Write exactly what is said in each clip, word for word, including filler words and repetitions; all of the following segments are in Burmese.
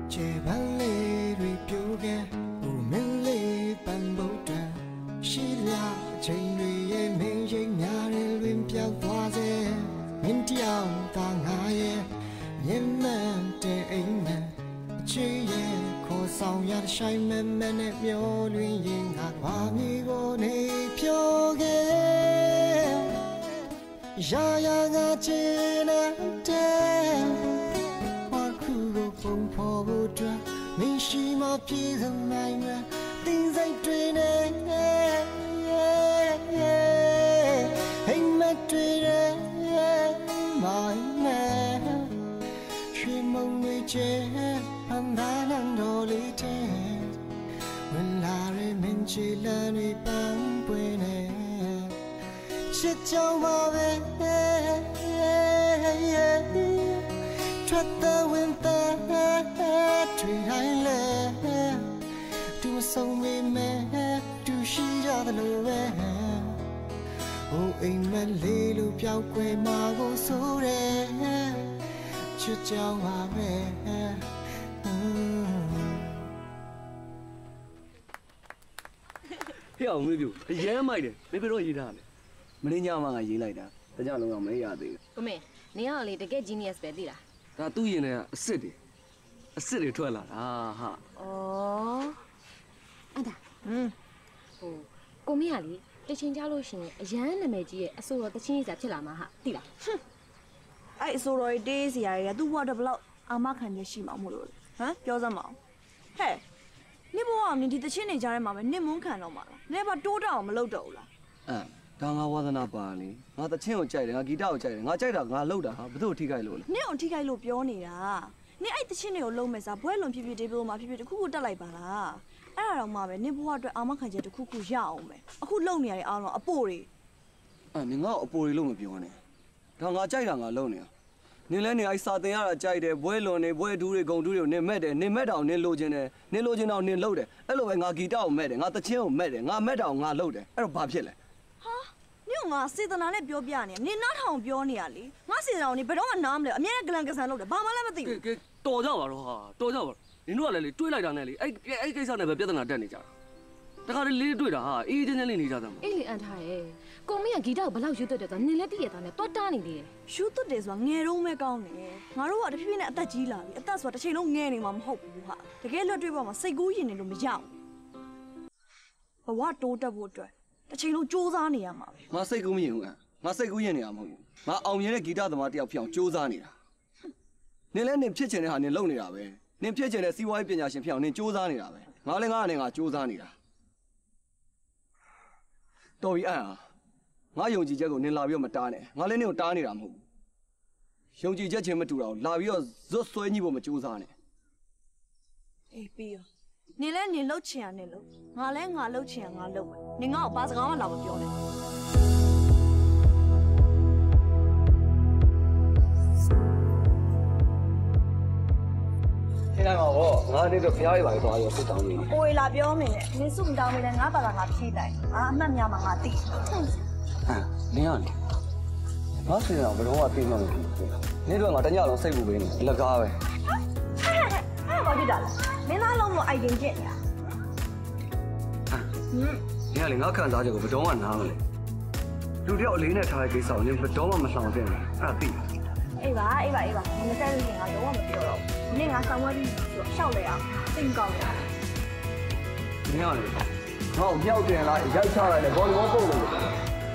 제발레 리뷰게 우멜레 반복다 시라 제위의 매직냐를 윈뼈과제 민티아우 당하에 옛날 때에만 지에 고성야 샤이맨맨의 묘린 인학 밤이고 내 벽에 야야가 지날 때 와쿠고 뽕포부터 민심어 피는 나이면 띵사이 되네 행맛 되네 마이네 쉴몸의 제 판단한 돌리테 웬라를 맨질라니 빵뿌네 시청마베 쳤다 웬다 뒤할래 두 성미매 두 시자들로에 오잉만 리루 뼈괴 마고 소래 시청마베 야, maybe. Yeah, maybe. Maybe don't eat that. Many young man are like that. The young man may have it. Come here. Now, let the get genius better. That two in a city. A city toilet. Ah, oh. Ada. Hmm. Oh. Come here, Ali. The change allocation. Jan and Maggie, I saw the change at Chilamaha. Tila. I saw a daisy. I do what about a mark and the shima. Huh? Yours a mom. Hey. Never wanted the chinny jar, mamma, Nimun can no matter. Never do down a load. ah. Tanga wasn't a barley. Not a chill child, a guitar child. I checked out, I load up, but don't take a load. No, take a loop, Yonia. Nay, the chinny or low mess up well on people table, my people to cook the like bala. I don't mamma, never water a mark to cuckoo yaw me. Who lonely I are a pori. And now a poor loom of you on it. Tanga child alone. Nilani, I saw the other child, a boil on a boy do it go to your name, med, and med down, Nilogen, Nilogen on Niloade. Hello, and I get down, med, not the chill, med, and I met down, I loaded. I don't pop it. Huh? You must sit on a biobiani, need not home bionially. Must sit on it, but on a number, a mere glangas and load, Bama. Told told you know, a two like an alley. I guess I never better than a denier. The car lead to it, ah, eating and each other. Eli and high. Come here, get out, allow you to the Nilati and a totani. Shoot to this one near Omegoni. Maru at the pin at the Gila. That's what she don't get him hope. The Gala driver must say go in and young. But what daughter would try? The Chino Josania. Must say go in, must say go in. My own guitar, the Marty of Josania. Nilan Pitchen and lonely away. Name Pitchen as C Y Pinashin Pion in Josania. Maling are Josania. Toy ah. My young Jago in Lavio Matane, Malenio Tani Ramu. Young Judge Matura, Lavio Zosoini Machuzane. A beer. Nilani Lochian, Malenga Lochian, Low. Ninga Basgama love your. I need to fly by your sit down. Oh, I love your minute. You soon down with another tea. I'm not Yamati. Leon. Must be now, but what thing on it? Neither not a yellow say win. Lagave. How about that? Then I don't know I can get ya. Yelling, I can't argue with one family. Do the only net I get sounding, but don't want something. I think. Eva, Eva, Eva, I'm telling you, I don't want to go. Ninga somebody shout it out. Think of it. Leon. Oh, yell there like a young child and one more.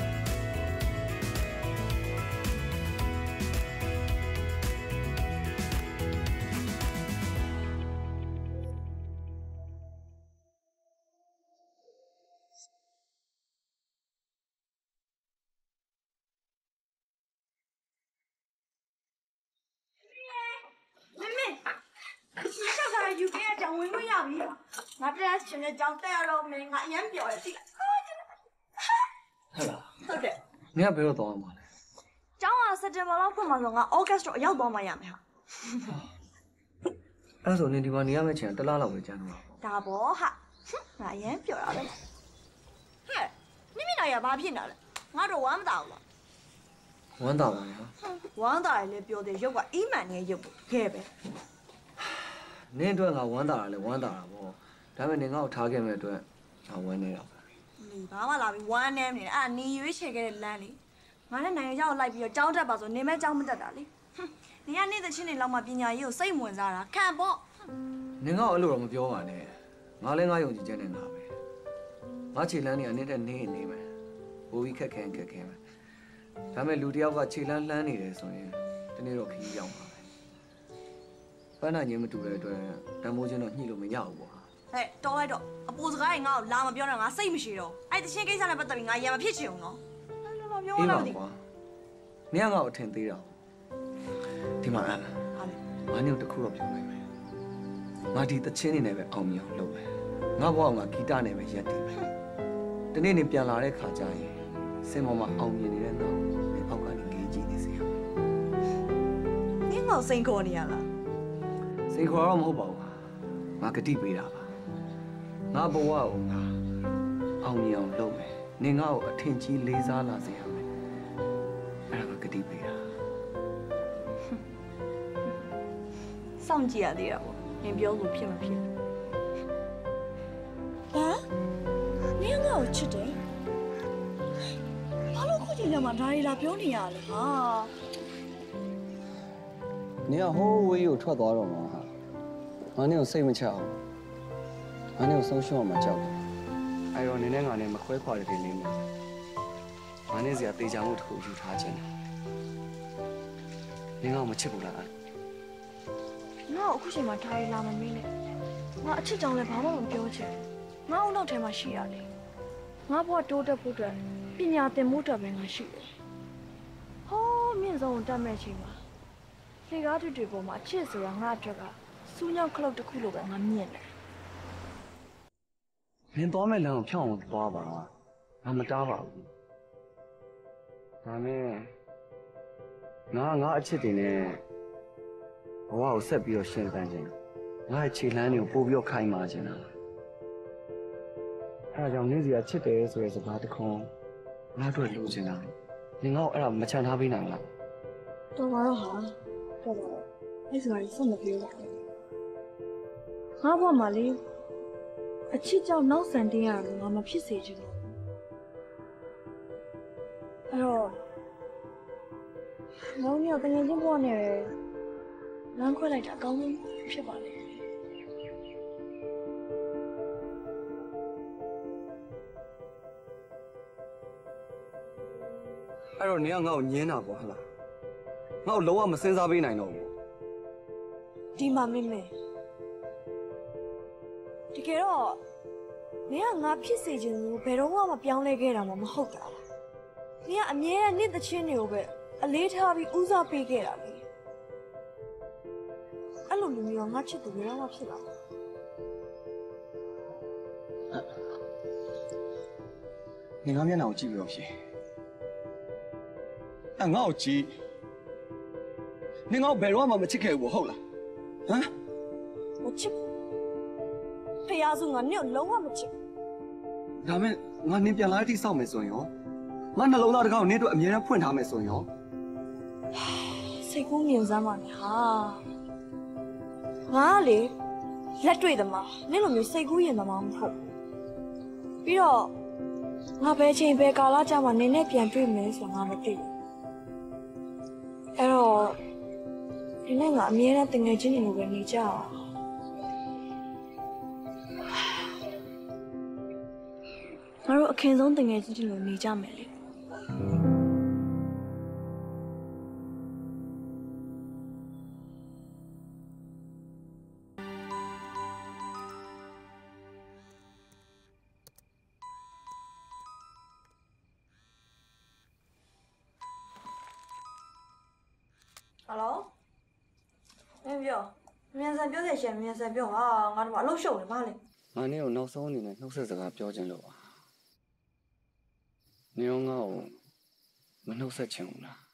You can't tell when we are here. Not just in a jump there, old man. I am your seat. Hello. Okay. Never built on one. John said, I'm orchestra, you'll bomb my yam. That's only one young chance, the Lala with General. Double hat. I am your other. Hey, maybe I am a peanut. Not a one dollar. One dollar, one dollar, build the yoga, Emmanuel, you gave it. နင်းအတွက်ငါဝမ်းသာတာလေဝမ်းသာတာပေါ့ဒါပေမဲ့နင်ငါ့ကိုထားခဲ့မဲ့အတွက်ငါဝမ်းနေတာပဲဘာမှလာပြီးဝမ်းနေနေအဲ့နေရွေးချယ်ခဲ့တဲ့လမ်းလေငါနဲ့နိုင်ငံခြားကိုလိုက်ပြီးတော့ကြောင်းတက်ပါဆိုနေမဲ့ကြောင်းမတက်တာလေနေရနေတဲ့ချင်းတွေလောက်မှပညာရေးကိုစိတ်ဝင်စားတာခံပေါ့နင်ငါ့ကိုအဲ့လိုတော့မပြောပါနဲ့ငါလည်းငါယုံကြည်ချက်နဲ့ငါပဲငါခြေလန်းနေကနင်းတဲ့နေနေမယ်ဘိုးကြီးခက်ခဲခက်ခဲမယ်ဒါပေမဲ့လူတယောက်ကခြေလန်းလှမ်းနေတယ်ဆိုရင်ဒီနေ့တော့ခရီးရောက်ပါပဲပန်းနိုင်ချင်းမတူတဲ့အတွက်တန်မိုးချင်းတော့ညှိလို့မရဘူးပေါ့ဟဲ့တော်လိုက်တော့အပူစကားတွေငါ့ကိုလာမပြောတော့ငါစိတ်မရှိတော့အဲ့တချင်းကိစ္စနဲ့ပတ်သက်ပြီးငါရံမဖြစ်ချင်ဘူးနော်အဲ့လိုမပြောရဘူးကွာနင်ကငါ့ကိုထင်သေးတာဒီမှာအဲ့ငါညို့တစ်ခုတော့ပြောနိုင်မယ်ငါဒီတချင်းနေနဲ့ပဲအောင်မြင်အောင်လုပ်မယ်ငါဘဝကငါဂီတနဲ့ပဲရက်တည်မယ်ဒီနေ့နေပြန်လာတဲ့ခါကျရင်စင်ပေါ်မှာအောင်မြင်နေတဲ့တော့ဒီအောက်ကနေငေးကြည့်နေစေရမယ်နင်ငါ့စိန်ခေါ်နေရလားစိန်ခေါ်တော့မဟုတ်ပါဘူးငါဂတိပေးတာပါငါဘဝကိုငါအောင်မြင်အောင်လုပ်မယ်နင်ငါ့ကိုအထင်ကြီးလေးစားလာစေရမယ်အဲ့ဒါကဂတိပေးတာစောင့်ကြည့်ရသေးတာပေါ့နင်ပြောလို့ဖြစ်မဖြစ်ဟမ်နင်ငါ့ကိုချစ်တယ်ဘာလို့ခုချိန်ကျမှဒါရီလာပြောနေရလဲဟာနင်ကဟိုးဝေးကိုထွက်သွားတော့မှာဟာငါနင်ကိုစိတ်မချအောင်ငါနင်ကိုဆုံးရှုံးအောင်မကြောက်ဘူးအဲ့တော့နင်နဲ့ငါနဲ့မခွဲခွာတဲ့ဒီလေးမျိုးငါနဲ့စရာတေချာမှုတစ်ခုယူထားခြင်းနင်ကမချစ်ဘူးလားငါ့ကိုအခုချိန်မှာဒါရီလာမမင်းနဲ့ငါအချစ်ကြောင်လည်းဘာမှမပြောချင်ငါ့အုံနောက်ထဲမှာရှိရတယ်ငါဘဝတိုးတက်ဖို့အတွက်ပညာသင်မှုအတွက်ပဲငါရှိတယ်ဟောမြင့်ဆုံးတက်မဲ့ချိန်မှာလေကားတွေတွေပေါ်မှာအချစ်ဆိုတာငါအတွက်ကစူးညောင်းခလုတ်တစ်ခုလိုပဲငါမြင်တယ်နင်သွားမဲ့လမ်းကိုဖြောင်းအောင်သွားပါငါမတားပါဘူးဒါနဲ့ငါငါအချစ်တွေနဲ့ဘဝကိုဆက်ပြီးတော့ရှင်းပန်းခြင်းငါ့ခြေလမ်းတွေကိုပို့ပြီးတော့ခိုင်းပါခြင်းလားအဲ့ဒါကြောင့်နင်စီကချစ်တယ်ဆိုတဲ့စကားတစ်ခုငါတို့လိုချင်တာနင်ငါ့ကိုအဲ့ဒါမချန်ထားပေးနိုင်လားတော်ပါတော့ဟာတော်ပါတော့အဲ့စကားကြီးဆက်မပြောပါနဲ့ငါဘဝမှာလေအချစ်ကြောင့်နောက်ဆန်တင်းရလို့ငါမဖြစ်စေချင်ဘူးအဲ့တော့ငေါ့မြောက်တကယ်ချင်းဘဝနဲ့လမ်းခွဲလိုက်တာအကောင်းဆုံးဖြစ်ပါလေအဲ့တော့နင်ကငါ့ကိုညင်းတာပေါ့ဟလားငါ့ကိုလုံးဝမစင်စားပေးနိုင်တော့ဘူးဒီမှာမင်းမေတကယ်တော့နင်ကငါဖြစ်စေချင်လို့ဘယ်တော့မှမပြောင်းလဲခဲ့တာမှမဟုတ်တာနင်ကအမြဲတမ်းနေ့တချင်းတွေကိုပဲအလေးထားပြီးဦးစားပေးခဲ့တာလေအဲ့လိုမျိုးမျိုးငါချစ်သူဘယ်တော့မှဖြစ်လာနင်ငါမျက်နှာကိုကြည့်ပြီးတော့ဖြေအဲ့ငါ့ကိုကြည့်နင်ငါ့ကိုဘယ်တော့မှမချစ်ခဲ့ဘူးဟုတ်လားဟမ်မချစ်ဖယားစုငါနင့်ကိုလုံးဝမချစ်ဒါမဲ့ငါနင်ပြန်လာတဲ့အထိစောင့်မယ်ဆိုရင်ရောငါနှလုံးသားတစ်ခါကိုနင်တို့အမြဲတမ်းဖွင့်ထားမယ်ဆိုရင်ရောစိတ်ကူးမြင်စမ်းပါနဲ့ဟာငါလေလက်တွေ့သမားနင့်လိုမျိုးစိတ်ကူးရင်သမားမဟုတ်ပြီးတော့ငါဘယ်ချိန်ဘယ်ကာလကြာမှနင်နဲ့ပြန်တွေ့မယ်ဆိုတာငါမသိဘူးအဲ့တော့ဒီနေ့ငါအမြဲတမ်းတငယ်ချင်းတွေလိုပဲနေကြအောင်ငါတို့အခင်ဆုံးတငယ်ချင်းတွေလိုနေကြမယ်လေဟယ်လိုမင်းပြောမြန်ဆန်ပြောတဲ့ရှင်မြန်ဆန်ပြောဟာငါတို့အလုပ်ရှုပ်နေပါလေငါနင်းကိုနောက်ဆုံးအနေနဲ့နှုတ်ဆက်စကားပြောခြင်းလို့ပါနင်းငါ့ကိုမနှုတ်ဆက်ချင်ဘူးလား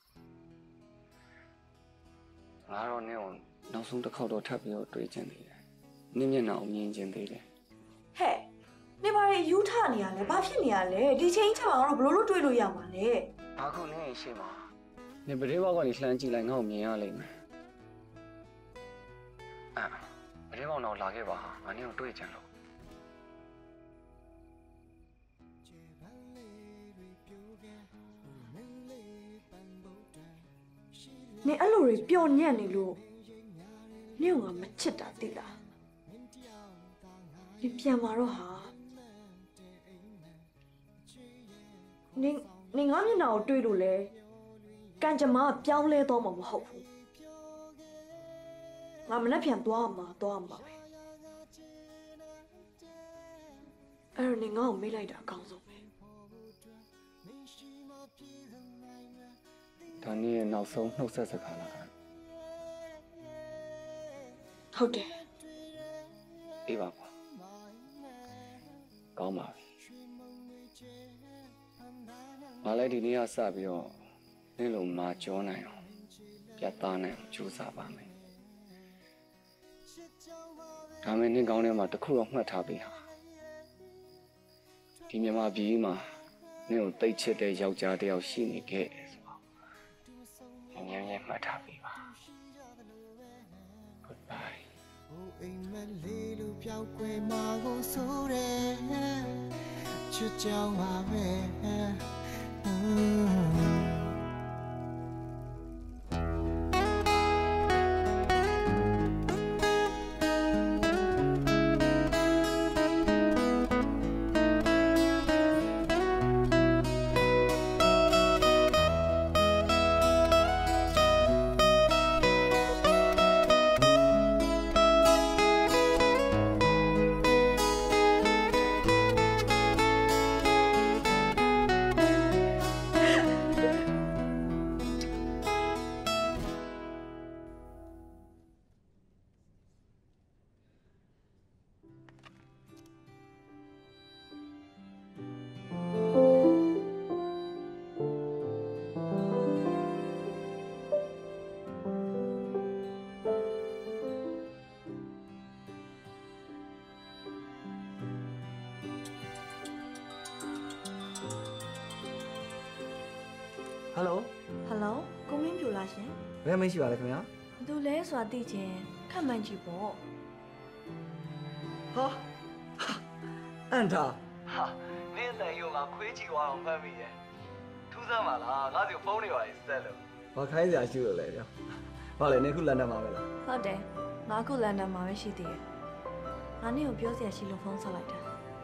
ငါတော့နင်းကိုနောက်ဆုံးတစ်ခေါက်တော့ထပ်ပြီးတော့တွေ့ချင်သေးတယ်နင်းမျက်နှာကိုမြင်ချင်သေးတယ်ဟဲ့နေပါလေယူထနေရလဲဘာဖြစ်နေရလဲဒီချိန်ချက်မှာတော့ဘလို့လို့တွေ့လို့ရမှာလဲဘာခုနင်းရင်ရှိမှာနေပရိဘောက်ကနေလှမ်းကြည့်လိုက်ငါ့ကိုမြင်ရလိမ့်မယ်အာအတင်းပေါင်းတော့လာခဲ့ပါဟာငါနေကိုတွေ့ကြလို့နေအဲ့လိုတွေပျော်ညံ့နေလို့နေကမချစ်တာသိလားနေပြန်มาတော့ဟာနေနေငါမျက်နှာကိုတွေ့လို့လဲကံကြမ္မာပြောင်းလဲတော့မှာမဟုတ်ဘူးငါမနဲ့ပြန်သွားမှာသွားမှာပဲအဲ့တော့နေငါ့ကိုမေးလိုက်တာအကောင်းဆုံးပဲဒါနည်းရဲ့နောက်ဆုံးနှုတ်ဆက်စကားလားဟုတ်တယ်အေးပါကွာကောင်းပါပြီငါလည်းဒီနေ့ကစပြီးတော့နင့်လိုမာကြောနိုင်အောင်ပြတ်သားနိုင်အောင်ကြိုးစားပါမယ်ဒါမဲ့နင့်ကောင်းထဲမှာတခုတော့မှတ်ထားပေးဟာဒီမြန်မာပြည်မှာနင့်ကိုတိတ်ချစ်တဲ့ယောက်ျားတစ်ယောက်ရှိနေခဲ့တယ်ဆိုတော့ငြင်းငြင်းမှတ်ထားပေးပါ Goodbye အိမ်မလေးလူပြောက်ွယ်မှာကိုဆိုးတယ်ချစ်ကြောင်ပါပဲ Hello ဟယ်လိုကိုမင်းပြူလားရှင်ဘယ်မရှိပါလဲခင်ဗျာဘသူလဲဆိုတာသိချင်းခက်မှန်ကြည့်ပေါ့ဟာအန်တာဟာနင်းတဲ့ရုံကခွေးချီသွားအောင်ဖမ်းမိရဲ့ထူးဆန်းပါလားငါစီဖုန်းတွေပါဆက်လို့ဘာခိုင်းစရာရှိလို့လဲပြောဘာလဲနင်းခုလန်ဒန်မှာပဲလားဟုတ်တယ်ငါခုလန်ဒန်မှာပဲရှိသေးတယ်ငါနေ့ကိုပြောစရာရှိလို့ဖုန်းဆက်လိုက်တာ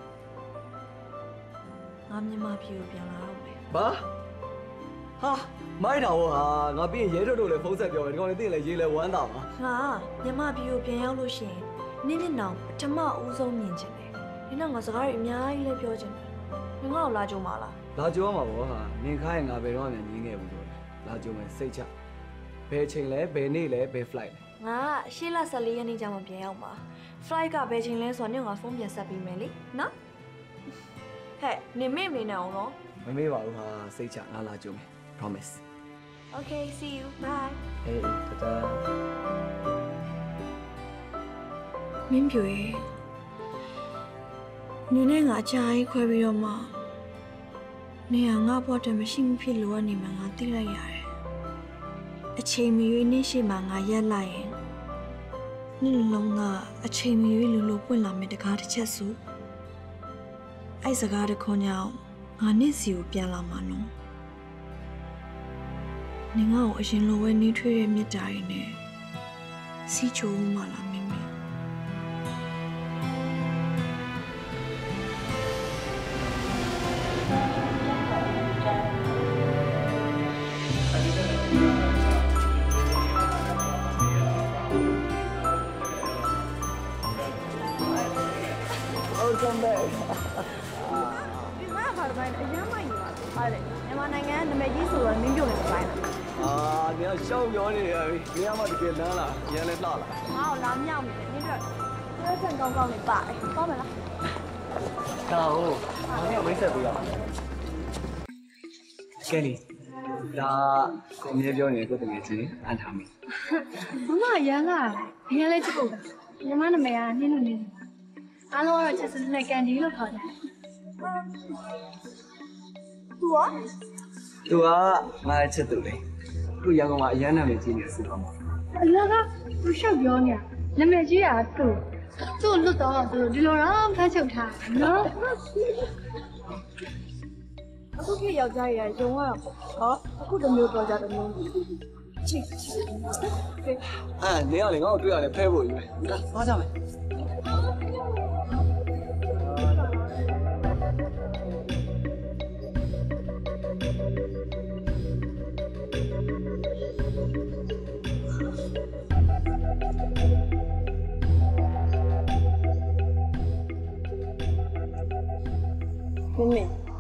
ငါမြန်မာပြည်ကိုပြန်လာတော့မယ်ဘာဟာမိုက်တာဟောဟာငါပြီးရင်ရဲထုတ်တို့လည်းဖုန်းဆက်ပြောတယ်ဒီကောင်လေးသိရင်လည်းရေးလဲဝမ်းသာပါငါမြန်မာပြည်ကိုပြန်ရောက်လို့ရှိရင်နင်းမျက်နှာပထမဦးဆုံးမြင်ချင်တယ်ဒီနောက်ငါစကားတွေအများကြီးလည်းပြောချင်တယ်ငါ့ကိုလာကြုံပါလားလာကြုံမှာပေါ့ဟာနင်ခိုင်းရင်ငါဘယ်တော့မှမမြင်ခဲ့ဘူးလို့လာကြုံမယ်စိတ်ချဘယ်ချိန်လဲဘယ်နေ့လဲဘယ် flight လဲငါရှေ့လဆယ်လေးရက်နေ့ကျမှပြန်ရောက်မှာ flight ကဘယ်ချိန်လဲဆိုတော့နင့်ကဖုန်းပြန်ဆက်ပေးမယ်လေနော်ဟဲ့နင်မေ့မနေနဲ့အောင်နော်မမေ့ပါဘူးဟာစိတ်ချငါလာကြုံမယ် promise Okay see you bye အေးတတာမင်းပြွေနင်နဲ့ငါအချာကြီးခွဲပြီးတော့မှနေကငါ့ဘဝတည်းမရှိမဖြစ်လို့ကနေမှငါသိလိုက်ရတယ်အချိန်မရွေးနေရှိမှငါရက်လိုက်ရင်နင်လုံးကအချိန်မရွေးလူလိုပွင့်လာမယ်တကားတစ်ချက်စုအဲ့စကားတခွန်ကြောင့်ငါနေ့စီကိုပြန်လာမှာနော်နင်ငါ့ကိုအရင်လိုပဲနှီးထွေးတဲ့မြတ်တာတွေနဲ့စီချိုးမှလာမင်းမင်းဟုတ်ကဲ့ပဲဒီမှာဘာလို့လဲအရင်မှယူပါဟုတ်တယ်မြန်မာနိုင်ငံနာမည်ကြီးဆိုတော့မင်းပြုတ်နေပိုင်းလားအာနင်ရှောက်ပြောနေရပြီနင်ကမှတကယ်လမ်းလာရန်လဲလှလာငါ့ကိုလာမြောက်နေတယ်နင်တို့ဆွဲဆန်ကောင်းကောင်းနေပါတယ်ကောင်းမလားဒါဟုတ်ငါကမိတ်ဆက်ပေးရအောင်ကဲလီဒါကိုမြဲပြောနေကိုတကယ်ချင်းအန်ထားမီမမရန်လာရန်လေးချစ်ဖို့ညီမနာမည်ကနင်းလို့နေတယ်အားလုံးကတော့ချက်စနဲ့ကန်ဒီလို့ခေါ်တယ်သူကသူကငါချစ်သူလေသူရန်ကုန်မှာအရန်နာမည်ကြီးနေဆိုတော့အလကသူရှောက်ပြောနေတာနာမည်ကြီးอ่ะသူ့သူ့လွတ်တော့သူဒီလိုတော့ဖမ်းချုပ်ထားနော်အခုခေတ်ယောက်ျားတွေကယုံရတာပေါ့ဟောအခုတမျိုးတော့ကြတယ်မျိုးချစ်ချစ်အာနေရလေငါ့ကိုတွေ့ရတယ်ဖဲဖို့ယူမယ်ဒါသွားကြမယ်မမေ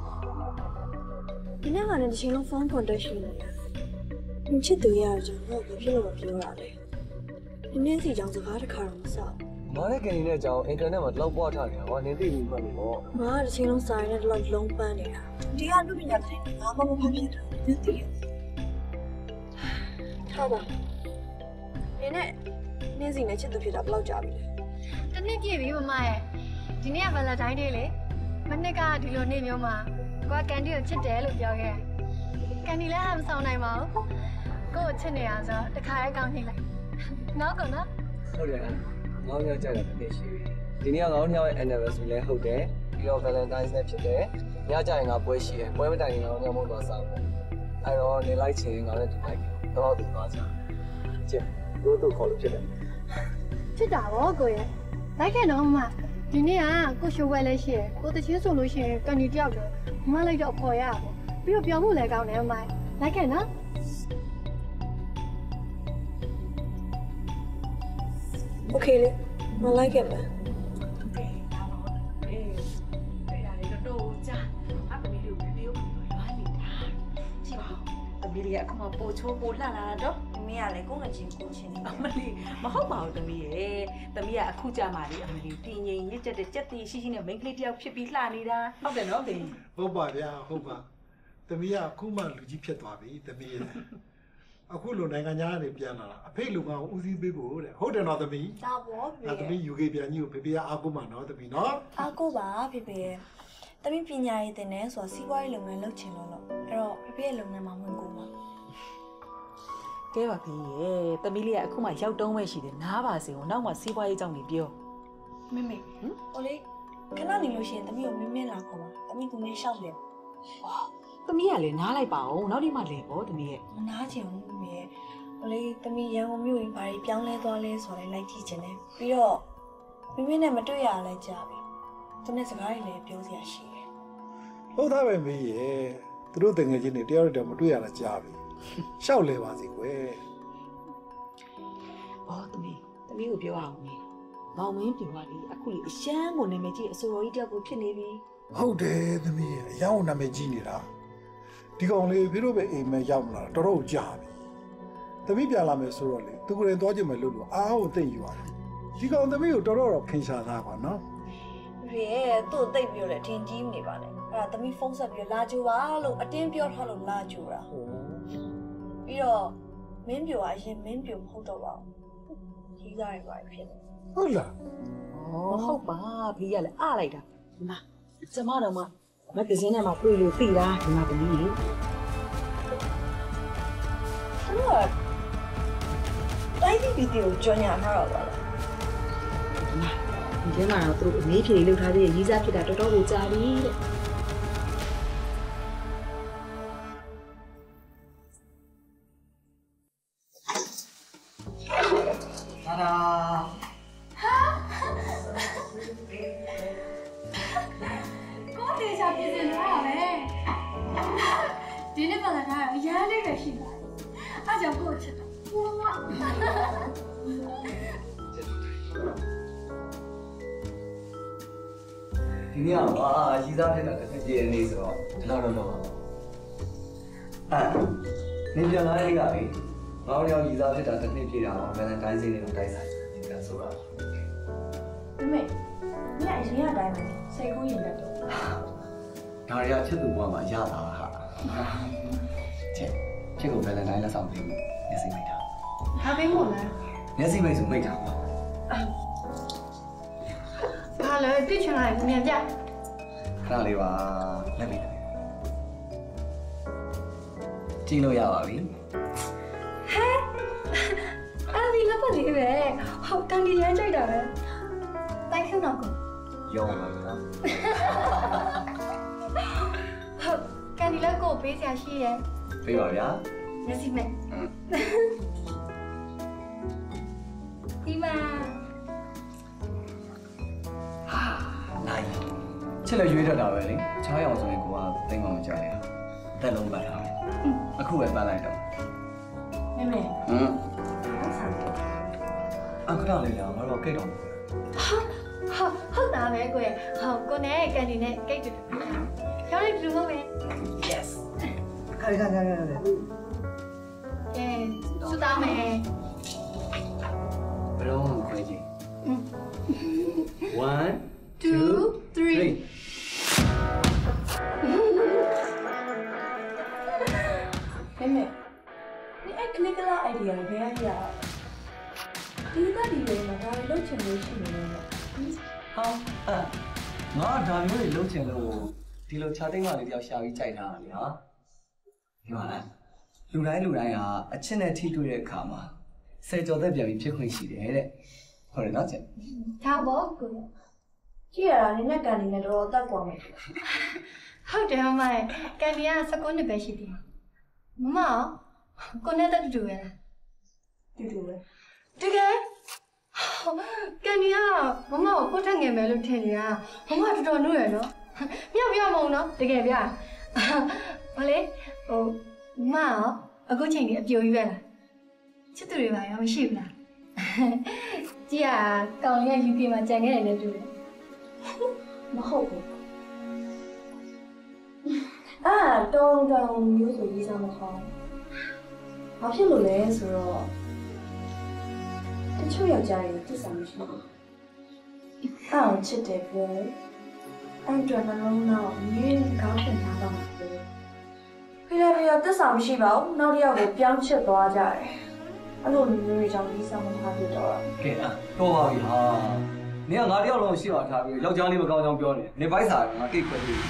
ဒီနေ့ကလည်းဒီချိန်လုံးဖုန်းကွန်တက်ရှိနေတာမချစ်သူရကြတော့ဘာဖြစ်လို့မပြောရလဲဒီနေ့စီကြောင်စကားတစ်ခါတော့မဆောက်မားတဲ့ကင်နဲ့အကြောင်းအင်တာနက်မှာလောက်ပွားထားနေတာဟောနင်သိပြီမှတ်လို့ပေါ့ငါတစ်ချိန်လုံးစာရင်းနဲ့တော့လုံးပန်းနေတာဒီကလူပညာတိုင်းငါမမဖတ်ဖြစ်တာမသိဘူးထားပါနေနဲ့နေ့စီနဲ့ချစ်သူဖြစ်တာဘယ်လောက်ကြာပြီလဲတနစ်ပြည့်ပြီမမရဲ့ဒီနေ့ကဗလက်တိုင်းဒေးလေမနစ်ကဒီလိုနေ့မျိုးမှာကိုကကန်ဒီကိုချစ်တယ်လို့ပြောခဲ့ကန်ဒီလည်းဟာမဆောင်နိုင်ပါဘူးကိုကိုချစ်နေရဆိုတခါရဲကောင်းနေလိုက်နော်ကောနော်ဟုတ်တယ်ငါ့ယောက်ကြိုက်တာတည်းရှိပြီဒီနေ့ကငါ့ယောက်ရဲ့ anniversary လည်းဟုတ်တယ်ပြီးတော့ Valentine's လည်းဖြစ်တယ်ညကြရင်ငါပွဲရှိတယ်ပွဲမတိုင်ရင်ငါတို့ညမုန်းသွားစားမယ်အဲ့တော့နေလိုက်ချင်ငါလည်းဒီလိုက်တော့တူသွားကြချစ်တို့တို့ခေါ်လို့ဖြစ်တယ်ချစ်တာဗောကိုရဲ့လိုက်ခဲ့တော့မမဒီနေ့ကကိုရှိုးဝဲလည်းရှိရယ်ကိုတချင်းဆိုလို့ရှိရင်ကန်ဒီတယောက်တော့မမလိုက်တော့ခေါ်ရပါပြီးတော့ပြောမှုလည်းကောင်းတယ်မမလိုက်ခဲ့နော်โอเคလေမလိုက်ခဲ့မယ်သမီးလေးကအခုမှပိုချိုးပိုလှလာတော့မင်းကလည်းကိုယ့်ငချင်းကိုချင်းနေအမလေးမဟုတ်ပါဘူးသမီးရဲ့သမီးကအခုကြမှာလေအမလေးတင်းငိမ်ရစ်တက်တဲ့ကြက်တီရှိရှိနဲ့မိန်းကလေးတယောက်ဖြစ်ပြီးလှနေတာဟုတ်တယ်နော်တင်ဟုတ်ပါဗျာဟုတ်ပါသမီးကအခုမှလူကြီးဖြစ်သွားပြီသမီးရဲ့အခုလိုနိုင်ငံသားကနေပြန်လာတာအဖေလူကဦးစီးပေးဖို့တဲ့ဟုတ်တယ်နော်သမီးဒါပေါ့ဖေအဲသမီး ယူ ကေ ပြန်ကြီးကိုဖေဖေကအားကိုးမှာနော်သမီးနော်အားကိုပါဖေဖေတမီးပညာရေးတင်နေဆိုတာစီးပွားရေးလုပ်ငန်းလုပ်ချင်လို့လို့အဲ့တော့ဖေဖေရဲ့လုပ်ငန်းမှာဝင်ကိုမှာကဲပါဖေရဲ့သမီးလေးကအခုမှရောက်တုံးပဲရှိတယ်နားပါစေဦးနောက်မှစီးပွားရေးကြောင့်နေပြောမမေဟိုလေခဏနေလို့ရှိရင်တမီးကိုမင်းမင်းလာခေါ်ပါတမီးကမင်းရှောက်တယ်သမီးကလည်းနားလိုက်ပါဦးနောက်ဒီမှလေပေါ့သမီးရဲ့မနာချင်ဘူးမမေဟိုလေတမီးရန်ကုန်မြို့ရင်ဘာတွေပြောင်းလဲသွားလဲဆိုတော့လိုက်ကြည့်ချင်တယ်ပြီးတော့မင်းမင်းနဲ့မတွေ့ရလဲကြာပြီသူနဲ့စကားတွေလည်းပြောစရာရှိတယ်ဟုတ်သားပဲမေးရဲ့သူတို့တငယ်ချင်းတွေတယောက်တည်းမတွေ့ရတာကြားပြီရှောက်လဲပါစီကွယ်အော်သမီးသမီးကိုပြောအောင်မေမောင်မင်းပြောပါလေအခုလေအရှမ်းကိုနာမည်ကြီးအစိုးရကြီးတယောက်ကိုဖြစ်နေပြီဟုတ်တယ်သမီးရဲ့အယောင်နာမည်ကြီးနေတာဒီကောင်လေးဖေတို့ပဲအိမ်မဲရောက်မလာတော်တော်ကြာပြီသမီးပြန်လာမယ်ဆိုတော့လေသူကိုယ်တိုင်သွားကြည့်မယ်လို့လို့အားကိုသိယူရတယ်ဒီကောင်သမီးကိုတော်တော်တော့ခင်ရှာသားပါနော်ဖေရဲ့သူ့ကိုတိတ်ပြီးတော့လည်းထင်ကြီးနေပါနဲ့အဲ့ဒါတမီးဖုန်းဆက်ပြီးလာကြိုပါလို့အတင်းပြောထားလို့လာကြိုတာပြီးတော့မင်းပြိုကအရင်မင်းပြိုမဟုတ်တော့ပါဘူးကြီးစားရပါဖြစ်တယ်ဟုတ်လားဩဟုတ်ပါဖေးကလည်းအားလိုက်တာဒီမှာကျမတော်မမဂဇင်းထဲမှာတွေ့လို့သိတာဒီမှာသမီးလေသူကတိုင်းပြည်ပြည်ကိုကြော်ညာထားတော့ပါလားဒီမှာဒီထဲမှာတော့သူတို့အမေးဖြေလုပ်ထားသေးရေးစားဖြစ်တာတော်တော်ကိုကြာပြီတဲ့တာဒါကိုတေချာပြင်ဆင်ထားတာပဲဒီနေ့ဗလက်တိုင်းအရန်လေးပဲရှိပါတယ်အားကြောင့်ကိုချစ်တာဘဝဒီနေ့ကပါရီးစားဖြစ်တာတစ်ခါကြည့်နေဆိုတော့ဒီလောက်တော့တော့အာနေပြန်လာတဲ့ကလေငါတို့ရောက်ရီးစားဖြစ်တာတစ်နှစ်ပြည့်တာတော့ဗလန်တိုင်းစင်းနေတော့တိုက်ဆိုင်နေကြဆိုတာမမေညအရင်ကတိုင်းပဲစိတ်ကူးရင်လည်းတော့ဒါရီကချစ်သူဘဝမှာရတာဟာချစ်ချစ်ကိုဗလန်တိုင်းလက်ဆောင်ပေးပြီးမျက်စိမိတ်တာဟာပေးမို့လားမျက်စိမိတ်ဆိုမိတ်တာပါဘာလဲတိချင်လိုက်မြန်ပြခဏလေးပါလက်မိတ်တယ်ကြည့်လို့ရပါပြီအဲ့ဒီလပတ်ပတ်လေးပဲဟုတ်ကန်ဒီရမ်းကြိုက်တာပဲတိုင်းခုတော့ကိုရောင်းလာတာဟုတ်ကန်ဒီလည်းကိုပေးစရာရှိရဲ့ပေးပါဗျာမျက်စိမဲ့ဒီမှာဟာနိုင်ချက်လက်ရွေးတတ်တာပဲလေချားရအောင်ဆိုရင်ကိုကတိတ်မှမကြရအသက်လုံးပတ်ထားတယ်အခုပဲပတ်လိုက်တော့မေမေဟမ်အခါလေးလာငါတော့ကိတ်တော့ဟုတ်ဟုတ်တာပဲကိုဟုတ်ကိုနဲ့ကန်ဒီနဲ့ကိတ်တူရောင်းလိုက်တူမဟုတ်ပဲ yes ခါရခါရခါရကဲစူတာမယ်ဘယ်တော့မှခွဲကြည့် one two three မေမေ你爱可那个啦 idea ဘယ်ရရဒီကဒီလိုမှာဒါလုံးချင်လို့ရှိနေတယ်ဟာအာငါဒါမျိုးတွေလုံးချင်လို့ဒီလိုခြားသိမ်းမလေးတယောက်ရှာပြီးကြိုက်ထားတာလေဟာဒီမှာလားလူတိုင်းလူတိုင်းဟာအချစ်နဲ့ထိတွေ့တဲ့အခါမှာဆယ်ကျော်သက်ပြန်ပြီးဖြစ်ခွင့်ရှိတယ်တဲ့ဟုတ်တယ်နော်ချက်ဒါပေါ့ကိုကြည့်ရတာနင်းနဲ့ကန်နေနဲ့တော်တော်အသက်ကွာမယ်ဟုတ်တယ်မမကန်ဒီကစကုန်းနှစ်ပဲရှိသေးတယ်မမကိုနဲ့တူတူပဲလားတူတူပဲတကယ်ကန်ဒီကမမကိုကိုထက်ငယ်မယ်လို့ထင်နေတာမမတော်တော်နှုတ်ရနော်မြောက်ပြောမအောင်နော်တကယ်ဗျာဘာလဲဟိုမမအခုချိန်ကြီးအပြိုကြီးပဲလားချစ်သူတွေပါရောမရှိဘူးလားကြည့်ရကောင်လေးက ယူ ကေ မှာကြံခဲ့တယ်နဲ့တူတယ်မဟုတ်ဘူးအာတုံတုံမျိုးဆိုရေးစားမထောင်းဘာဖြစ်လို့လဲဆိုတော့တချို့ယောက်ျားတွေတစ္ဆာမရှိဘူးအော်ချစ်တယ်ပြောအဲ့တော့နှလုံးသားကိုမြင်းကောင်းတင်ထားတော့မှာပဲဖိရဖိရတစ္ဆာမရှိပါဘူးနောက်တစ်ယောက်ကိုပြောင်းချစ်သွားကြတယ်အဲ့လိုမျိုးတွေကြောင့်ရေးစားမထားဖြစ်တော့တာကဲအာတော့ပါပြီဟာနင်ကငါတယောက်လုံးရှိအောင်ထားပြီးယောက်ျားလေးမကောင်းကြောင်းပြောနေနေပိုက်စာငါကိတ်ခွဲပြီး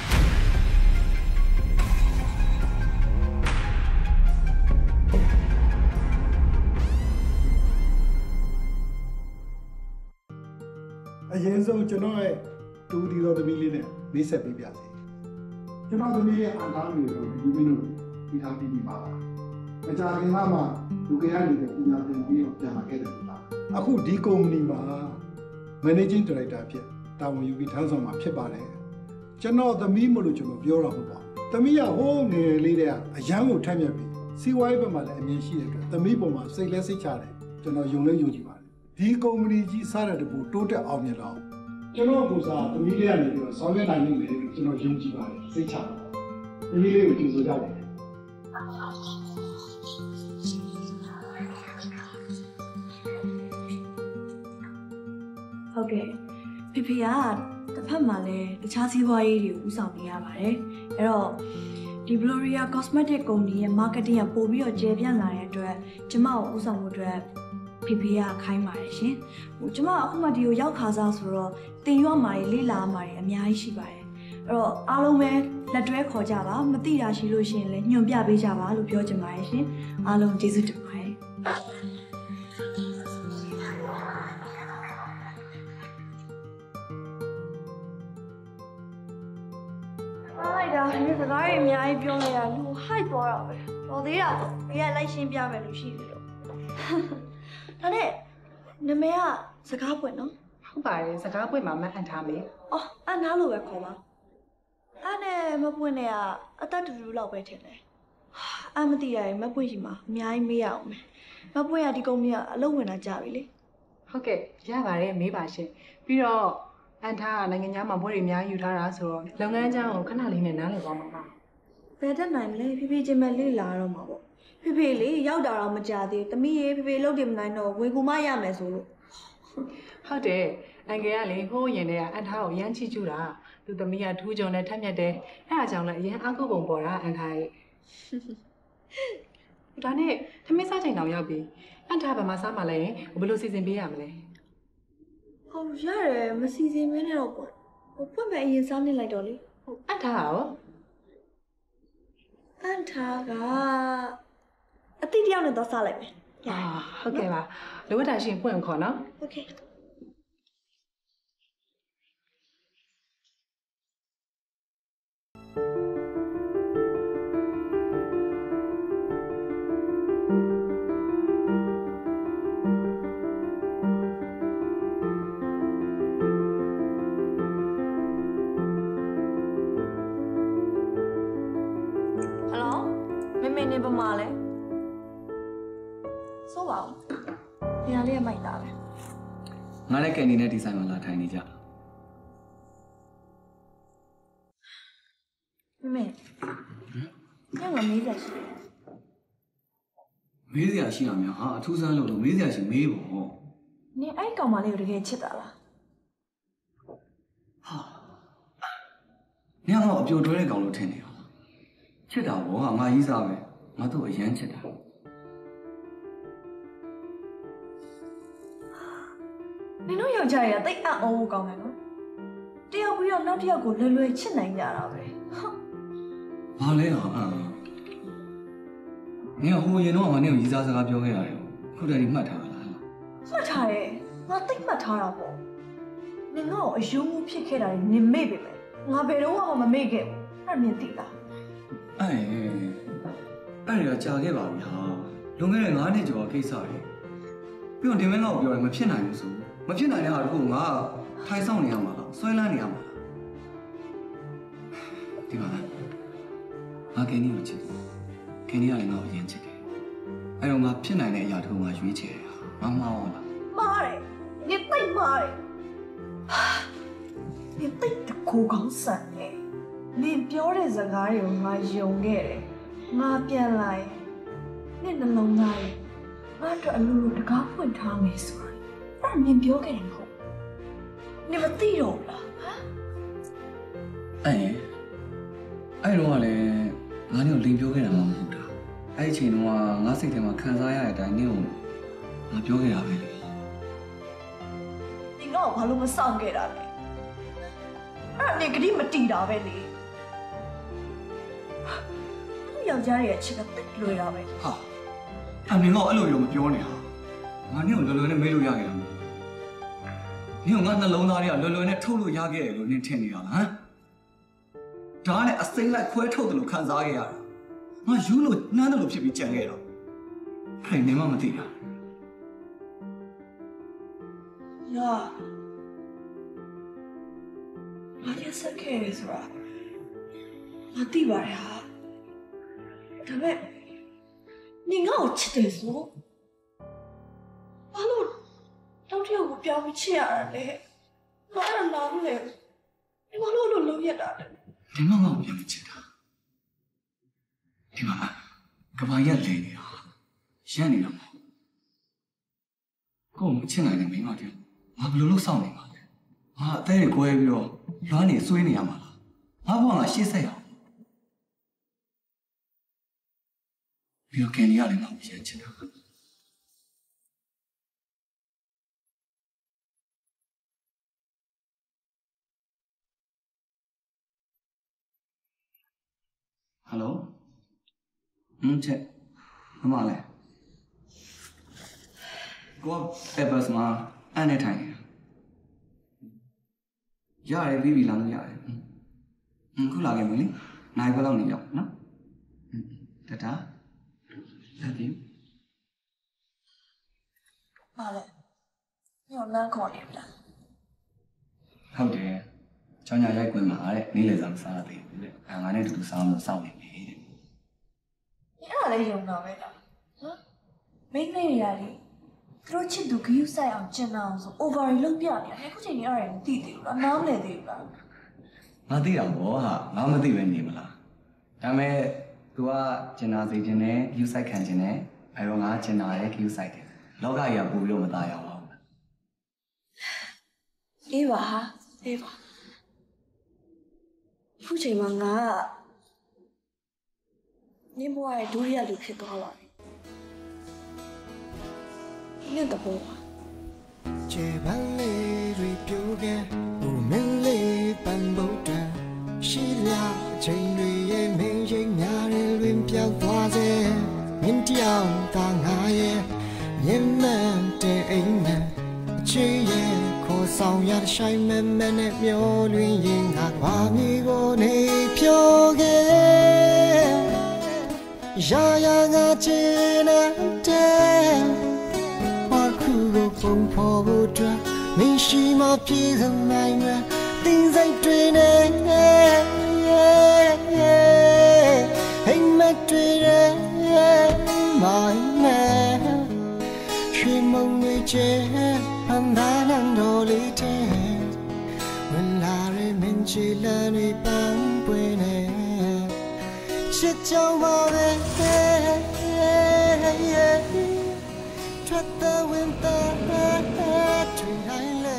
အရင်ဆုံးကျွန်တော်ရဲ့တူဒီတော်သမီးလေးနဲ့မိတ်ဆက်ပေးပြစီကျွန်တော်သမီးရဲ့အကားမျိုးကိုဒီမင်းတို့ဒီထားပြီးပါလားမကြခင်ကမှလူကရနေတဲ့ပညာသင်ပြီးတော့ပြန်လာခဲ့တယ်ပါအခုဒီကုမ္ပဏီမှာ managing director ဖြစ်တာဝန်ယူပြီးထမ်းဆောင်မှာဖြစ်ပါတယ်ကျွန်တော်သမီးမလို့ကျွန်တော်ပြောတာဟုတ်ပါသမီးကဟိုးငယ်လေးတည်းကအရန်ကိုထက်မြက်ပြီးစီဝိုင်းဘက်မှာလည်းအမြင်ရှိတဲ့အတွက်သမီးပေါ်မှာစိတ်လဲစိတ်ချတယ်ကျွန်တော်ယုံလဲယုံကြည်ပါတယ်ဒီကုမ္ပဏီကြီးစားတဲ့တပူတိုးတက်အောင်မြင်တော့ကျွန်တော်ကစားသမီးလေးကနေပြီးတော့ဆောင်းရနိုင်နေတယ်လို့ကျွန်တော်ယုံကြည်ပါတယ်စိတ်ချပါတယ်သမီးလေးကိုကြိုဆိုကြတယ်ဟုတ်ကဲ့ဖေဖေကတစ်ဖက်မှာလည်းတခြားစီးပွားရေးတွေကိုဦးဆောင်နေရပါတယ်အဲ့တော့ဒီ Gloria Cosmetic ကုမ္ပဏီရဲ့ marketing ကပို့ပြီးတော့ကျေပြန့်လာတဲ့အတွက်ကျမကိုဦးဆောင်ဖို့အတွက်ဖေဖေကခိုင်းပါတယ်ရှင်ဟိုကျမအခုမှဒီကိုရောက်ခါစားဆိုတော့တင်ရွမှာတွေလေ့လာမှာတွေအများကြီးရှိပါတယ်အဲ့တော့အားလုံးပဲလက်တွဲခေါ်ကြပါမသိတာရှိလို့ရှိရင်လည်းညွှန်ပြပေးကြပါလို့ပြောချင်ပါတယ်ရှင်အားလုံးကျေးဇူးတင်ပါတယ်ဒါဒီစကားတွေအများကြီးပြောလိုက်ရလူ hype သွားတာပဲတော်သေးတာပေါ့ဘေးကလိုက်ရှင်းပြမယ်လို့ရှိတယ်လို့ဒါနဲ့နမေကစကားပွင့်နော်ဟုတ်ပါတယ်စကားပွင့်မှာမအန်ထားမယ်အော်အန်နာလို့ပဲခေါ်ပါအဲ့နဲ့မပွင့်နဲ့ကအသက်တူတူလောက်ပဲထင်တယ်အမသိရရင်မပွင့်ရှိမှာအများကြီးမေးရအောင်မယ်မပွင့်ရဒီကုမ္ပဏီကအလုပ်ဝင်လာကြပြီလေဟုတ်ကဲ့ရပါတယ်မေးပါရှင်ပြီးတော့အန်ထားကနိုင်ငံခြားမှာဘွဲတွေအများကြီးယူထားတာဆိုတော့လုပ်ငန်းအကြောင်းကိုခဏလေးနဲ့နားလည်သွားမှာပါဘယ်တက်နိုင်မလဲဖေဖေချင်းပဲလေ့လာတော့မှာပေါ့ဖေဖေလေးရောက်တာတော့မကြသေးတမီးရေဖေဖေလုပ်တယ်မနိုင်တော့ဝင်ကူမရမယ်ဆိုလို့ဟုတ်တယ်အန်ကယ်ကလေဟိုးရင်ထဲကအန်ထားကိုရမ်းချီကျူတာသူသမီးကထူးကြုံနဲ့ထက်မြက်တယ်အဲ့အကြောင်းလည်းအရင်အကုတ်ပုံပေါ်တာအန်ထားရဲ့ဒါနဲ့သမီးစားချိန်တောင်ရောက်ပြီအန်ထားဘာမှစားမှလည်းဘယ်လိုစီစဉ်ပေးရမလဲဟုတ်ရတယ်မစီစဉ်မင်းနဲ့တော့ပေါ့ဟိုဖွင့်မဲ့အရင်စားနေလိုက်တော့လေဟုတ်အန်ထားရောအန်ထားကအတိတယောက်နဲ့တော့စားလိုက်မယ်啊，ဟုတ်ကဲ့ပါလိုအပ်တာရှိရင်ဖွင့်ခေါ်နော် Okay နေပမာလဲဆိုပါဦးဒီဟာလေးကမိုက်တာပဲငါလည်းကန်ဒီနဲ့ဒီဇိုင်းမှာလာထိုင်နေကြမမေညငါမေးကြရှိမေးစရာရှိတာများဟာအထူးဆန်းလို့လို့မေးစရာရှိမေးပေါ့နင်အဲ့ကောင်မလေးကိုတကယ်ချစ်တာလားဟာညငါအပြိုတွဲတဲ့ကောင်လို့ထင်နေအောင်ချစ်တာဘောဟာငါကြီးစားပဲငါတို့အရန်ချစ်တာနင်တို့ယောက်ျားတွေကတိတ်အံ့ဩဖို့ကောင်းတယ်နော်တယောက်ပြီးတော့နောက်တစ်ယောက်ကိုလွယ်လွယ်ချစ်နိုင်ကြတာပဲဟုတ်ဘာလဲဟာအာနင်ကဟိုရင်တော့ငါနဲ့ကိုကြီးစားစကားပြောခဲ့ရတယ်ခုတည်းကမှတ်ထားလားမှတ်ထားရဲ့ငါတိတ်မှတ်ထားတာပေါ့နင်ကတော့အယုံမှုဖြစ်ခဲ့တာနင်မေ့ပြီပဲငါဘယ်တော့မှမမေ့ခဲ့ဘူးအဲ့နင်သိလားအဲ့အဲ့ဒါကြာခဲ့ပါပြီဟာလွန်ခဲ့တဲ့၅နှစ်ကျော်ကိစ္စတွေပြီးတော့ဒီမင်းကတော့ပြောတယ်မဖြစ်နိုင်ဘူးဆိုမဖြစ်နိုင်တဲ့ဟာတခုငါထိုင်ဆောင်နေရမှာလားဆွဲလန်းနေရမှာလားဒီမှာငါကင်းနီကိုချစ်တယ်ကင်းနီကလည်းငါ့ကိုယဉ်ချစ်တယ်အဲ့တော့ငါဖြစ်နိုင်တဲ့အရာတခုငါရွေးချယ်တယ်ငါမှားပါလားမားတယ်နင်သိမားတယ်နင်သိတကူကောင်းဆန်တယ်နင်ပြောတဲ့စကားတွေကိုငါယုံခဲ့တယ်ငါပြန်လာရင်နင်နှလုံးသားရဲ့ငါတို့အလိုလိုတကားဖွင့်ထားမယ်ဆိုတာအဲ့နင်ပြောခဲ့တယ်မဟုတ်နင်မသိတော့ဘူးလားဟမ်အဲ့အဲ့တော့ကလည်းငါနဲ့ကိုလိန်ပြောခဲ့တာမှမဟုတ်တာအဲ့ဒီအချိန်တုန်းကငါစိတ်ထဲမှာခံစားရတဲ့အတိုင်းနင့်ကိုငါပြောခဲ့တာပဲလေ你让我把路们上给他呗，那你给你们抵他呗你，你要家里吃个得累了呗。 ဟာအမင်းကအဲ့လိုရောမပြောနဲ့ဟာငါနင့်ကိုလွယ်လွယ်နဲ့မေးလို့ရခဲ့တာမဟုတ်နင့်ကငါနှလုံးသားတွေကလွယ်လွယ်နဲ့ထုတ်လို့ရခဲ့တယ်လို့နင်ထင်နေတာလားဟမ်ဒါနဲ့အစိမ့်လိုက်ခွဲထုတ်တယ်လို့ခံစားခဲ့ရတာငါယူလို့နှမ်းတယ်လို့ဖြစ်ပြီးကြံခဲ့တော့အဲ့နင်မှမသိတာ呀，我这是开的是吧？我对吧呀？他们，你让我吃的时候，完了，当天我表不起来嘞，我那哪嘞？你完了我都留下来了。 ဒီမှာငါ့ကိုပြန်မချစ်တာဒီမှာကဘာရက်လိန်နေတာရန်နေတာမဟုတ်ကိုယ်မချစ်နိုင်တဲ့မိန်းမတည်းငါဘယ်လိုလုပ်ဆောင်နေမှာလဲငါအသေးကိုယ်ပြီးတော့လွမ်းနေဆွေးနေရမှာလားငါဘဝငါရှေ့ဆက်ရအောင်ပြီးတော့ကန်ဒီကလည်းငါ့ကိုပြန်ချစ်တာဟယ်လိုဟင်းချက်မမလဲကိုက papers မှာအဲ့နဲ့ထိုင်နေတာရတယ်ပြီးပြီလားလို့ရတယ်ဟင်းခုလာခဲ့မယ်လေနိုင်ခွဲလောက်နေရောက်နော်တတာလမ်းယူ妈嘞，你有难搞的不啦？ ဟုတ်တယ်ကျောင်းညာရိုက်ခွင့်မှာတဲ့နေ့လည်စာမစားသေးဘူးတဲ့ငါနဲ့တူတူစားလို့စောင့်နေပြီတဲ့你哪来用到的啦？啊？没那样的，他说吃都可以晒အောင်ကျန်အောင်ဆို over လုံးပြနေတယ်ခုချိန်ကြီးအဲ့ဒါမသိသေးဘူးလားနားမလည်သေးဘူးလားငါသိတာဗောဟာငါမသိပဲနေမလားဒါပေမဲ့ तू ကကျင်နာစေခြင်းနဲ့ view site ခံခြင်းနဲ့အဲတော့ငါကျင်နာရဲ့ view site တယ်လောကကြီးကပို့ပြီးတော့မသားရအောင်အေးပါဟာအေးပါခုချိန်မှာငါကနင်းဘဝရဲ့ဒုတိယလူဖြစ်သွားပါပြီနင်းတဘောပါကျေပန်းလေးတွေပြိုးခဲ့ဘူမင်းလေးပန်းဘုတ်တန်ရှိလာချိန်တွေရဲ့မင်းချိန်များတဲ့လွင်ပြောက်သွားစေမင်းတယောက်သာငါရဲ့မြင်မှန်တဲ့အိမ်မက်ချေရဲ့ခေါ်ဆောင်ရတဲ့ဆိုင်မမနဲ့မျောလွင်ရင်ငါဘာမျိုးကိုနေဖြောခဲ့ရာရာငါချင်တဲ့ဘာခုကိုပုံဖော်ဖို့အတွက်မင်းရှိမပြေစနိုင်မှာတင်းစိတ်တွေနဲ့ဟိမ်မက်တွေနဲ့မိုင်းနဲ့ရွှေမုံတွေချဲဖန်သားနံတော်လေးတဲ့ဝင်လာရဲ့မင်းချီလန်းတွေပန်းပွင့်နေချစ်ကြောင်ပါပဲထွက်တဲ့ဝင်တဲ့တွေတိုင်းလဲ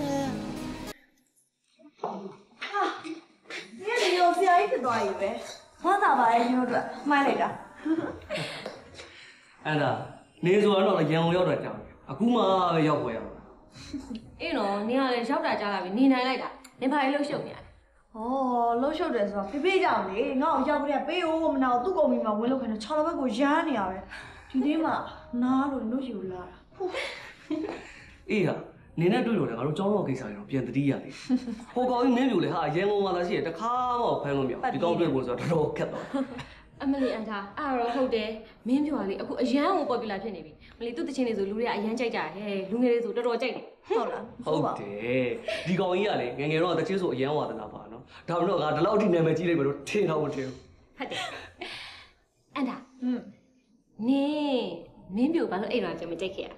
ဟာဒီနေ့ရောဆရာကြီးဖြစ်သွားပြီပဲဝမ်းသာပါရဲ့ညို့အတွက်မှိုင်းလိုက်တာအဲ့ဒါနေဆိုတော့ရန်ကုန်ရောက်တာကြောင်အခုမှပဲရောက်ခွဲရမှာအေးနော်နင်ကလည်းရောက်တာကြားလာပြီနေနိုင်လိုက်တာနင်ဘာလို့လှုပ်ရှုပ်နေရလဲဩလှုပ်ရှုပ်တယ်ဆိုတော့ဖေဖေကြောင်လေငါ့ကိုရောက်ကြပေးဦးမနာသူ့ကုမ္ပဏီမှာဝင်လို့ခိုင်းတော့ခြေတော်ဘက်ကိုရမ်းနေရပဲဒီနေ့မှနားလို့နှုတ်ယူလာတာအေးဟာနင်းနဲ့တွေ့လို့လည်းငါတို့ကြောင်းတော့ကိစ္စတွေတော့ပြန်တတိရသေးဟိုကောင်ကြီးမင်းပြူလေဟာရန်ကုန်မှာလာရှိရတခါမှဖမ်းလို့မရဒီကောင်တွေ့ဖို့ဆိုတော့တော်တော်ခက်တော့အမလီအန်တာအဲ့တော့ဟုတ်တယ်မင်းပြောရလေအခုအရန်ကိုပေါ်ပြလာဖြစ်နေပြီမလီသူ့တချင်းတွေဆိုလူတွေကအရန်ကြိုက်ကြတယ်လူငယ်တွေဆိုတော်တော်ကြိုက်တယ်ဟုတ်လားဟုတ်တယ်ဒီကောင်ကြီးကလေငယ်ငယ်တော့တချင်းဆိုအရန်ဝါသနာပါနော်ဒါမှမဟုတ်ငါဒီလောက်အထိနာမည်ကြီးလိုက်ပဲလို့ထင်တော့မထင်ဘူးဟုတ်တယ်အန်တာဟွန်းနင်းမင်းပြူဘာလို့အဲ့တော့ကြမကြိုက်ခဲ့ရလဲ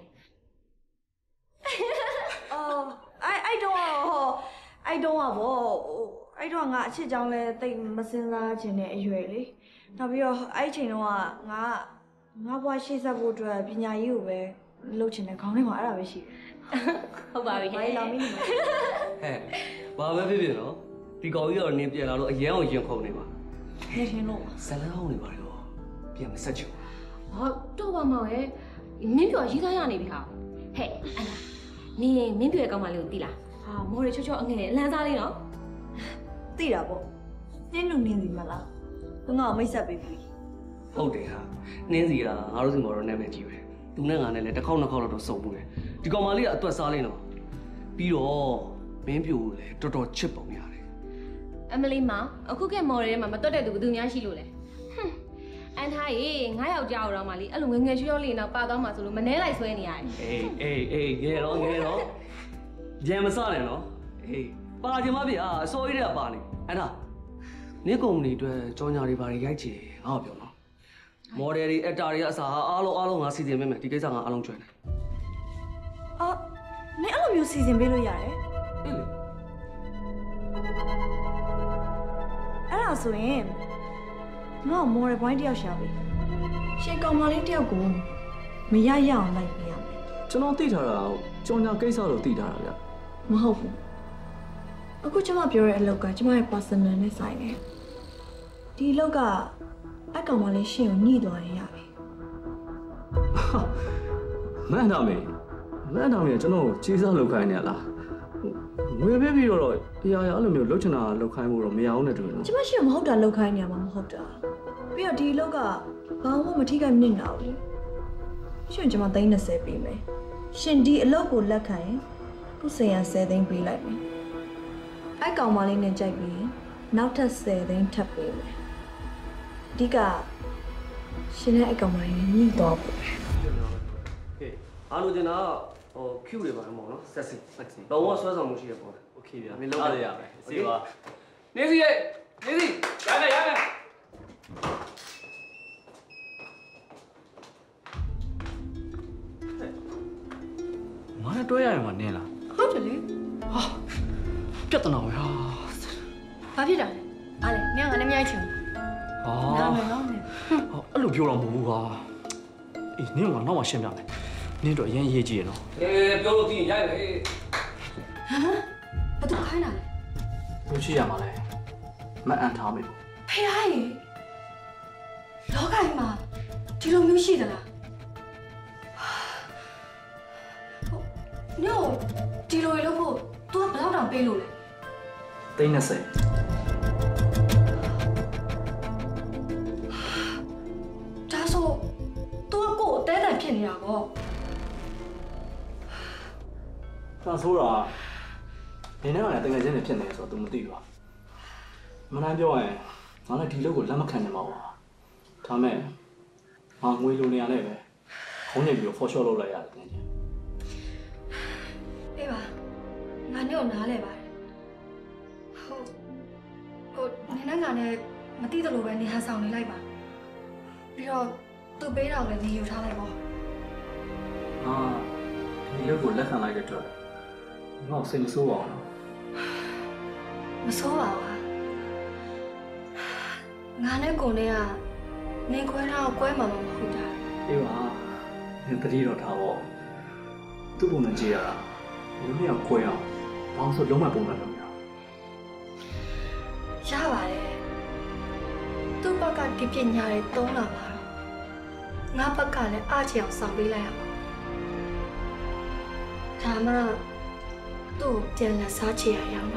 အော်အဲ့အဲ့တော့အဲ့တော့ဗောအဲ့တော့ငါအချစ်ကြောင်းလဲတိတ်မစင်စားခြင်းနဲ့အရွယ်လေနောက်ပြီးတော့အဲ့ချိန်တော့ငါငါဘွားရှေ့ဆက်ဖို့အတွက်ပညာရေးကိုပဲလုပ်ချင်တယ်ခေါင်းထဲမှာအဲ့ဒါပဲရှိတယ်ဟုတ်ပါပြီဟဲ့လောင်မင်းဟဲ့ဘာပဲဖြစ်ဖြစ်နော်ဒီကောင်ကြီးတော့နင်းပြန်လာလို့အရန်ကိုရင်ခုန်နေပါနေထင်လို့ဇလန်းအောင်နေပါတော့ပြန်မဆက်ချင်ဟောတော့ပါမောင်ရဲ့မင်းပြောရေးသားရနေပြီဟာဟဲ့အန်နင်းမင်းပြွေကောင်းမလေးကိုသိလားဟာမော်ရချောချောအငယ်အလန်းစားလေးနော်သိတာပေါ့နင်းလူနင်းစီမလားသူငါ့ကိုမိတ်ဆက်ပေးပြီဟုတ်တယ်ဟာနင်းစီကငါတို့စီမော်တော့နာမည်ကြီးပဲသူနဲ့ငါနဲ့လည်းတစ်ခေါက်နှစ်ခေါက်တော့စုံမှုတယ်ဒီကောင်မလေးကအသွက်စားလေးနော်ပြီးတော့မင်းပြိုလည်းတော်တော်ချစ်ပုံရတယ်အမလီမောင်အခုကမော်ရထဲမှာမတွက်တဲ့သူဘယ်သူများရှိလို့လဲဟွန်းအန်ထားရေငါးယောက်ကြောက်တော့မှလေအဲ့လိုငငယ်ရွှေရွှေလေးတော့ပါသွားမှဆိုလို့မနှဲလိုက်ဆွဲနေရတယ်အေးအေးအေးငယ်တော့ငယ်တော့ကြံမစနဲ့နော်အေးပါချင်မပြအစိုးရတဲ့ပါနေအဲ့ဒါနင်းကုမ္ပဏီအတွက်ကြောညာတွေဘာတွေရိုက်ချင်ငါ့ကိုပြောနော်မော်ဒယ်တွေအက်တာတွေကအစားအားလုံးအားလုံးငါစီစဉ်ပေးမယ်ဒီကိစ္စငါအားလုံးကျွမ်းတယ်အော်နင်းအဲ့လိုမျိုးစီစဉ်ပေးလို့ရတယ်အေးလေအဲ့ဒါဆိုရင်ငါ့မော်ဒယ်ဘွိုင်းတယောက်ရှာပြီရှင်ကောင်မလေးတယောက်ကိုမရရအောင်လိုက်ပေးရမယ်ကျွန်တော်သိထားတာကြောညာကိစ္စလို့သိထားတာဗျမဟုတ်ဘူးအခုကျွန်မပြောတဲ့အလုပ်ကကျွန်မရဲ့ personal နဲ့ဆိုင်တယ်ဒီအလုပ်ကအကောင်မလေးရှင်ကိုညှိသွားရင်ရပြီမန်တော်မေမန်တော်မေကျွန်တော်ကြီးစားလုပ်ခိုင်းနေရလားငွေပေးပြီးတော့အရာရာအဲ့လိုမျိုးလုပ်ချင်တာလုပ်ခိုင်းဖို့တော့မရအောင်နဲ့တူတယ်နော်ကျွန်မရှင်မဟုတ်တာလုပ်ခိုင်းနေရမှာမဟုတ်တာပြီးတော့ဒီအလုပ်ကဘာမှမထိခိုက်မနစ်နာဘူးလေရှင်ကျွန်မသိန်း၂၀ပေးမယ်ရှင်ဒီအလုပ်ကိုလက်ခံရင်ခုစင်ရ၁၀သိန်းပေးလိုက်မယ်အဲ့ကောင်မလေးနဲ့ကြိုက်ပြီးနောက်ထပ်၁၀သိန်းထပ်ပေးမယ်အဓိကရှင်နဲ့အဲ့ကောင်မလေးနဲ့ညှိတော့ပို့ပဲဟေးအားလို့ကျွန်တော်ဟို Q တွေပါမှာနော်ဆက်စီတော့ဝဆွဲဆောင်မှုရှိရပေါ့โอเคဗျာမင်းလောက်ရရမယ်စီပါနေစီရဲ့နေစီရမယ်ရမယ်ငါနဲ့တွဲရရင်မနင်းလားဟုတ်တယ်လေဟာပြဿနာပဲဟာဘာဖြစ်တာလဲအားလေနင်ကငါနဲ့မရိုက်ချင်ဘူးဟာနားမယ်နော်နင်ဟောအဲ့လိုပြောတော့မဟုတ်ဘူးကွာအေးနင်းကနောက်မှရှင်းပြမယ်နင်းတော့အရင်ရေးကြည့်ရနော်အေးပြောလို့ကြည့်ရင်ရိုက်မယ်ဟမ်ဘာတူခိုင်းတာလဲလူရှိရမှာလဲမအန်ထားမေပေါ့ဖေးရေလောကကြီးမှာဒီလိုမျိုးရှိသလားနော်ဒီလိုလို့ဖို့ तू ကဘယ်တော့တောင်ပေးလို့လဲသိန်း၂၀ဒါဆို तू ကကိုယ်အသေးအံဖြစ်နေတာပေါ့他说了，你那玩意等个人的骗你说都没对吧？没难表哎，俺那第六个怎么看见嘛哇？他们，啊，我一六年来呗，后年就发小路来呀，等下。 哎吧，俺有拿来吧？好，好，你那俺呢？没地的路呗，你还上你来吧？比如都背上了，你有啥来不？ 啊，第六个来看来个这，我谁没收完了？ 没收完啊？俺那过年啊，你快让乖妈妈回家。 对吧？你得理着他哦，都不能接啊，有没有乖啊？当时两万不能怎么样？ 啥玩意？都把个这边家的东了嘛，俺把个的阿姐要上回来了，他们都见了啥姐呀嘛？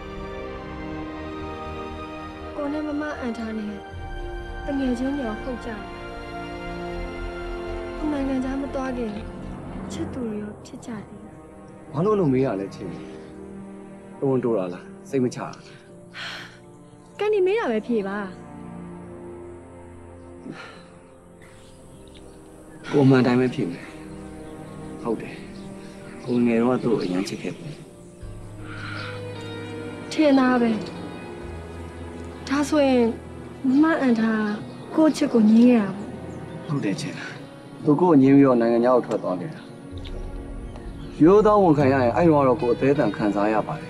过年妈妈按他呢，等眼睛要好家，我们人家没多的，吃多了吃家的。 ဘာလို့လုံးမေးရလဲချင်းတုံးတိုးတာလားစိတ်မချတာ跟你没啥问题吧？ ကိုမှန်တိုင်းပဲဖြစ်မယ်ဟုတ်တယ်ကိုငယ်တော့သူ့အရင်ချစ်ခဲ့တယ်天哪呗！他说妈妈按他过去过年啊。 ဟုတ်တယ်ချင်းသူကိုညင်းပြီးတော့နိုင်ငံခြားကိုထွက်သွားခဲ့တာရိုးသားဝန်ခံရရင်အဲ့တော့ကိုအသေးအံခံစားရပါတယ်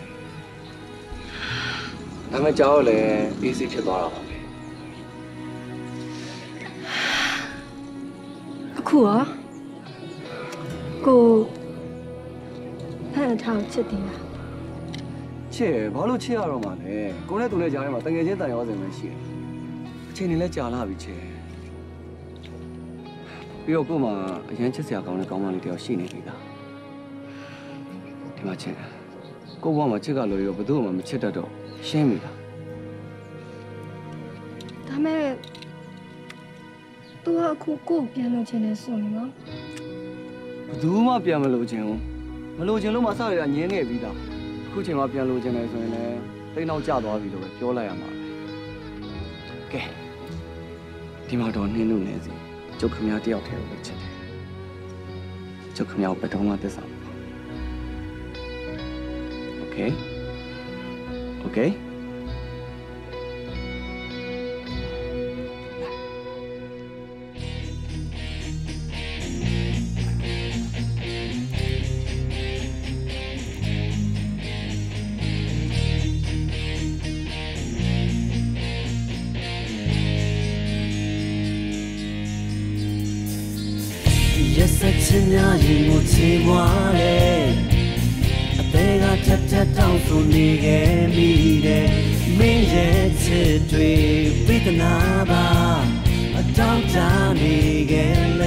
ဒါပေမဲ့ကြောက်လည်းအေးစိဖြစ်သွားတာပါပဲ酷啊！ကိုဖန်ထားချစ်တယ်လားချစ်ဘာလို့ချစ်ရတော့မှလဲကိုနဲ့သူနဲ့ကြားထဲမှာတငယ်ချင်းတန်ရောစင်ပဲရှိတယ်အချိန်နဲ့လည်းကြာလာပြီချစ်ပြီးတော့ကိုမှအရင်ချစ်စရာကောင်းတဲ့ကောင်းမလေးတယောက်ရှိနေပြီလားဒီမှာချစ်ကိုဘဝမှာချစ်ကလို့ရောဘယ်သူမှမချစ်တတ်တော့ရှင်းပြီလားဒါမဲ့သူကအခုကိုပြန်လို့ချင်တယ်ဆိုရင်နော်ဘယ်သူမှပြန်မလို့ခြင်းဘူးမလို့ခြင်းလို့မှစရတာညင်းခဲ့ပြီးသားအခုချိန်မှာပြန်လို့ခြင်းတယ်ဆိုရင်လည်းတိတ်နောက်ကျသွားပြီလို့ပဲပြောလိုက်ရမှာပဲကဲဒီမှာတော့နှင်းလို့နေစီကျုပ်ခမတယောက်တည်းကိုပဲချစ်တယ်ကျုပ်ခမကိုဘယ်တော့မှသစ္စာမပေါ့โอเคโอเค Yes, it's in your emotion. I think I just just down for me, me, me, yes, it's with another. I don't down again.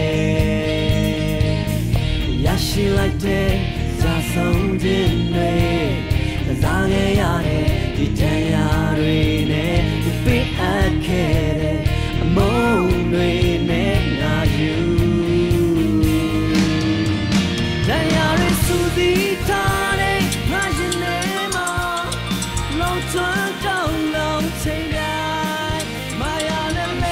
Yeah, she like that, just something new. As I get it, the day I read it, the big I get it. I'm only not you. Long time down, long time, my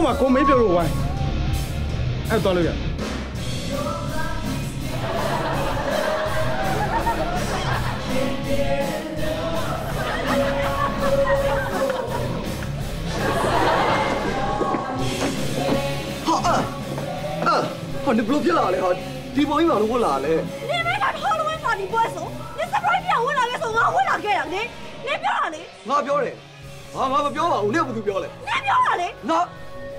မှာကိုမေးပြောလို့ဝိုင်းအဲ့တော့လို့ရဟာ你不要别拉了哈，地方一般都不拉嘞。 你没看好了，我把你关送，你什么时候我那个送我我那个呀？你你表哪里？ 我表嘞，啊我不表嘛，我也不就表嘞。 你表哪里？ 我。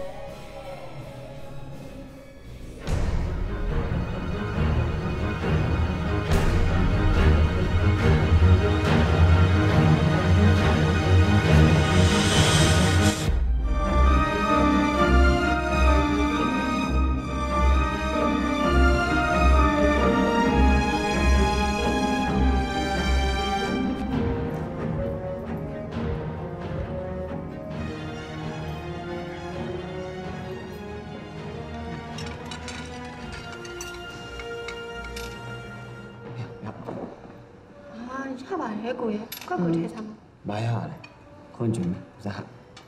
ရပါတယ်ကိုရဲ့ကွက်ကိုထဲစားမှာဘာရလဲခွန်ကျုံဇာဟာ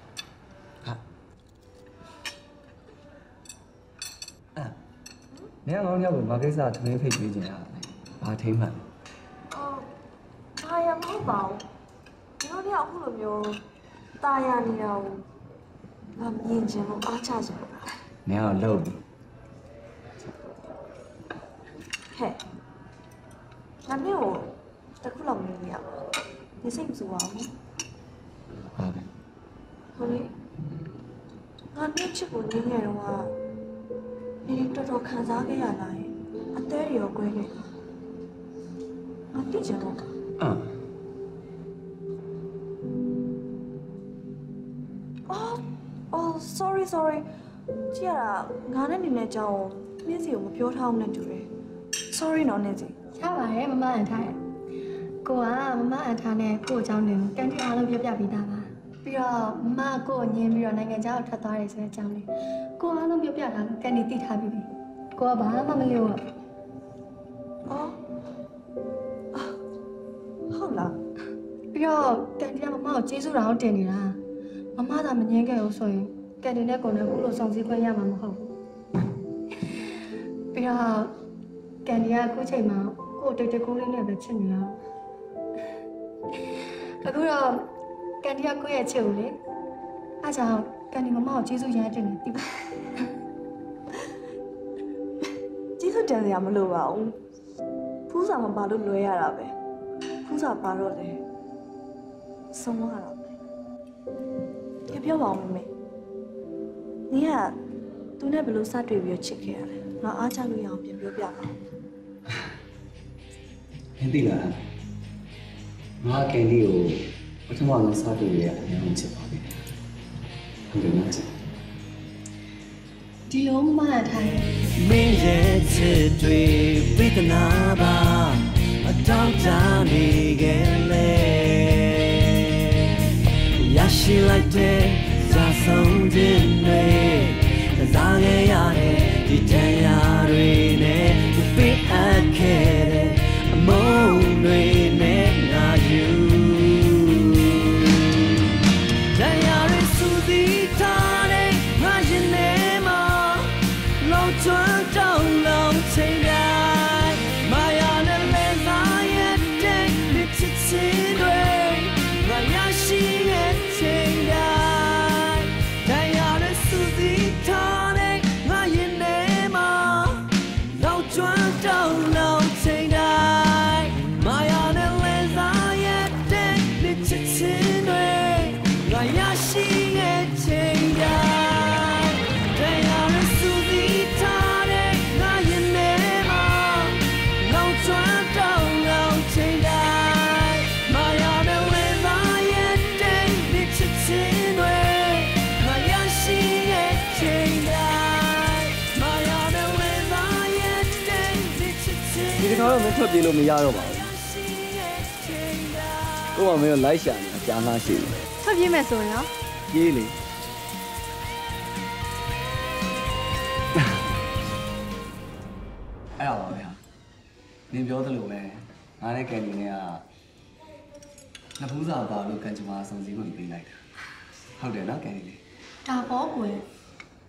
အာနေအောင်ညောက်ကိုဘာကိစ္စသမင်းဖိတ်ပေးခြင်းရလဲဘာထိမ့်မှန်အော်ဘာရမဟုတ်ပါဘူးဒီလိုเนี่ยအခုလိုမျိုးตายရနေတာကိုငါမြင်ချင်လို့အားချချင်လို့နေအောင်လှုပ်ပြီဟဲ့ငါမျိုးတခုလောက်မြင်ရပါနေစိတ်မဆိုးပါဘူးဟုတ်ကဲ့ဟိုလေငါနေ့ချစ်ကိုနေငယ်တော့ကနေတော်တော်ခံစားခဲ့ရလာရင်အသေးရောကွဲခဲ့ငါတိကျတော့အာအော်အော် sorry sorry ကြည့်ရတာငါနဲ့နေနေကြောင်းနှင်းစီကိုမပြောထားအောင်နဲ့တူတယ် sorry နော်နှင်းစီရပါတယ်မမအန်ထားရဲ့ကိုကမမအန်ထားနဲ့ကို့အကြောင်းတွေကိုကန်တီအားလုံးပြောပြပေးတာပါပြီးတော့မမကို့ညင်းပြီးတော့နိုင်ငံခြားကိုထွက်သွားတယ်ဆိုတဲ့အကြောင်းလေးကိုအားလုံးပြောပြတာကန်တီသိထားပြီးပြီကိုကဘာမှမလို့အော်ဟုတ်လားပြီးတော့ကန်တီကမမကိုကျေးဇူးတော်တင်နေတာမမသာမငင်းခဲ့ဘူးဆိုရင်ကန်တီနဲ့ကိုနဲ့ခုလိုဆောင်စည်းခွင့်ရမှာမဟုတ်ဘူးပြီးတော့ကန်တီကအခုချိန်မှာကိုတိတ်တကူလေးနဲ့ပဲချစ်နေရအောင်အခုတော့ကန်တီကကိုရဲ့ချစ်ကိုလေအားကြောင့်ကန်တီမမကိုကျေးဇူးရမ်းတင်တယ်တိပါကျေးဇူးတင်စရာမလိုပါဘူးဖူးစာမပါလို့လွဲရတာပဲဖူးစာပါတော့လေဆုံးမရတာပဲပြောပါဦးမေနင်ကသူနဲ့ဘယ်လိုစတွေ့ပြီးချစ်ခဲ့ရလဲငါအားချလို့ရအောင်ပြန်ပြောပြပါမင်းသိလားငါကန်ဒီကိုပထမဆုံးစတွေ့ရတဲ့အများကြီးချစ်ပါပြီဟုတ်တယ်နော်ဒီလိုမှတ်ထားရင်မင်းရဲ့ချစ်တွေဝေဒနာပါအတောင်းတနေခဲ့လေရရှိလိုက်တဲ့ဇာဆုံးခြင်းတွေစားခဲ့ရတဲ့ဒီတရားတွေနဲ့ပေးအပ်ခဲ့တဲ့အမုန်းတွေနဲ့ငါယူတရားတွေစူးစီးထားတဲ့ငါရင်ထဲမှာလုံးချွမ်းတောင်းလုံးချိန်တိုင်းမာယာနဲ့လဲစားရတဲ့မြစ်ချစ်ချင်းတွေငါရရှိရဲ့ချိန်တိုင်းတရားတွေစူးစီးထားတဲ့ငါရင်ထဲမှာလုံးချွမ်းတောင်းလုံးချိန်တိုင်းမာယာနဲ့လဲစားရတဲ့မြစ်ချစ်ချင်းတွေငါရရှိရဲ့ချိန်တိုင်းတရားတွေစူးစီးထားတဲ့ငါရင်ထဲမှာလုံးချွမ်းတောင်းလုံးချိန်တိုင်းမာယာနဲ့လဲစားရတဲ့မြစ်ချစ်ချင်းတွေငါရရှိရဲ့ချိန်တိုင်းမာယာနဲ့လဲစားရတဲ့မြစ်ချစ်ချင်းဒီတစ်ခါတော့မထွက်ပြေးလို့မရတော့ပါဘူးကိုကမင်းကိုလိုက်ရှာနေတာကြားလားရှိတယ်ထွက်ပြေးမယ်ဆိုရင်ရောပြေးလေအဲ့တော့ပါဗျာနင်ပြောသလိုပဲငါနဲ့ကန်ဒီနဲ့ကနှစ်ဖူးစာပါလို့ကန်ချမာစုံစည်းခွင့်ပေးလိုက်တာဟုတ်တယ်နော်ကန်ဒီလေးဒါပေါ့ကွယ်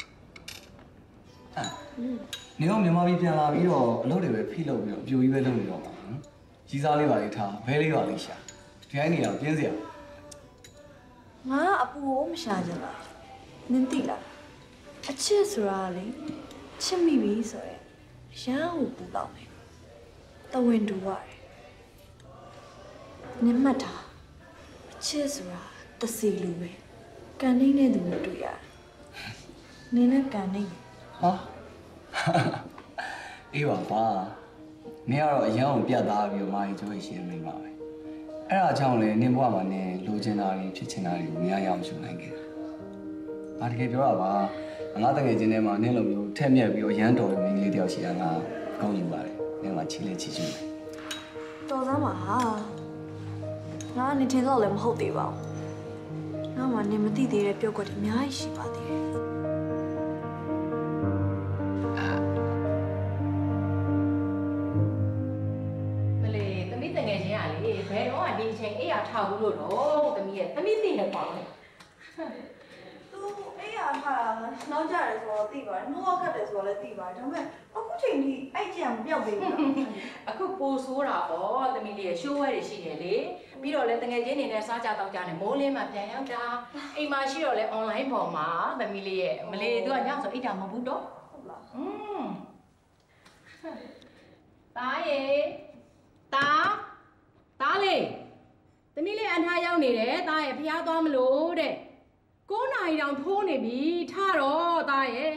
နေတော့မြန်မာပြည်ပြန်လာပြီးတော့အလုပ်တွေပဲဖိလုပ်ပြီးတော့အပြိုကြီးပဲလုပ်နေတော့ပါနော်ကြီးစားလေးပါလေးထားဘဲလေးပါလေးရှာဒီတိုင်းနေတော့ပြင်းစရာငါအပူကိုမရှာကြလားနင်သိလားအချစ်ဆိုတာလေချစ်မိပြီဆိုရင်ရမ်းကိုပူတော့မယ်တဝင်းတူရတယ်နင်မှတ်တာအချစ်ဆိုတာတစီလူပဲကန်နေတဲ့သူကိုတွေ့ရတယ်နင်နဲ့ကန်နေဟာအေးပါပါနင်ကတော့အရန်ကိုပြတ်သားပြီးတော့မာရီကျိုးရှင်းမိပါပဲအဲ့ဒါကြောင့်လေနင်ဘဝမှာနင်လိုချင်တာတွေဖြစ်ချင်တာတွေကိုမရရအောင်ရှုနိုင်ခဲ့တာငါတကယ်ပြောတာပါငါတကယ်ချင်းထဲမှာနင်လိုမျိုးထက်မြက်ပြီးတော့ရမ်းတော်တဲ့မိန်းကလေးတယောက်ရှိတာငါကောင်းယူပါတယ်နင်ကချီလေးချီချူတယ်တော်စမ်းပါဟာငါနေထင်တော့လည်းမဟုတ်သေးပါဘူးငါမှနေမသိသေးတဲ့ပြောက်ကွက်တွေအများကြီးရှိပါသေးတယ်ဘယ်တော့ဒီအချိန်အေးရထားဘူးလို့တော့သမီးရဲ့သမီးသိနေပါလေသူအေးရထားနောက်ကြတယ်ဆိုတော့သိပါတယ်နှိုးခတ်တယ်ဆိုတော့လည်းသိပါတယ်ဒါပေမဲ့အခုချိန်ထိအဲ့ကြံမပြောက်သေးဘူးအခုပိုဆိုးတာပေါ့သမီးလေးရဲ့ရှိုးဝဲတွေရှိတယ်လေပြီးတော့လည်းတငယ်ချင်းတွေနဲ့စားကြတောက်ကြတယ်မိုးလင်းမှပြန်ရောက်တာအိမ်မှာရှိတော့လဲ online ပေါ်မှာသမီးလေးရဲ့မလေးသူကညဆိုအိတ်တာမဟုတ်ဘူးတော့ဟုတ်လားอืมတားရေတားတားလေသမီးလေးအန်ထားရောက်နေတယ်တားရဲ့ဖျားသွားမလို့တဲ့ကိုးနာရီတောင်ထိုးနေပြီထတော့တားရဲ့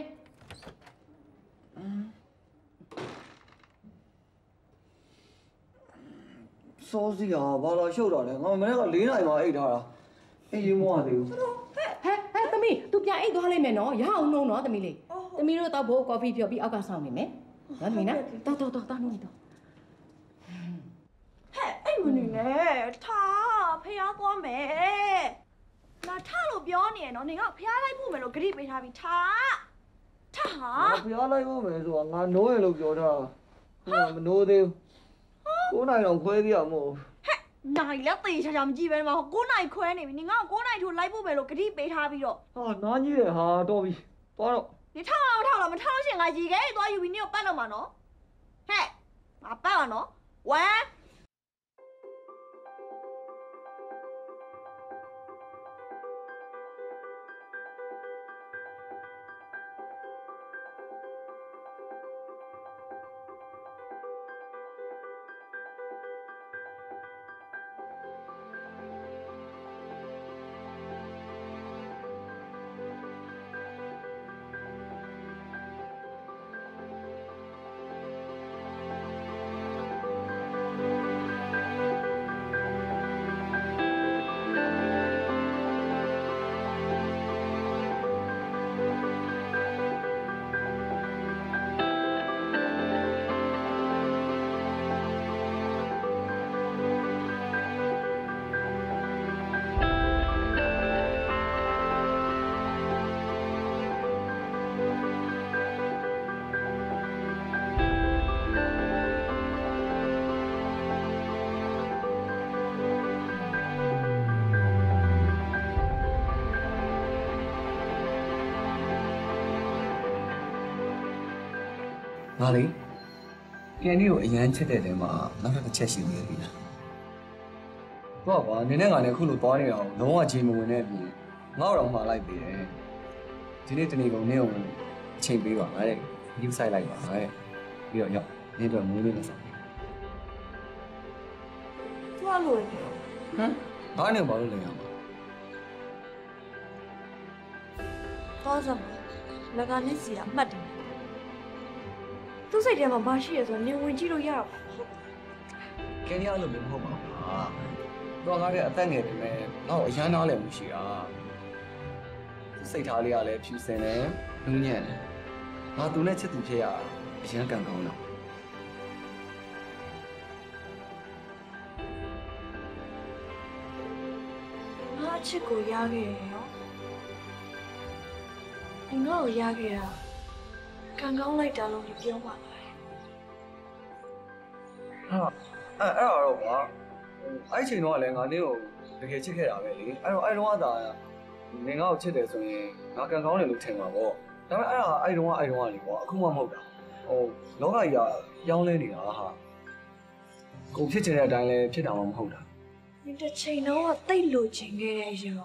စောစီဟာဘာလာရှုပ်တာလဲငါမနေ့က၄နာရီမှအိတ်ထားတာအေးရေးမွားသေးဘူးဟဲ့ဟဲ့ဟဲ့သမီး तू ပြန်အိတ်သွားလိုက်မယ်နော်ရအောင်နှုံးနော်သမီးလေးသမီးတို့တော့ဘိုးကော်ဖီဖြော်ပြီးအောက်ကဆောင်နေမယ်နော်သမီးနော်တော်တော်တော်တော်နှုံးနေတော့ဟဲ့အဲ့မနေနဲ့ထားဖျားသွားမယ်ငါထားလို့ပြောနေရနော်နင်ကဖျားလိုက်ဖို့မယ်လို့ဂရိပေးထားပြီထားထားဟာဖျားလိုက်ဖို့မယ်ဆိုတာငါနိုးရလို့ပြောထားတာမနိုးသေးဘူးကိုးနိုင်တော့ခွဲသေးရမို့ဟဲ့နိုင်လက်သေးချာချာမကြည့်ပဲမှာကိုးနိုင်ခွဲနေပြီနင်ကကိုးနိုင်ထိုးလိုက်ဖို့မယ်လို့ဂရိပေးထားပြီးတော့ဟာနားကြီးရဟာတော်ပြီသွားတော့你唱了唱了，我们唱了先，我几个多有比你有办了嘛喏？嘿，啊办了喏，喂。 ငါလေကန်ဒီကိုအရန်ချက်တဲ့တဲမှာနောက်ထပ်တစ်ချက်ရှိသေးတယ်ပြီလားဟုတ်ပါနင်းနဲ့ငါလည်းအခုလိုသွားနေအောင်လုံးဝချိန်မဝင်တဲ့အပြင်ငါ့တော့မှားလိုက်သေးတယ်ဒီနေ့တနေ့ကုန်နေအောင်အချိန်ပေးပါငါတဲ့ယူဆိုင်လိုက်ပါငါတဲ့ပြီးတော့ရောက်နေတော့မွေးလေးနဲ့ဆောင်သွားလို့ရဟမ်ဘာနဲ့ဘာလို့လဲရမှာသွားစမ်းလကနေစီအမှတ်တယ်သူစိတ်ထဲမှာဘာရှိရဆိုနေဝင်ကြည့်လို့ရတော့ကဲရလို့မဟုတ်ပါဘူးဟာတော့ငါတဲ့အသက်ငယ်ပြီမဲ့တော့အရန်နားလည်းမရှိတာစိတ်ထားလေးကလည်းဖြူစင်တယ်နူးညံ့တယ်ငါသူနဲ့ချစ်သူဖြစ်ရအရန်ကံကောင်းတော့ငါချစ်ကိုရခဲ့ရောဒီငါ့ကိုရခဲ့တာကံကောင်းလိုက်တာလို့ပြောပါလားဟာအဲ့အဲ့တော့ကွာအဲ့ချိန်တော့လည်းငါနင်းကိုတကယ်ချစ်ခဲ့တာပဲလေအဲ့တော့အဲ့တော့ကသာနင်ငါ့ကိုချစ်တယ်ဆိုရင်ငါကံကောင်းတယ်လို့ထင်ပါပေါ့ဒါပေမဲ့အဲ့ဒါအဲ့တုန်းကအဲ့တုန်းကလေကွာအခုမှမဟုတ်တာဟိုလောကကြီးကပြောင်းလဲနေတာဟာကိုဖြစ်ချင်တဲ့အတိုင်းလဲဖြစ်တာမှမဟုတ်တာ你的ချိန်တော့တိတ်လို့ချိန်ခဲ့တဲ့ရော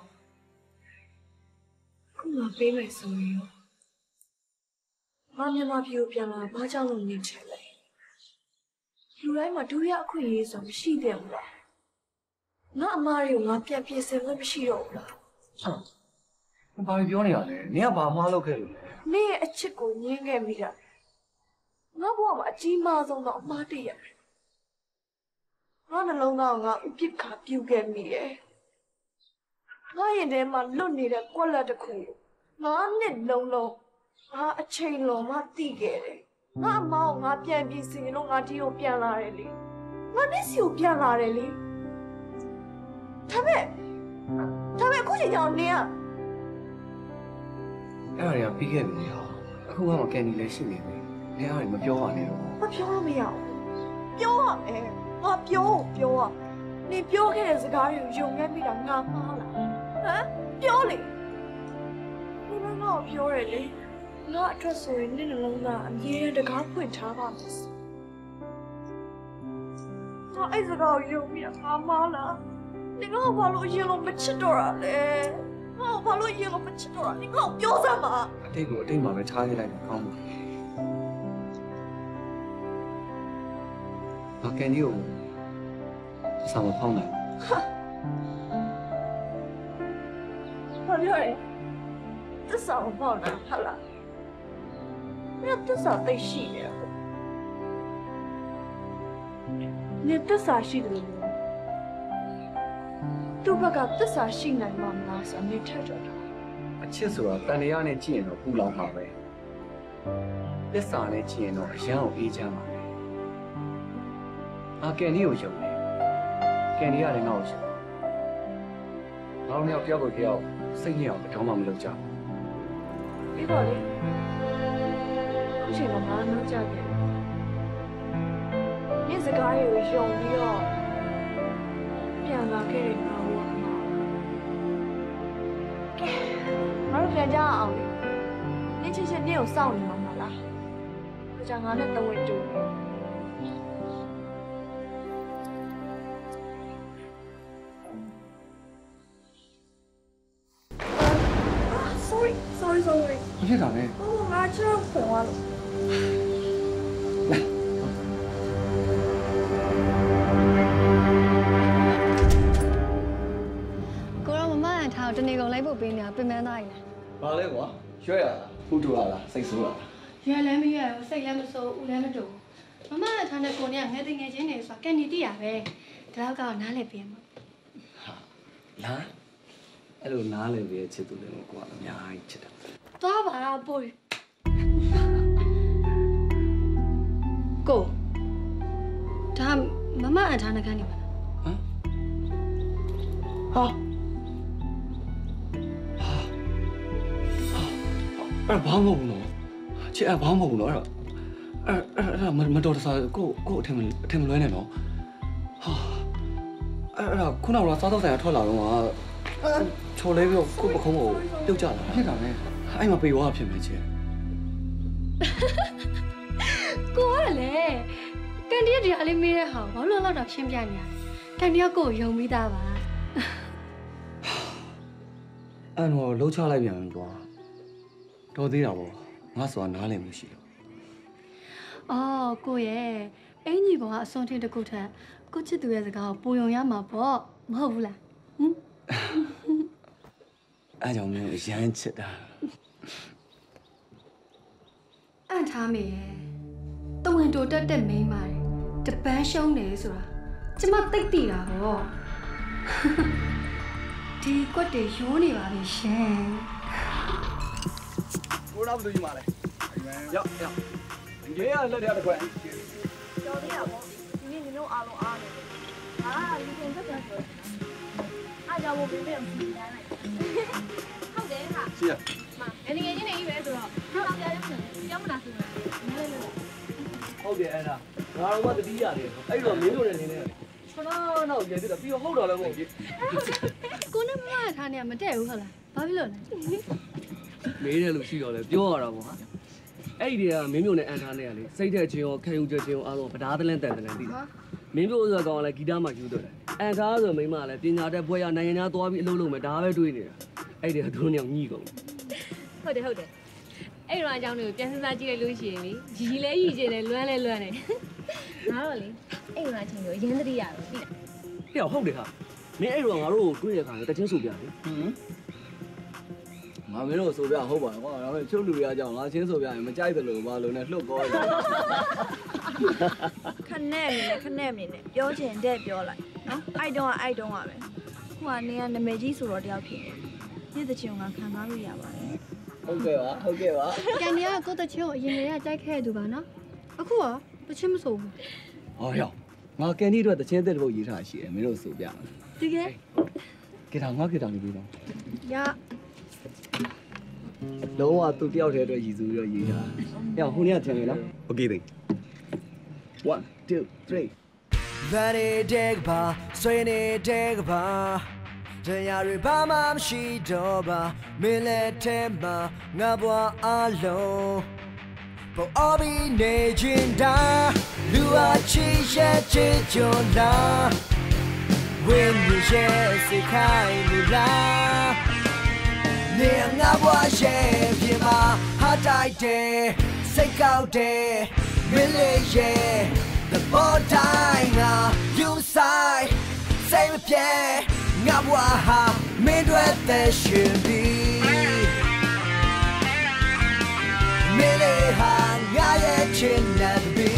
ခုမှပေးမယ်ဆိုရင်ရောငါမြန်မာပြည်ကိုပြန်လာဘာကြောင့်လို့နေချင်လဲလူတိုင်းမှာဒုရအခွင့်အရေးဆိုမရှိသေးဘူးလားငါအမားတွေကိုငါပြန်ပြင်ဆင်လို့မရှိတော့ဘူးလားဟာဘာပြောနေရလဲနင်ကဘာမှားလုပ်ခဲ့လို့လဲနင်ရဲ့အချစ်ကိုညင်းခဲ့မိတာငါဘဝမှာအကြီးမားဆုံးတော့အမှားတရငါနှလုံးသားကငါဥပ္ပခါပြုတ်ခဲ့မိရဲ့ငါရင်ထဲမှာလွတ်နေတဲ့ကွက်လက်တစ်ခုငါနှစ်လုံးလုံးငါအချိန်လုံးမှတိခဲ့တယ်ငါအမောင်ငါပြန်ပြင်ဆင်လို့ငါဒီကိုပြန်လာတယ်လေငါနေ့စီကိုပြန်လာတယ်လေဒါပေမဲ့ဒါပေမဲ့အခုချိန်ကြောင်နင်ကအဲ့ဒါတွေကပြီးခဲ့ပြီဟာအခုမှကန်ဒီလည်းရှိနေပြီနင်အားမပြောပါနဲ့တော့မပြောလို့မရဘူးပြောရမယ်ငါပြောပြောရနင်ပြောခဲ့တဲ့စကားတွေကိုယုံခဲ့မိတာငါမှားလားဟမ်ပြောလေနင်ငါ့ကိုပြောရလေငါအတွက်ဆိုရင်နင်နှလုံးသားအမြဲတကားဖွင့်ထားပါမယ်ငါအဲ့စကားကိုယုံမိတာငါမှားလားနင်ငါ့ကိုဘာလို့အရင်လိုမချစ်တော့တာလဲငါ့ကိုဘာလို့အရင်လိုမချစ်တော့တာနင်ငါ့ကိုပြောစမ်းပါအတိတ်ကိုအတိတ်မှာပဲထားခဲ့လိုက်ကောင်းပါငါကန်ဒီကိုစာမဖောင်းနိုင်ဘာပြောလဲသစ္စာမဖောင်းနိုင်ဟာလားမင်းသစ္စာသိရှိနေတယ်နင်သစ္စာရှိတယ်လို့သူ့ဘက်ကသစ္စာရှိနိုင်မှာမလားဆိုနေထက်တော့တာအချစ်ဆိုတာတန်တရားနဲ့ကြည့်ရင်တော့ပူလောင်မှာပဲသစ္စာနဲ့ကြည့်ရင်တော့အရန်ကိုအေးချမ်းပါပဲငါကန်ဒီကိုယုံတယ်ကန်ဒီကလည်းငါ့ကိုယုံငါတို့နှစ်ယောက်တယောက်ကိုတယောက်စိတ်ညစ်အောင်တော့မှမလုပ်ကြဘူးပြီးတော့လေခုချိန်မှာငါနောက်ကျခဲ့တယ်ညစကားတွေကိုယုံပြီးတော့ပြန်လာခဲ့တဲ့ငါ့ကိုကဲငါတို့ပြန်ကြအောင်လေနင်းချစ်ချစ်နင်းကိုစောင့်နေမှာမလားဒါကြောင့်ငါနဲ့တဝဲတူတယ်sorry sorry sorry ဘာဖြစ်တာလဲဟိုငါချောဖွင့်သွားလို့ကိုရောမမအန်ထားကိုတနေကုန်လိုက်ဖို့ပေးနေတာပြင်ပန်းသားကြီးလားဘာလဲကွာရွှဲရလားဖူးတူရလားစိတ်ဆိုးရလားရွယ်လည်းမရွယ်ဘူးစိတ်လည်းမဆိုးဦးလည်းမတူဘူးမမအန်ထားနဲ့ကိုနေကငယ်တင်ငယ်ချင်းနေဆိုတာကန်နေတည်ရပဲဒါတော့ကောနားလည်ပြင်မှာဟာလားအဲ့လိုနားလည်ပြီးချစ်သူလည်းကွာအများကြီးချစ်တာသွားပါပို့ကိုဒါမမအန်ထားနဲ့ကန်နေပါလားဟမ်ဟာအဲ့ဘာမဟုတ်ဘူးနော်ချစ်အဘာမဟုတ်ဘူးနော်အဲ့အဲ့အဲ့မတော်တဆကိုကိုအထင်အထင်မလွဲနဲ့နော်ဟာအဲ့အဲ့ခုနကစားတော့ဆိုင်ကထွက်လာတော့ကချော်လဲပြီးတော့ကိုပခုံးကိုပြုတ်ကြတာဖြစ်တာပဲအဲ့မှာပေဝါဖြစ်မယ်ချစ်ကိုကလေကန်ဒီတရားလေးမေးတဲ့ဟာဘာလို့လောက်တော့ရှင်းပြနေရလဲကန်ဒီကကိုယုံပြီးသားပါအဲ့တော့လှုပ်ချလိုက်ပြန်ပြီကွာတော်သေးတာပေါ့ငါဆိုတာနားလည်မှုရှိလို့အော်ကိုရဲ့အင်ကြီးဘောကအစွန်ထင်းတစ်ခုထက်ကိုချစ်သူရဲ့စကားကိုပိုယုံရမှာပေါ့မဟုတ်ဘူးလားဟင်အဲ့ကြောင့်မျိုးရမ်းချစ်တာအန်ထားမေရဲ့တဝင်တိုတက်တဲ့မိန်းမတွေတပန်းရှုံးတယ်ဆိုတာကျမသိသိတာဟောဒီကွက်တွေရိုးနေပါပြီရှင်ကိုတော့ဘယ်လိုယူမှာလဲရောက်ရောက်ဒီရလက်ရတစ်ခွက်ကျော်သေးရပေါ့ဒီနေ့ညီတို့အားလုံးအားတယ်ဟာလူတင်သက်သက်ဆိုအားကြောင့်ဘယ်ပြင်ပြန်စီတိုင်းလိုက်ဟုတ်တယ်ဟာရှိရမငယ်ငယ်ချင်းနေကြီးပဲဆိုတော့တော့ကြားရမှာကြောက်မလားဆိုတော့နည်းနည်းလေးဟုတ်တယ်အဲ့ဒါငါတို့ကတတိရတယ်အဲ့တော့မင်းတို့လည်းနေနေခဏတော့ရည်သေးတယ်ပြီးတော့ဟုတ်တော့လည်းမဟုတ်ဘူးကိုနဲ့မမထားနေမတည့်ဘူးဟုတ်လားဘာဖြစ်လို့လဲမေးတယ်လို့ရှိတော့လေပြောရတာပေါ့ဟာအဲ့ဒီကမင်းမျိုးနဲ့အန်ထားနဲ့ကလေစိတ်တဲ့ချင်းရောခံယူချက်ချင်းရောအားလုံးဗဒါသလန်းတန်တန်သိတယ်မင်းမျိုးဆိုကောင်ကလည်းဂီတမှယူတော့တယ်အန်ထားဆိုမိမလည်းပညာတတ်ဘွဲရနိုင်ငံသားသွားပြီးအလုပ်လုပ်မယ်ဒါပဲတွေးနေတာအဲ့ဒီကသူတို့ညောင်ညှိကုန်ဟုတ်တယ်ဟုတ်တယ်အဲ့ရောအကြောင်းတွေကိုပြန်စဉ်းစားကြည့်လိုက်လို့ရှိရင်လေရီရီလဲရီချင်တယ်လွမ်းလဲလွမ်းတယ်ငါတော့လေအဲ့ရောအချင်းကိုရမ်းတတိရတော့သိလားဟဲ့ဟုတ်တယ်ဟာမင်းအဲ့ရောငါတို့တွေးရခါတချင်းဆိုပြတယ်ဟွန်းငါမင်းတို့ဆိုပြဟုတ်ပါကွာဒါပေမဲ့ချုပ်လူတွေအကြောင်းငါချင်းဆိုပြရင်မကြိုက်တယ်လို့ဘာလို့လဲလှုပ်ကောတယ်ခနဲ့နေနဲ့ခနဲ့နေနဲ့ပြောချင်တဲ့ပြောလိုက်နော်အဲ့တုန်းကအဲ့တုန်းကပဲဟိုကနေကနာမည်ကြီးဆိုတော့တယောက်ဖြစ်နေနေ့တချင်ကခံစားလို့ရပါတယ်ဟုတ်ကဲ့ပါဟုတ်ကဲ့ပါကန်ဒီကကိုတချင်းကိုအရင်ကကြိုက်ခဲ့တဲ့သူပါနော်အခုကတချင်းမဆိုဘူးဟောရောက်ငါကန်ဒီတို့တချင်းတဲ့တစ်ပုတ်ရေးထားရှိတယ်မင်းတို့ဆိုပြမယ်တကယ်ကဲတော့ငါကတောင်နေပြီတော့ရလုံးဝသူတယောက်တည်းအတွက်ရည်စူးပြီးတော့ရေးထား။ညဟိုနေ့ကထင်လေနော်။ Okay သိ။ one two three ဗန်နေတဲ့ကပါဆွေနေတဲ့ကပါတရားတွေဘာမှမရှိတော့ပါမင်းလက်ထဲမှာငါဘွားအလုံးပေါ်အဘိနေချင်းတာလူအချီရဲ့ချစ်ကြလာဝင်းရရဲ့စိတ်ခိုင်းလာနေငါဘွားရဲ့ပြမဟာတိုက်တယ်စိတ်ကောက်တယ်မလေးရဲ့ The border na you side say me pie nga bwa ha me dwe the should be me le ha nga ye chin na be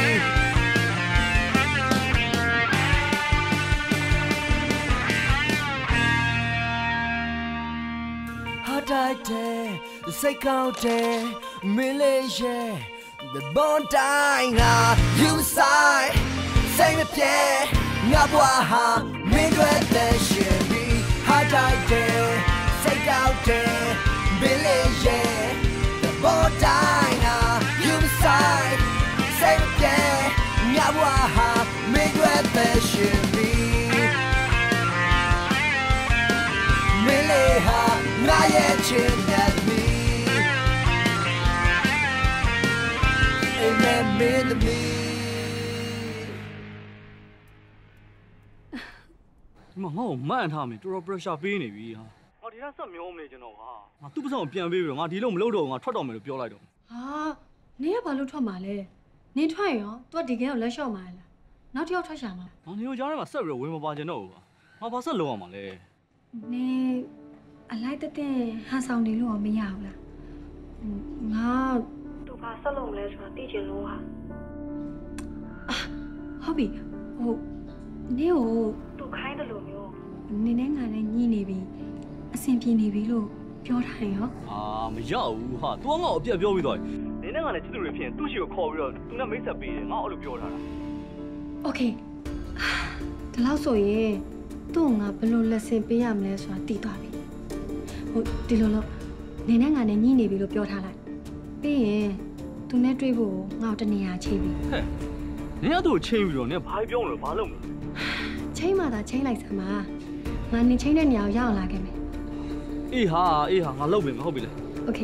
ha dai de say count de me le ye The border na you side say me pie nga bwa ha me dwe the should be ha dai de say out de bele ye The border na you side say me pie nga bwa ha me dwe the should be me le ha nga ye chin at me Amen in the me ဒီမှာငါ့ကိုမှန်ထားမယ်တော်တော် pressure ပေးနေပြီဟာငါဒီလားဆက်မျောမနေကျွန်တော်ဟာငါသူ့ပစံကိုပြန်ပေးပြီးတော့ငါဒီလိုမလုပ်တော့ငါထွက်တော့မယ်လို့ပြောလိုက်တော့ဟာနင်ကဘာလို့ထွက်မှာလဲနင်ထွက်ရော तू ဒီကဲကိုလက်လျှော့မှာလားနောက်တစ်ယောက်ထွက်ရှာမှာငါနေကိုကြားထဲမှာဆက်ပြီးတော့ဝင်မပါချင်တော့ဘူးငါဘာဆက်လုပ်ရမှာလဲနင်အလိုက်တဲ့တဲ့ဟန်ဆောင်နေလို့မရဘူးလားငါသူဘာဆက်လုပ်မလဲဆိုတာသိချင်လို့ဟာဟုတ်ပြီဟိုနင်ကိုသူခိုင်းတယ်လို့မျိုးနင်နဲ့ငါနဲ့ညှိနေပြီအဆင်ပြေနေပြီလို့ပြောထားရင်ရောအာမရဘူးဟာ तू ငါ့ကိုအပြတ်ပြောပြီးတော့နင်နဲ့ငါနဲ့ချစ်သူတွေဖြစ်ရင်သူ့ရှိကိုခေါ်ပြီးတော့သူနဲ့မိတ်ဆက်ပေးတယ်ငါ့အဲ့လိုပြောထားတာโอเคဒီလောက်ဆိုရင်သူ့ငါဘယ်လိုလက်ဆင့်ပေးရမလဲဆိုတာသိသွားပြီဟိုဒီလိုလို့နင်နဲ့ငါနဲ့ညှိနေပြီလို့ပြောထားလိုက်ပြီးရင်သူနဲ့တွေ့ဖို့ငါ့ကိုတနေရာချိန်ပြီဟဲ့နင်ကသူ့ကိုချိန်ပြီးတော့နင်ဘာပြောမလို့ဘာလုပ်မလို့ချိန်မှသာချိန်လိုက်စမ်းပါငါနင်ချိန်တဲ့နေရာကိုရောက်လာခဲ့မယ်အေးဟာအေးဟာငါလုပ်ပြီမဟုတ်ပြီလေโอเค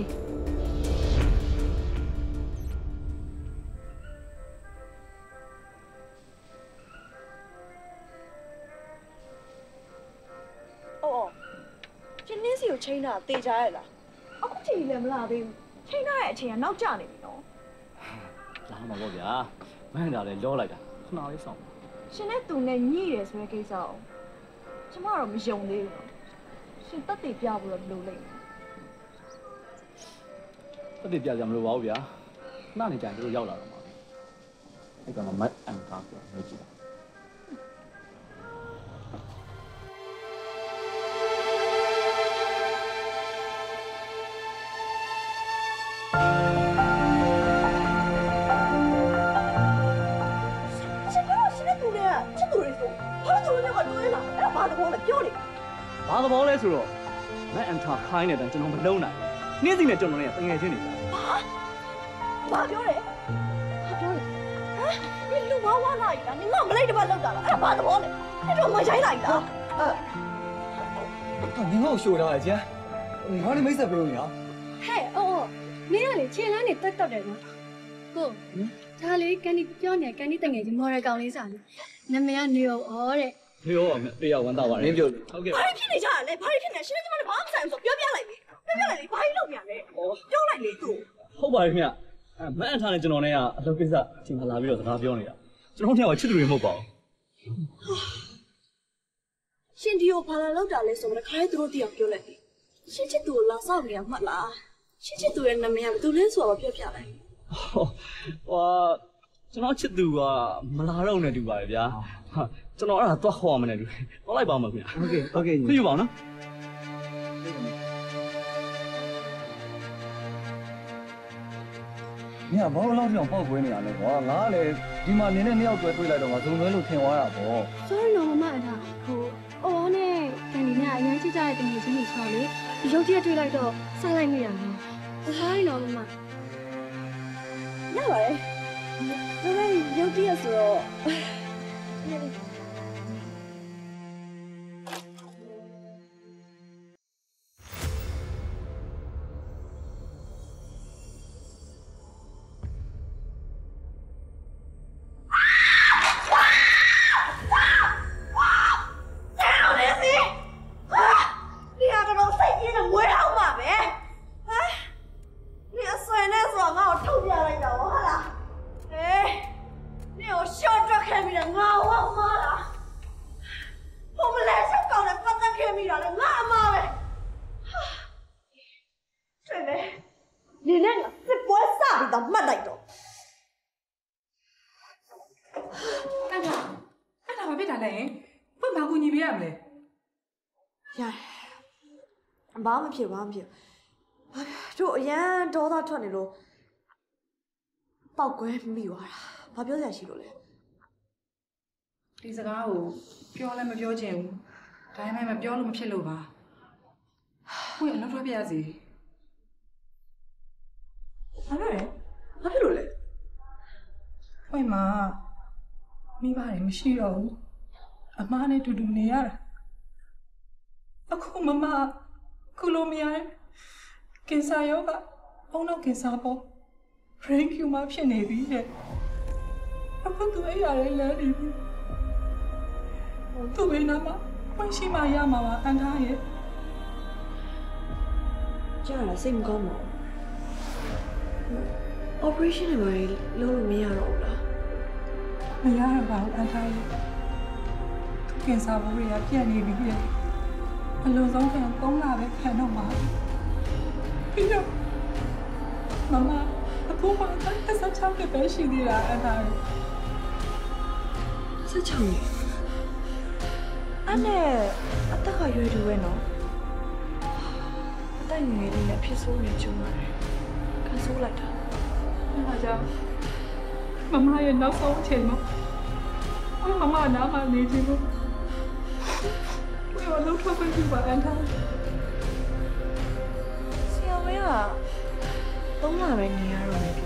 ချင်းနင်းစီကိုချိန်တာတေချာရဲ့လားအခုချိန်လည်းမလာသေးဘူးချိန်ထားတဲ့အချိန်ကနောက်ကျနေပြီနော်လာမှာပေါ့ဗျာမဟန်တာလည်းလောလိုက်တာခဏလေးဆောင်ရှင်နဲ့သူနဲ့ညှိတယ်ဆိုတဲ့ကိစ္စကိုကျမတော့မယုံသေးဘူးနော်ရှင်တက်တည်ပြဖို့တော့မလိုလိမ့်ဘူးတက်တည်ပြကြမလို့ပါဘူးဗျာခဏနေကြရင်တို့ရောက်လာတော့မှာအဲ့ကောင်မတ်အန်တာပြောနေကြည့်ဘာသဘောလဲဆိုတော့မတ်အန်တာခိုင်းနေတယ်ကျွန်တော်မလုံးနိုင်ဘူးနေ့စဉ်နဲ့ကျွန်တော်နဲ့တငယ်ချင်းနေကြဘာဘာပြောလဲဘာပြောလဲဟမ်ဒီလူဝါဝါလာကြီးလားနင်ကမလိုက်တပတ်လောက်တာလားအဲ့ဒါဘာသဘောလဲအဲ့တော့မရိုင်းလိုက်လားအဲ့နင်ကရှို့ထားတယ်ကျန်ငါလည်းမိတ်ဆက်ပေးလို့ရ嘿哦，你那里前两年得到的呢？哥，他哩跟你ပြောနေ跟你တငယ်ချင်းမော်ရကောင်လေးစားလေနာမည်ကနေရောဩတဲ့你好，你好，ဝန်တာပါတယ်။ပြော။ Okay。 ဘာဖြစ်နေကြရလဲဘာဖြစ်နေရှင်းရှင်းမနဲ့ဘာမှမဆိုင်ဘူးဆိုပြောပြလိုက်လေပြောပြလိုက်လေဘာကြီးလုပ်နေရလဲပြောလိုက်လေသူ့ဟုတ်ပါတယ်ခင်ဗျ။အဲမန်ထားနဲ့ကျွန်တော်နဲ့ကအလုပ်ကိစ္စချိန်ခါလာပြီးတော့စကားပြောနေတာ။ကျွန်တော်တို့ကချစ်သူတွေမဟုတ်ပါဘူး။ရှင်ဒီကိုဘာလာလောက်တာလဲဆိုတော့ခါရဲသူတို့တရားပြောလိုက်ပြီရှင်းချစ်သူကိုလာဆောက်နေရမှတ်လားရှင်းချစ်သူရဲ့နာမည်ကဘယ်သူလဲဆိုတော့ပြောပြလိုက်ဟိုကျွန်တော်ချစ်သူကမလာတော့နဲ့တူပါရဲ့ဗျာဟာကျွန်တော်အဲ့ဒါသွားခေါ်ရမယ်နဲ့တူသွားလိုက်ပါမယ်ခင်ဗျာ Okay okay ပြယူပါအောင်နော်你看，包老乡包闺女啊，那个，俺嘞，你妈年年你要做回来的话，从那路听话呀不？ ဆိုတော့မမအထားဟိုအော်နဲ့ကန်ဒီနဲ့အရင်ချစ်ကြတဲ့တငယ်ချင်းတွေဆိုလေရုပ်တရက်တွေ့လိုက်တော့စားလိုက်မိရမယ်စားရင်တော့မမရပါတယ်ဒါပေမဲ့ရုပ်တရက်ဆိုတော့ ဘာမှမဖြစ်ဘာမှမဖြစ်တို့အရန်ဒေါသထွက်နေလို့ပောက်ကွဲမိသွားတာဘာပြောစရာရှိလို့လဲဒီစကားကိုပြောလည်းမပြောချင်ဘူးဒါပေမဲ့မပြောလို့မဖြစ်လို့ပါကိုယ်အလုပ်ထွက်ပြရစီဘာလို့လဲဘာဖြစ်လို့လဲကိုယ်မှာမိဘတွေမရှိတော့ဘူးအမားနဲ့တူတူနေရတာအခုမမခုလိုမရကင်ဆာရောဂါအုံနောက်ကင်ဆာပေါ့ brain tumor ဖြစ်နေပြီတဲ့အခုသူအဲ့ရတယ်လဲနေပြီသူ့ဘေးနားမှာဝင်ရှိမှရမှာပါအန်ထားရဲ့ကြားလာစိတ်မကောင်းပါဘူး operation တွေဘာလို့လုပ်လို့မရတော့ဘူးလားမရတော့ပါဘူးအန်ထားရဲ့သူကင်ဆာဘိုးတွေကပြတ်နေပြီရဲ့အလုံးစုံခံကုန်းလာပဲခံတော့မှာပြီးတော့မမအခုမှတစ်ဆက်ချောင်းပဲရှိသေးတာအန်ထားရဲ့ဆက်ချောင်းအဲ့နဲ့အသက်ကရွယ်တူပဲနော်အသက်ငယ်လေးနဲ့ဖြစ်ဆိုးနေကြုံရတယ်ခံဆိုးလိုက်တာမကြောင့်မမရဲ့နောက်ဆုံးအချိန်မှာမမနားမနေချင်ဘူးဘယ်လိုလုပ်ထွက်ပြီးပါအန်ထားဆရာမင်းကသုံးလပဲနေရတော့မယ်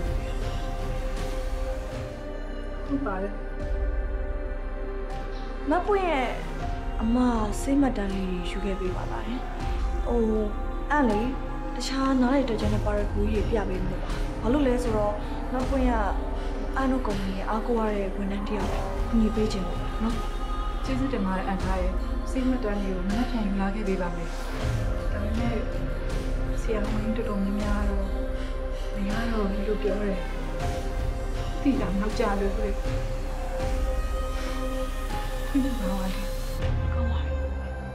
ဟုတ်ပါတယ်မပွင့်ရဲ့အမစိတ်မတန်လေးယူခဲ့ပေးပါလားဟိုအဲ့လေတခြားနားလိုက်တဲ့ကျန်တဲ့ပါရဂူကြီးပြပေးမှာပါဘာလို့လဲဆိုတော့မပွင့်ကအနုကုမ္ပဏီရဲ့အားကိုးရတဲ့ဝန်ထမ်းတစ်ယောက်ကူညီပေးခြင်းလို့ပါနော်ကျေးဇူးတင်ပါတယ်အန်ထားရဲ့စိတ်မတန်လေးကိုမနှက်ပြန်ယူလာခဲ့ပေးပါမယ်ဒါပေမဲ့ဆရာမင်းတော်တော်များများတော့မရတော့ဘူးလို့ပြောတယ်တိတာနောက်ကြလို့ဆိုဒီမှာပါကောင်းပါပြီ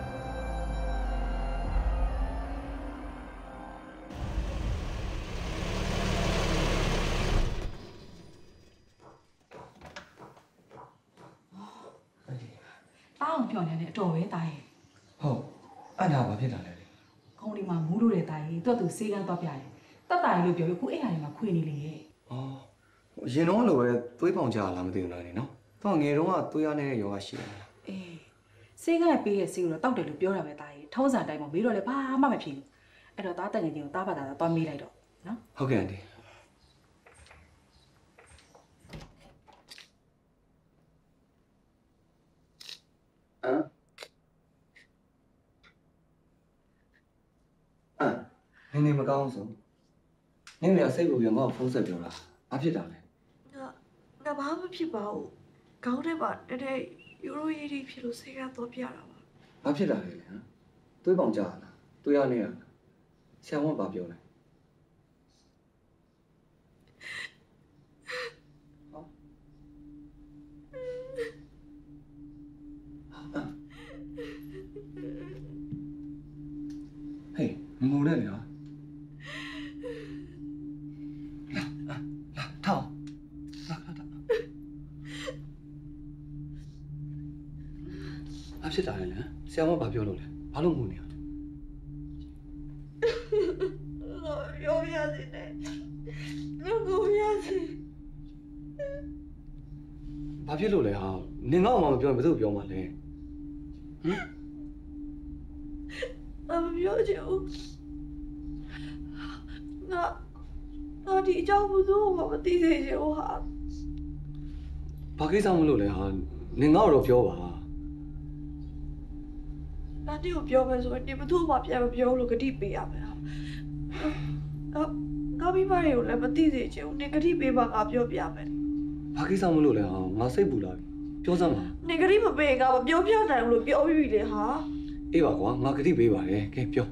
တောင်းပြောနေတယ်အတော်ပဲတာရဲ့ဟုတ်အဲ့ဒါဘာဖြစ်တာလဲကောင်းဒီမှာမူးလို့တဲ့တာရဲ့သူ့သူစေးကန်းတော့ပြတယ်တတ်တာရဲ့လို့ပြောပြီးခုအဲ့ဟာတွေမှာခွေနေလေရဲ့အော်ရင်တော့လိုပဲသွေးပေါင်ကြလားမသိဘူးလားနေနော်သူကငယ်တော့ကသွေးရနေတဲ့ယောဂရှိတယ်လားအေးစေးကန်းပေးရဲ့စေးကိုတော့တောက်တယ်လို့ပြောတာပဲတာရဲ့ထုံးစံတိုင်းမှာမေးတော့လေဘာမှမဖြစ်ဘူးအဲ့တော့သားတက်ငယ်ချင်းကိုသားပါတာတော့သွားမေးလိုက်တော့နော်ဟုတ်ကဲ့အန်တီအမ်အမ်နင်းနေမကောင်းဆိုနင်းလည်းစိတ်ပူပြီးငါ့ကိုဖုန်းဆက်ပြောတာဘာဖြစ်တာလဲငါငါဘာမှဖြစ်ပါဘူးခေါင်းထဲမှာတည်းတည်းယူရိုရည်တွေဖြစ်လို့စိတ်ကတော့ပြတာပါဘာဖြစ်တာလဲဟမ်တွေးပေါင်ကြလားတွေးရနေရလားဆရာဝန်ဘာပြောလဲဟေးငုံနေလေဟာလာလာလာထောင်းလာလာလာဘာဖြစ်တာလဲလဲဆရာမဘာပြောလို့လဲဘာလို့ငုံနေရလဲရောရစီနဲ့ငုံရစီဘာဖြစ်လို့လဲဟာနင်ငါ့အောင်မပြောရင်ဘယ်သူပြောမှာလဲဟမ်အမပြောချင်ဘူးငါငါဒီအကြောင်းဘူးစိုးမှမသိစေချင်ဘူးဟာဘာကိစ္စမလို့လဲဟာနင်ငါ့တော့ပြောပါငါတိကိုပြောမယ်ဆိုရင်ဒီဘသူ့မှပြန်မပြောလို့ဂတိပေးရမယ်ဟာငါငါမိမတွေကိုလည်းမသိစေချင်ဘူးနင်ဂတိပေးပါငါပြောပြမယ်ဘာကိစ္စမလို့လဲဟာငါစိတ်ပူလာပြီပြောစမ်းပါနင်ဂတိမပေးငါမပြောပြနိုင်ဘူးလို့ပြောပြီးပြီလေဟာအေးပါကွာငါဂတိပေးပါတယ်ကဲပြော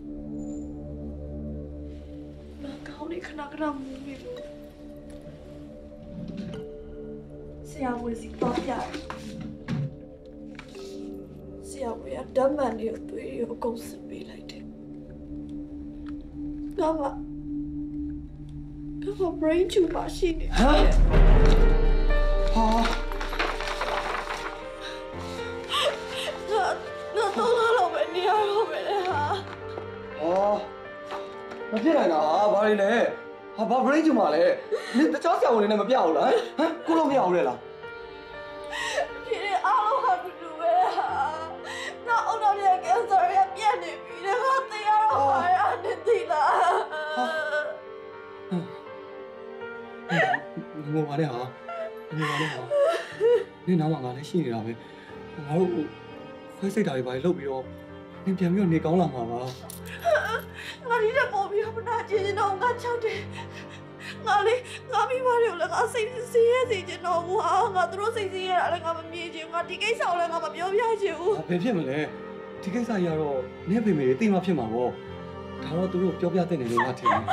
ငါကောင်းနေခဏခဏမူးနေလို့ဆရာဝန်စီတော့ပြတယ်ဆရာဝန်ကဓမ္မန်တွေကိုတွေ့ရအကုန်စစ်ပေးလိုက်တယ်ငါမငါမ brain tumor ရှိနေဟမ်ဟာတော့တော့ပဲနေရတော့ပဲလေဟာအော်မဖြစ်နိုင်တာဟာဘာလဲဟာဘာ brain tumor လဲနင်တခြားဆရာဝန်တွေနဲ့မပြဘူးလားဟမ်ကိုလို့မရဘူးလေလားဒီအားလုံးဟာတူတူပဲဟာငါအုံတော်ရဲ့ cancer ရပြတ်နေပြီလေငါသိရတော့ပါရနေသိလားငိုပါနဲ့ဟာငိုပါနဲ့ဟာနင်နားမှာငါလည်းရှိနေတာပဲငါတို့ခွဲစိတ်ဓာတ်တွေပါလှုပ်ပြီးတော့နင်ပြန်ပြီးတော့နေကောင်းလာမှာပါငါဒီတော့ပေါ်ပြီးမနာကျင်တော့ငါချောက်တယ်ငါလေးငါမိမတွေကိုလည်းငါစိတ်စီးရဲစီချင်တော့ဘူးဟာငါတို့စိတ်စီးရတာလည်းငါမမြင်ချင်ငါဒီကိစ္စကိုလည်းငါမပြောပြချင်ဘူးဘယ်ဖြစ်မလဲဒီကိစ္စကြီးကတော့နင့်ဖေမေတွေသိမှဖြစ်မှာပေါ့ဒါတော့သူတို့ပြောပြတဲ့နေလို့ငါထင်တယ်ငါ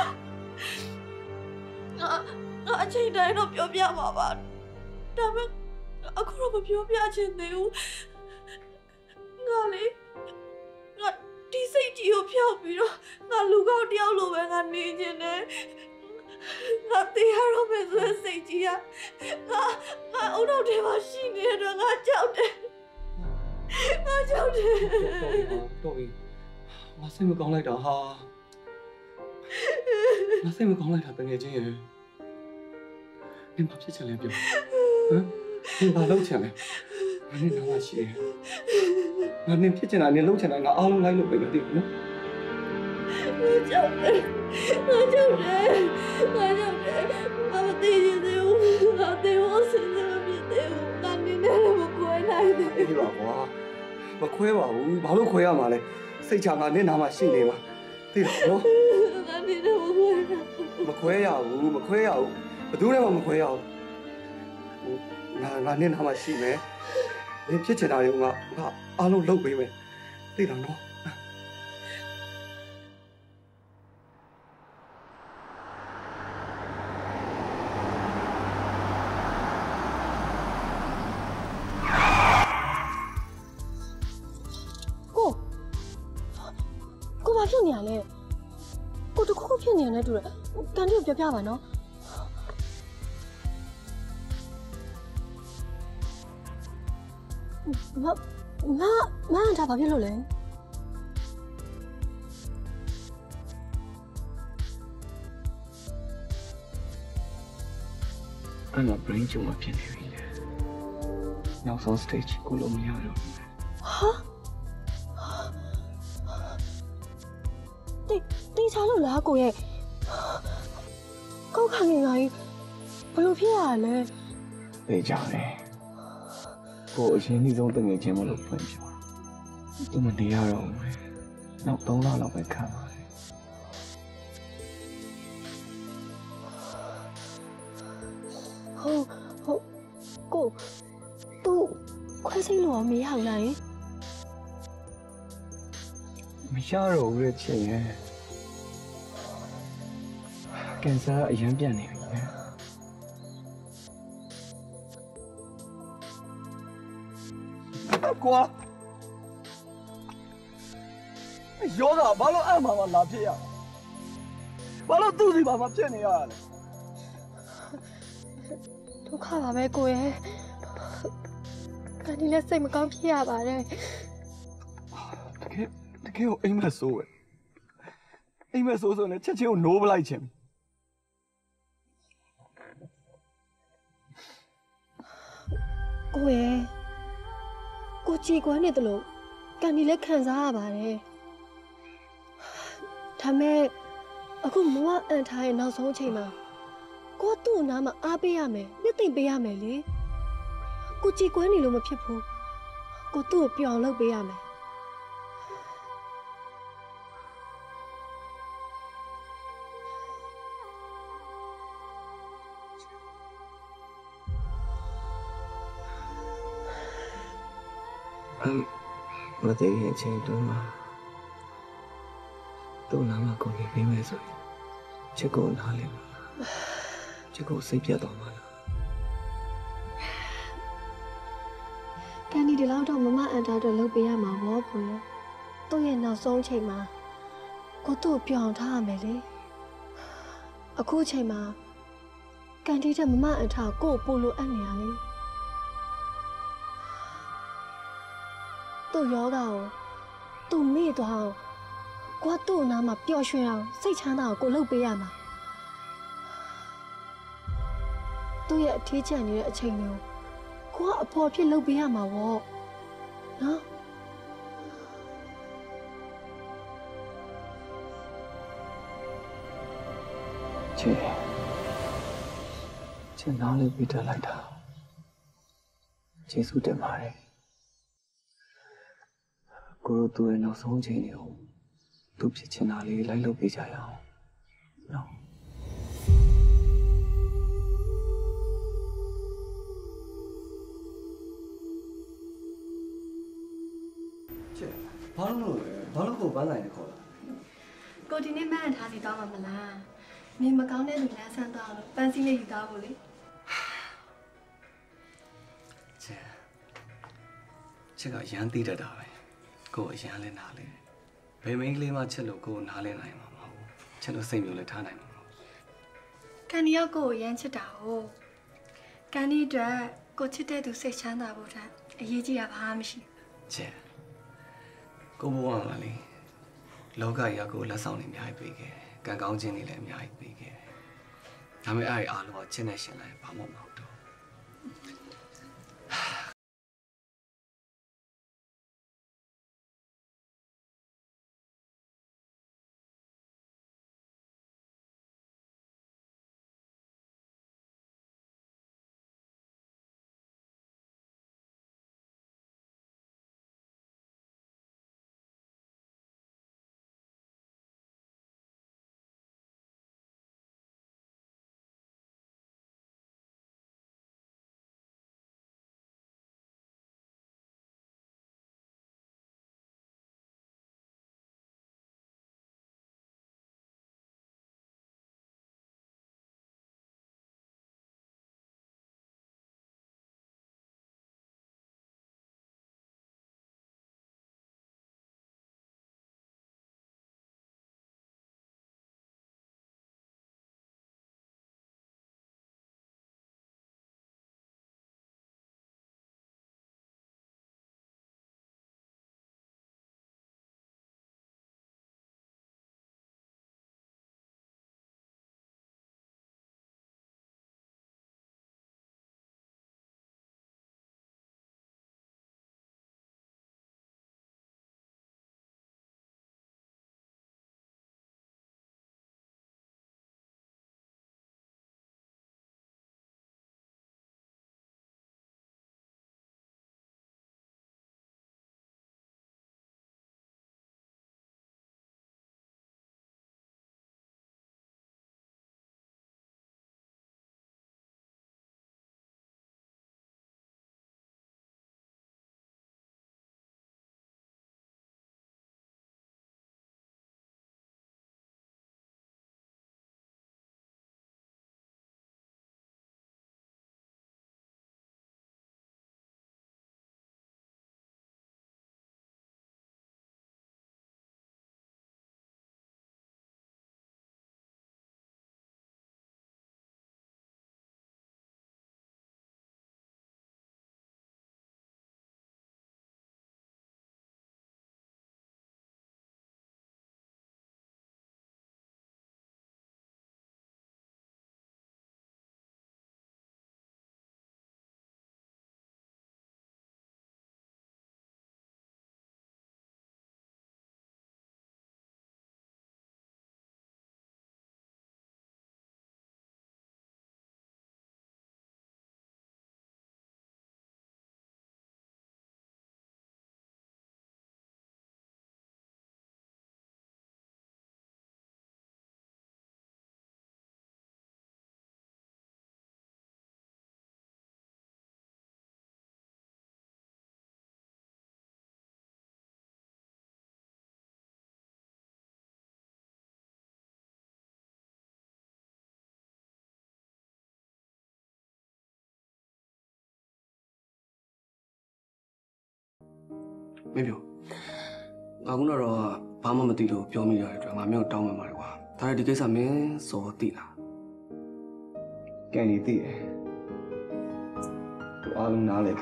ငါအချိန်တိုင်းတော့ပြောပြမှာပါဒါပေမဲ့အခုတော့မပြောပြချင်သေးဘူးငါလေးငါဒီစိတ်ကြီးကိုဖျောက်ပြီးတော့ငါလူကောက်တယောက်လိုပဲငါနေချင်တယ်ငါတေးရတော့မယ်ဆိုစိတ်ကြီးကငါငါအုံတော့ထဲမှာရှိနေတော့ငါကြောက်တယ်ငါကြောက်တယ်တော်ပြီငါစိတ်မကောင်းလိုက်တာဟာငါစိတ်မကောင်းလိုက်တာတကယ်ချင်းရဲ့နင်ဘာဖြစ်ချင်လဲပြောဟမ်နင်ဘာလုပ်ချင်လဲငါနဲ့တော့ရှိတယ်ငါနင်ဖြစ်ချင်တာနင်လုပ်ချင်တာငါအားလုံးလိုက်လို့ပဲမသိဘူးနော်ကြောက်တယ်ငါကြောက်တယ်ငါကြောက်တယ်ငါမသိချင်သေးဘူးငါတေးဖို့စဉ်းစားမဖြစ်သေးဘူးငါနင်းနဲ့မခွဲနိုင်သေးဘူးအေးပါကွာမခွဲပါဘူးဘာလို့ခွဲရမှာလဲစိတ်ချငါနင်းနာမှာရှိနေမှာသိလားနော်ငါနင်းနဲ့မခွဲနိုင်မခွဲရဘူးမခွဲရဘူးဘယ်သူနဲ့မှမခွဲရဘူးငါငါနင်းနာမှာရှိမယ်နင်ဖြစ်ချင်တာတွေကိုငါငါအားလုံးလုပ်ပေးမယ်သိလားနော်ကိုဘာဖြစ်နေရလဲကိုတခုခုဖြစ်နေရတဲ့တူတယ်ကန်တီကိုပြောပြပါနော်မမမန်တာဘာဖြစ်လို့လဲအဲ့တော့ brain tumor ဖြစ်နေပြီလေနောက်ဆုံး stage ကိုလို့မရတော့ဘူးဟာတိတိချလို့လားကိုရဲ့ကောက်ခံနေရကြီးဘယ်လိုဖြစ်ရလဲသိကြတယ်ကိုအရင်နှီးဆုံးတငယ်ချင်းမလို့ဖွင့်ပြသူမနေရတော့ဘူးနောက်သုံးလလောက်ပဲခံပါတယ်ခွဲစိတ်လို့မရအောင်လားမရတော့ဘူးလေချင်ရဲ့ကင်ဆာအရင်ပြန်နေပြီကွာယောဂဘာလို့အဲ့မှာမလာဖြစ်ရဘာလို့သူ့စီပါမဖြစ်နေရလဲဒုက္ခပါပဲကိုရဲ့ကန်ဒီလည်းစိတ်မကောင်းဖြစ်ရပါတယ်တကယ်တကယ်ကိုအိမ်မက်ဆိုးပဲအိမ်မက်ဆိုးဆိုနေချက်ချင်းကိုနိုးပလိုက်ချင်ကိုရဲ့ကိုကြည်ကွမ်းနေတယ်လို့ကန်ဒီလည်းခံစားရပါတယ်ဒါမဲ့အခုမဝအန်ထားရဲ့နောက်ဆုံးအချိန်မှာကိုသူ့နားမှာအားပေးရမယ်နှစ်သိမ့်ပေးရမယ်လေကိုကြည်ကွမ်းနေလို့မဖြစ်ဘူးကိုသူ့ကိုပြောင်းလုပ်ပေးရမယ်မသေးရင်ချင်းတုံးမှာသူ့နာမှာကိုနေပေးမယ်ဆိုရင်ချစ်ကိုနားလေပါချစ်ကိုစိတ်ပြတ်သွားမှာလားကန်ဒီဒီလောက်တော့မမအန်တာတော့လုပ်ပေးရမှာပေါ့ဖွယ်သူ့ရဲ့နောက်ဆုံးချိန်မှာကိုသူ့ကိုပြောင်းထားရမယ်လေအခုချိန်မှာကန်ဒီတဲ့မမအန်တာကိုကိုပို့လို့အပ်နေရလေသူ့ယောဂါကိုသူ့မိသွားအောင်ကိုကသူ့နားမှာပျော်ရွှင်အောင်စိတ်ချမ်းသာအောင်ကိုလုပ်ပေးရမှာသူ့ရဲ့အထီးကျန်နေတဲ့အချိန်မျိုးကိုကအဖော်ဖြစ်လုပ်ပေးရမှာပေါ့နော်ချစ်ချစ်နားလေးပြီးတက်လိုက်တာကျေးဇူးတင်ပါတယ်ကိုတို့သူ့ရဲ့နောက်ဆုံးချိန်တွေကိုသူ့ဖြစ်ချင်တာလေးလိုက်လုပ်ပေးကြရအောင်နော်ချစ်ဘာလို့လဲဘာလို့ကိုပန်းလိုက်နေခေါ်လာကိုဒီနေ့မန်ထားစီတောင်းမှာမလားနေမကောင်းတဲ့လူလမ်းဆန်းတော့လို့ပန်းစည်းလေးယူသားဖို့လေချစ်ချစ်ကရမ်းသိတတ်တာပဲကိုအရန်လဲနားလဲဘယ်မင်းကလေးမှချစ်လို့ကိုနားလဲနိုင်မှာမဟုတ်ချစ်လို့စိတ်မျိုးလဲထားနိုင်မှာမဟုတ်ကန်ဒီရောက်ကိုရမ်းချစ်တာဟုတ်ကန်ဒီအတွက်ကိုချစ်တဲ့သူစိတ်ချမ်းသာဖို့ထက်အရေးကြီးတာဘာမှမရှိချစ်ကိုဘဝမှာလေလောကကြီးကကိုလက်ဆောင်တွေအများကြီးပေးခဲ့ကံကောင်းခြင်းတွေလည်းအများကြီးပေးခဲ့ဒါပေမဲ့အဲ့ဒီအားလုံးကချစ်နဲ့ရှင်လိုက်ဘာမှမဟုတ်တော့没表，我公那着爸妈没对了，表妹来着，俺没有当妈妈的话，他这个上面说对了，给你对，都阿龙拿来的，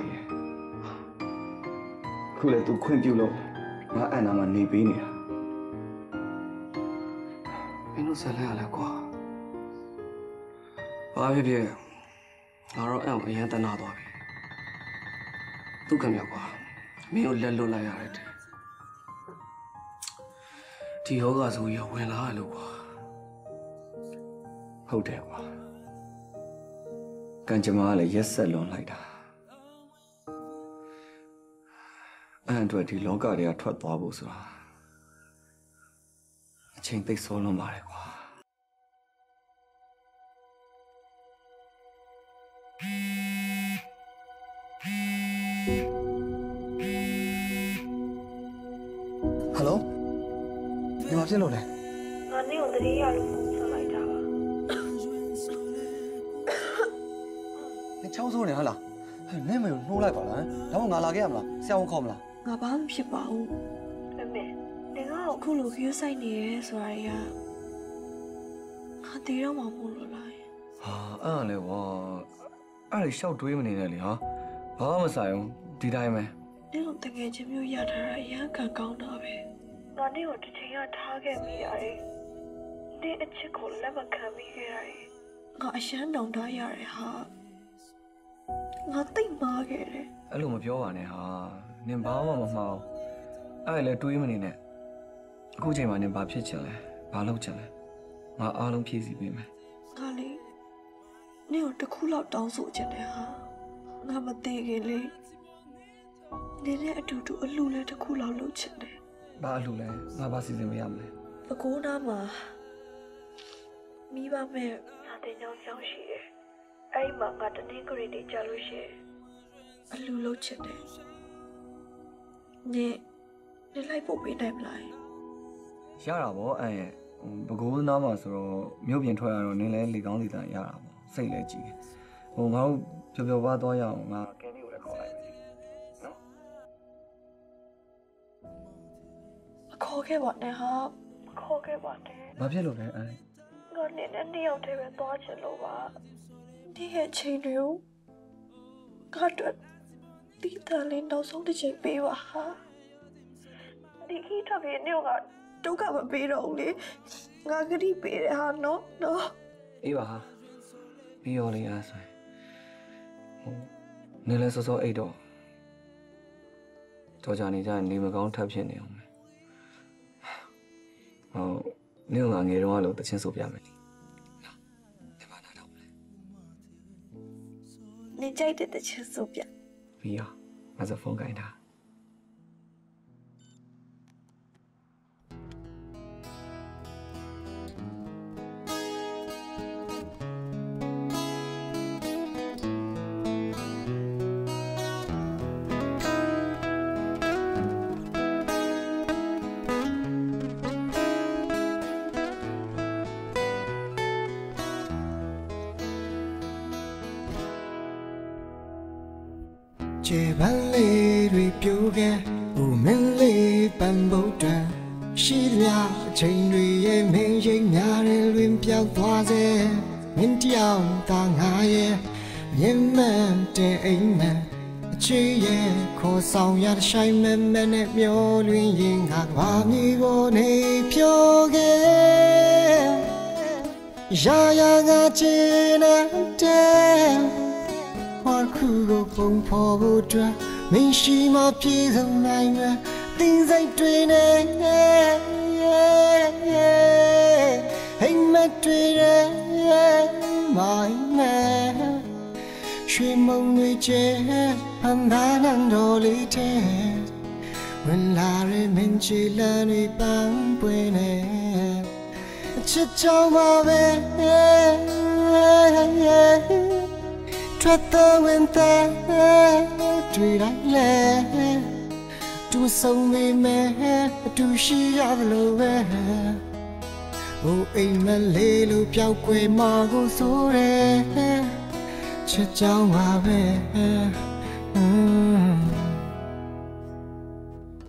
后来都困丢了，我按那么那边呢，没弄下来了瓜，爸别别，俺说俺我也得拿多呗，都跟别瓜。没有来路来呀的，第二个就要问哪路啊？好的哇，跟着妈来也是弄来的，俺这的老家的脱大不是吧？请得说了嘛的哇。Hello， 你話邊度嚟？ 我呢個啲人上嚟咋？ 你抽數嚟係啦？你咪攞嚟吧啦？有冇牙罅嘅人啦？聲我 call 啦？ 我把唔ဖြစ်ပါဘူး။အမေ你ကအခုလိုခရဆိုင်နေရဲဆိုတာရငါတည်တော့မှမို့လို့လား။ဟာအဲ့ဒါလေကွာအဲ့ဒါရှောက်တွေးမနေနဲ့လေဟာဘာမှမဆိုင်ဘူးဒီတိုင်းပဲ။ဒီလိုတကယ်ချင်းမျိုးရထားတာအရင်ကကောင်းတာပဲ။ငါနေ့ကတစ်ချိန်ကထားခဲ့မိရတယ်။ဒီအချစ်ကိုလက်မခံမိခဲ့ရတယ်။ငါအရှမ်းတောင်ထားရတယ်ဟာ။ငါတိတ်မာခဲ့တယ်။အဲ့လိုမပြောပါနဲ့ဟာနင်ဘာမှမမှားအဲ့လေတွေးမနေနဲ့အခုချိန်မှာနင်ဘာဖြစ်ချင်လဲဘာလုပ်ချင်လဲငါအားလုံးဖြည့်ဆည်းပေးမယ်ငါလေနေ့ကတစ်ခုလောက်တောင်းဆိုချင်တယ်ဟာငါမသေးခင်လေနေနဲ့အတူတူအလှလဲတစ်ခုလောက်လုပ်ချင်တယ်ဘာအလှလဲငါဘာစီစဉ်မရမလဲပကိုးနာမှာမိဘမဲ့ငါတင်ကြောင်းကြောင်းရှိတယ်အဲ့မှာငါတနေ့ခရီးတွေကြာလို့ရှိရင်အလှလုပ်ချင်တယ်နေနေလိုက်ပို့ပေးနိုင်မလားရတာဗောအဲ့ရဲ့ဘကိုးနားမှာဆိုတော့မြို့ပြင်ထွက်ရတော့နင်းလဲလေကောင်းလေတန်ရတာဗောစိတ်လဲကြည့်ဟိုငါတို့ပျော်ပျော်ပါသွားရအောင်ငါကဲလေးကိုလည်းခေါ်လိုက်မယ်နော်ခေါ်ခဲ့ပါနဲ့ဟာခေါ်ခဲ့ပါနဲ့ဘာဖြစ်လို့လဲအဲ့ငါနေနဲ့နှစ်ယောက်တည်းပဲသွားချင်လို့ပါဒီရဲ့ချိန်တွေကိုငါတို့ဒီတလေးနောက်ဆုံးတစ်ချိန်ပေးပါဟာဒီခိထပြေနေကဒုက္ခမပေးတော့ဘူးလေငါကတိပေးတယ်ဟာနော်နော်အေးပါဟာပြီးရောလေအားဆိုဟိုနေလဲစောစောအိတ်တော့တော်ကြနေကြနေမကောင်းထပ်ဖြစ်နေအောင်မယ်ဟိုနေကငယ်တော့လို့တချင်းဆိုပြမယ်ဒီမှာနားတော့နေကြိုက်တဲ့တချင်းဆိုပြပြီးရောငါစဖုန်းကိုင်းတာကျေပန်းလေးတွေပြိုခဲ့ဦးမင်းလေးပန်းပုတ်တန်ရှိသမျှအချိန်တွေရဲ့မင်းရိပ်များတဲ့လွင်ပြောက်သွားစေမင်းတယောက်သာငါရဲ့မြင်မှန်တဲ့အိမ်မက်အချစ်ရဲ့ခေါ်ဆောင်ရတဲ့ဆိုင်မဲမဲနဲ့မျောလွင်ရင်ငါဘာမျိုးကိုနေဖြိုခဲ့ရာရာငါချင်တဲ့ဘာခုကိုပုံဖော်ဖို့အတွက်မင်းရှိမှပြေဆုံးနိုင်မှာတင်းစိတ်တွေနဲ့ဟိမ်မက်တွေနဲ့မိုင်းနဲ့ရွှေမုံတွေကျဲဟန်သာနန်တော်လေးတဲ့ဝင်လာရဲ့မင်းချီလန်းတွေပန်းပွင့်နေအချစ်ကြောင့်ပါပဲထွက်တော့ဝင်တဲ့တွေ့တိုင်းလဲတူဆုံးနေမယ်တူရှိရလို့ပဲဟိုအိမ်မလေးလို့ပြောက်ွယ်မှာကိုဆိုရဲချစ်ကြောင်းပါပဲ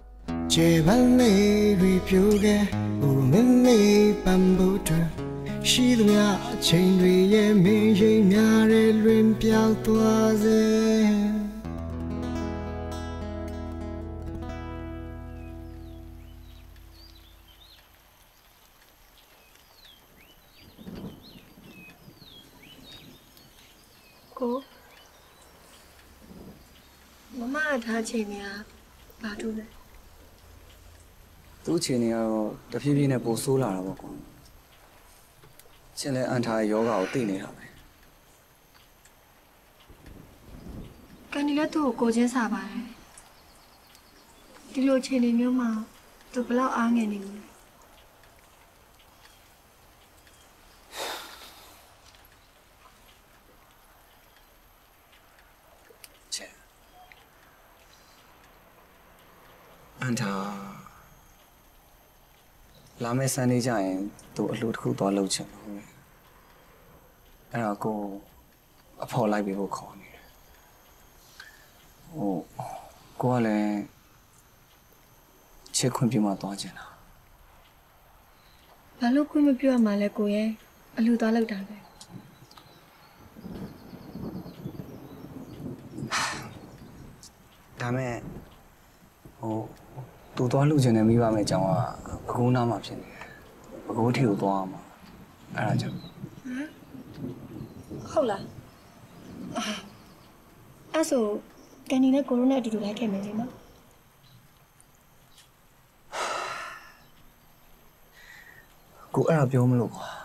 ကျေပန်းလေးတွေပြိုခဲ့ဦးမင်းလေးပန်းဖို့အတွက်ရှိသမျှအချိန်တွေရဲ့မင်းရိပ်များတဲ့လွင်ပြောက်သွားစေကိုမမကထားချိန်နေရဘာတူလဲသူ့အခြေအနေကတော့တဖြည်းဖြည်းနဲ့ပိုဆိုးလာတာပေါ့ကွာချင်းလဲအန်ထားရဲ့ယောဂါကိုသိနေတာပဲကန်ဒီလည်းသူ့ကိုကိုချင်းစားပါတယ်ဒီလိုချိန်နေမျိုးမှာသူဘလောက်အားငယ်နေလဲချင်းအန်ထားလာမယ့်စနေကြရင်သူအလှူတစ်ခုသွားလုပ်ချင်လို့အဲ့ဒါကိုအဖော်လိုက်ပြီးဖို့ခေါ်နေတယ်ဟိုကိုကလည်းချစ်ခွင့်ပြမသွားချင်တာဘာလို့ခွင့်မပြုရမှာလဲကိုရဲ့အလူသွားလောက်တာပဲဒါမဲ့ဟိုသူသွားလှူချင်တယ်မိဘမဲ့အကြောင်းကဘကုန်းနာမှာဖြစ်နေတယ်ဘကုန်းထီကိုသွားမှာအဲ့ဒါကြောင့်ဟုတ်လားအဲ့ဆိုကန်ဒီနဲ့ကိုရိုနာအတူတူလိုက်ခဲ့မယ်လေနော်ကိုအဲ့ဒါပြောမလို့ကွာ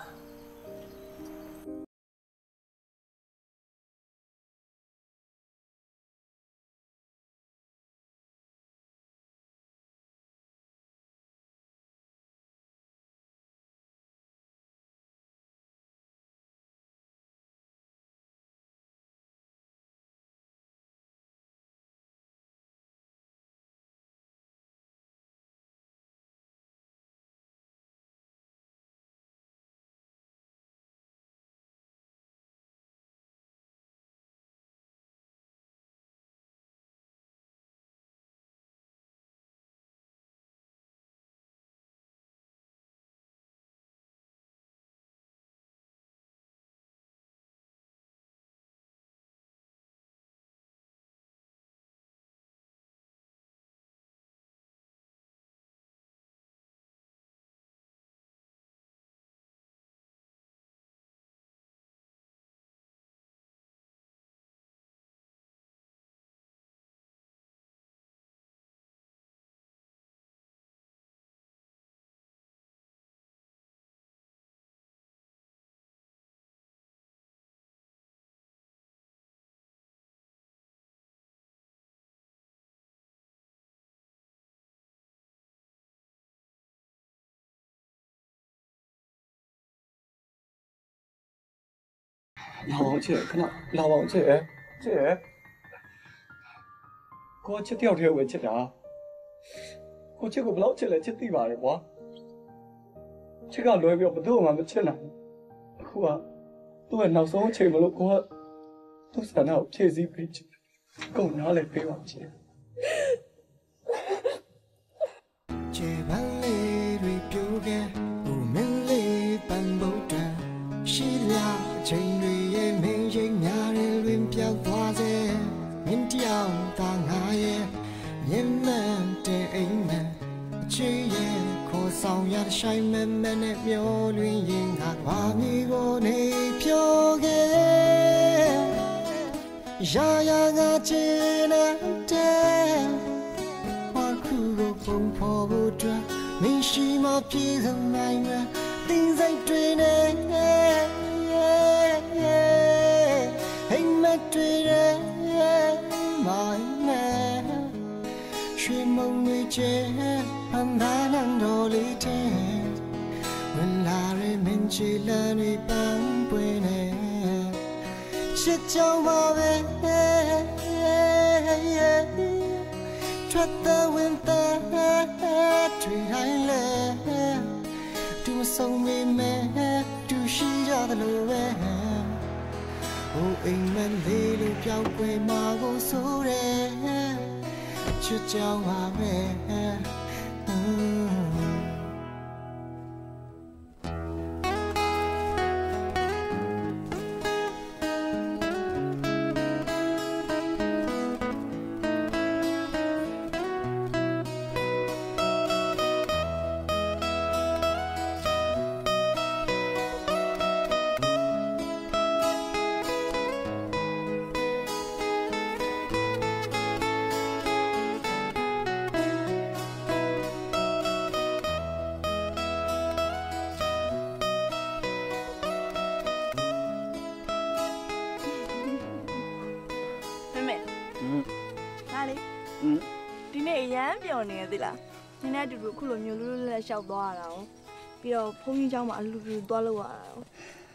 老王姐，看到老王姐，姐，我这条条为这啊，我这个不老起来这地方的话，这个路标不多嘛，不吃呢，我啊，都是闹上车嘛，我都是闹车子陪着，够拿来陪我姐。 ကျေပန်းလေးတွေပြိုခဲ့ဦးမင်းလေးပန်းဖို့အတွက်ရှိလားချိန်တွေရဲ့မင်းရိပ်များတဲ့လွင်ပြောက်သွားစေမင်းတယောက်သာငါရဲ့မျက်မှန်တဲ့အိမ်မက်အချစ်ရဲ့ခေါ်ဆောင်ရတဲ့ဆိုင်မမနဲ့မျောလွင်ရင်ငါဘာမီကိုနေဖြိုခဲ့ရာရာငါချင်တဲ့ပုံဖော်ဖို့အတွက်မင်းရှိမပြေဆုံးနိုင်မှာတင်းစိတ်တွေနဲ့ဟိမ်မတွေနဲ့မိုင်းနဲ့ရွှေမုံတွေချဲအန်ဒါနန်တော်လေးတဲ့ဝင်လာရမင်းချီလန်းတွေပန်းပွင့်နေချစ်ကြောင်ပါပဲထွက်တဲ့ဝင်တဲ့တွေ့တိုင်းလဲသူမဆုံးမိမဲ့သူရှိရတယ်လို့ပဲဟိုအိမ်မက်လေးလိုပြောင်းကွယ်မှာကိုဆိုရဲချစ်ကြောင်ပါပဲဒီနေ့အရန်ပြောင်းနေရသေးလားနည်းနည်းတူတူခုလိုမျိုးလူလူလက်လျှောက်သွားရတာ哦ပြီးတော့ဖုန်းကြီးเจ้าမှာအလူလူသွားလို့ရတာ哦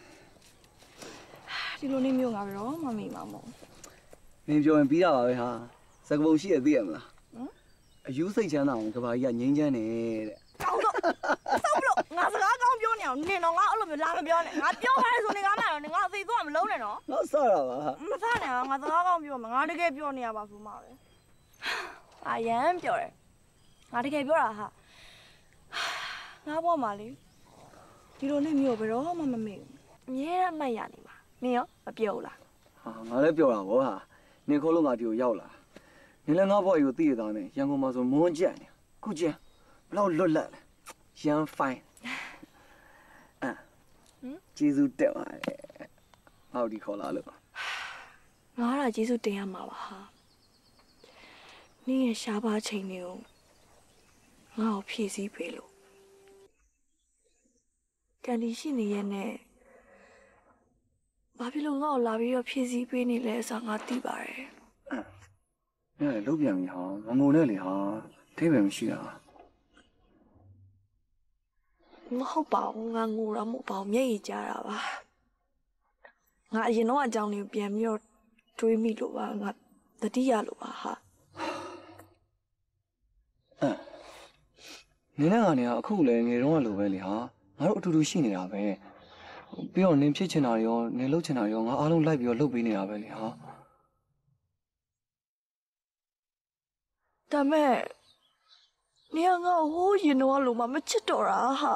ဒီလိုနေမျိုးငါပဲတော့မမိမှာမဟုတ်နင်ပြောရင်ပြီးတာပါပဲဟာစကပုံရှိရသိရမလားဟမ်အယူစိတ်ချမ်းသာအောင်ကဘာကြီးကငိမ့်ချမ်းနေတဲ့ကောင်းတော့ဆောက်လို့ငါစကားကောင်းပြောနေအောင်နင်တော့ငါအဲ့လိုမျိုးလာမပြောနဲ့ငါပြောပါလေဆိုနေကားမှတော့ငါအသေးသွားမလုံးနဲ့နော်ငါစတာပါမစနဲ့ငါစကားကောင်းပြောမှာငါတကယ်ပြောနေရပါဆိုမှာပဲအရန်ပြောတယ်ငါတကယ်ပြောတာဟာငါပေါ်မှာလေဒီလိုနဲ့မျိုးဘယ်တော့မှမမေ့ဘူးအမြဲတမ်းမှတ်ရနေမှာနင်ရောမပြောဘူးလားဟာငါလည်းပြောတာဗောဟာနင်ခိုးလို့ငါဒီကိုရောက်လာနင်လည်းငါ့ဘော်ကြီးကိုသိရတာနဲ့ရန်ကုန်မှာဆိုမွန်းကြက်နေခုကျန်ဘလောက်လွတ်လပ်လဲရန်ဖိုင်းအာဟမ်ကျေးဇူးတက်ပါတယ်ဟောဒီခေါ်လာလို့ငါကကျေးဇူးတင်ရမှာပါဟာနင်ရဲ့ရှားပါချိန်တွေကိုငါ့ကိုဖြည့်ဆည်းပေးလို့ကန်ဒီရှိနေရဲ့နဲ့ဘာဖြစ်လို့ငါ့ကိုလာပြီးတော့ဖြည့်ဆည်းပေးနေလဲဆိုတာငါသိပါတယ်။အဲ့လုတ်ပြန်ပြီဟာငငုံနဲ့လေဟာထိပ်ပဲမရှိတာမဟုတ်ပါဘူးငါငိုတာမဟုတ်ပါဘူးမျက်ရည်ကျတာပါငါအရင်တော့အကြောင်းလေးပြန်ပြီးတော့တွေးမိလို့ပါငါတတိယလို့ပါဟာအဲ့နင်းနဲ့ငါနေကအခုလည်းငယ်တော့လိုပဲလေဟာငါတို့အတူတူရှိနေတာပဲပြီးတော့နင်းဖြစ်ချင်တာရောနင်းလှုပ်ချင်တာရောငါအားလုံးလိုက်ပြီးတော့လှုပ်ပေးနေတာပဲလေဟာဒါမဲ့နေငါဟိုးရင်တော့လို့မမချစ်တော့တာဟာ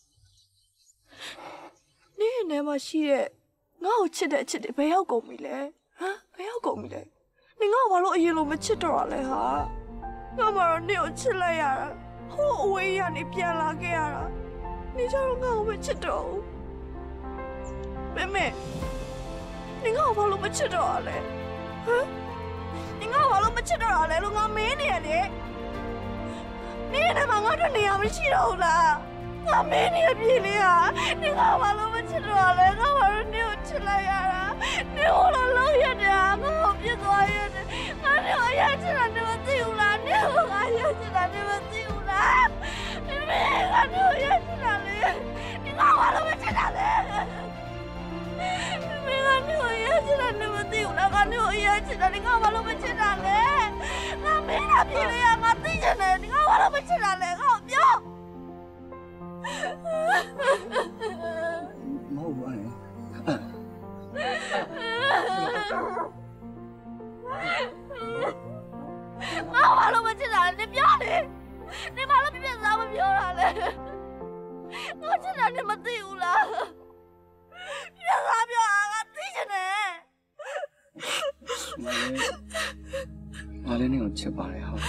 နေနေမှာရှိတဲ့ငါ့ကိုချစ်တဲ့အချစ်တွေဘယ်ရောက်ကုန်ပြီလဲဟမ်ဘယ်ရောက်ကုန်ပြီလဲနေငါဘာလို့အရင်လိုမချစ်တော့တာလဲဟာငါမတော့နေကိုချစ်လိုက်ရတာဟိုးအဝေးရနေပြန်လာခဲ့ရတာနေကြတော့ငါ့ကိုမချစ်တော့ဘူးမေမေနေငါဘာလို့မချစ်တော့တာလဲဟမ်နေငါဘာလို့မချစ်တော့တာလဲလို့ငါမင်းနေရတယ်နေနေမှာငါတို့နေရာမရှိတော့ဘူးလားငါမင်းနေရပြည်လေးဟာနေငါဘာလို့မချစ်တော့လဲငါဘာလို့နေကိုချစ်လိုက်ရတာနေဟိုလိုလုံးရတယ်ငါ့ကိုပြစ်သွားရတယ်ငါနေအရင်ချစ်တာနေမသိဘူးလားနေဟိုငါရချစ်တာနေမသိဘူးလားမင်းငါတို့ရချစ်တာလေနေငါဘာလို့မချစ်တာလဲမင်းကနေရချစ်တာနေမသိဘူးလားငါနေအရင်ချစ်တာနေငါဘာလို့မချစ်တာလဲငါမင်းကပြည်လေးငါသိချင်တယ်ငါဘာလို့မချစ်တာလဲငါပြောမဟုတ်ပါနဲ့ငါဘာလို့မချစ်တာလဲနေပြောလေနေဘာလို့ပြပြစားမပြောတာလဲငါချစ်တာနေမသိဘူးလားပြစားပြောငါသိချင်တယ်ငါလည်းနေကိုချစ်ပါတယ်ဟာ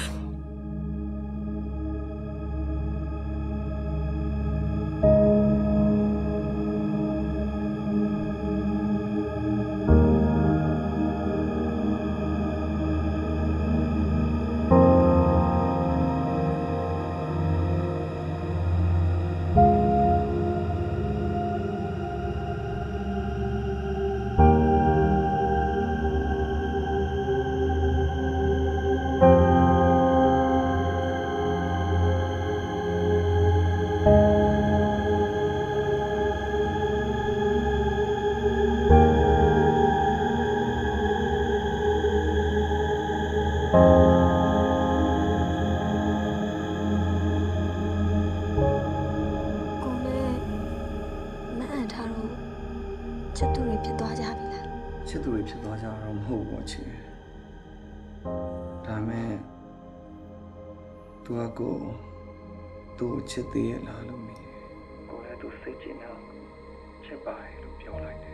ချစ်သူတွေဖြစ်သွားကြတော့မဟုတ်ဘူးချစ်ဒါမဲ့သူကကို都吃的拉了没？过来都塞进了，吃白了表来的。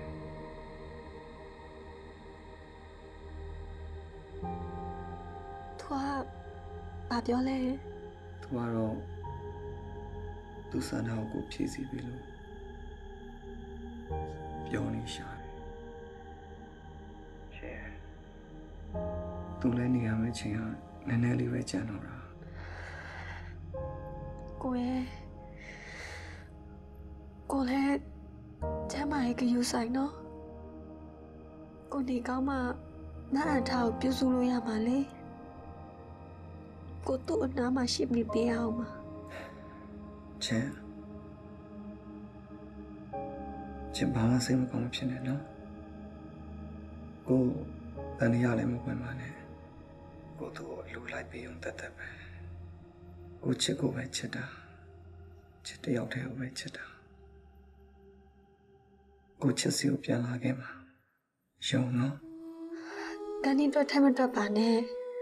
他，爸表嘞？ 他说，都三号过脾气比了，表你下来。姐，都来你还没请啊？奶奶里边见到了。 ကိုရဲ့ကိုလည်းကျမ်းမာရေးကယူဆိုင်နော်ကိုနေကောင်းမှနားအထားကိုပြုစုလို့ရမှာလေကိုသူ့အနားမှာရှိနေပေးအောင်ပါချင်ချင်ဘာမှစိတ်မကောင်းမဖြစ်နဲ့နော်ကိုတန်ရလည်းမပွင့်ပါနဲ့ကိုသူ့ကိုလူလိုက်ပြီးုံတက်တက်ပဲ ကိုချစ်ကိုပဲချစ်တာချစ်တယောက်တည်းကိုပဲချစ်တာကိုချစ်စီကိုပြန်လာခဲ့မှာယုံနော်ကန်ဒီတော့ထိုင်မတော့ပါနဲ့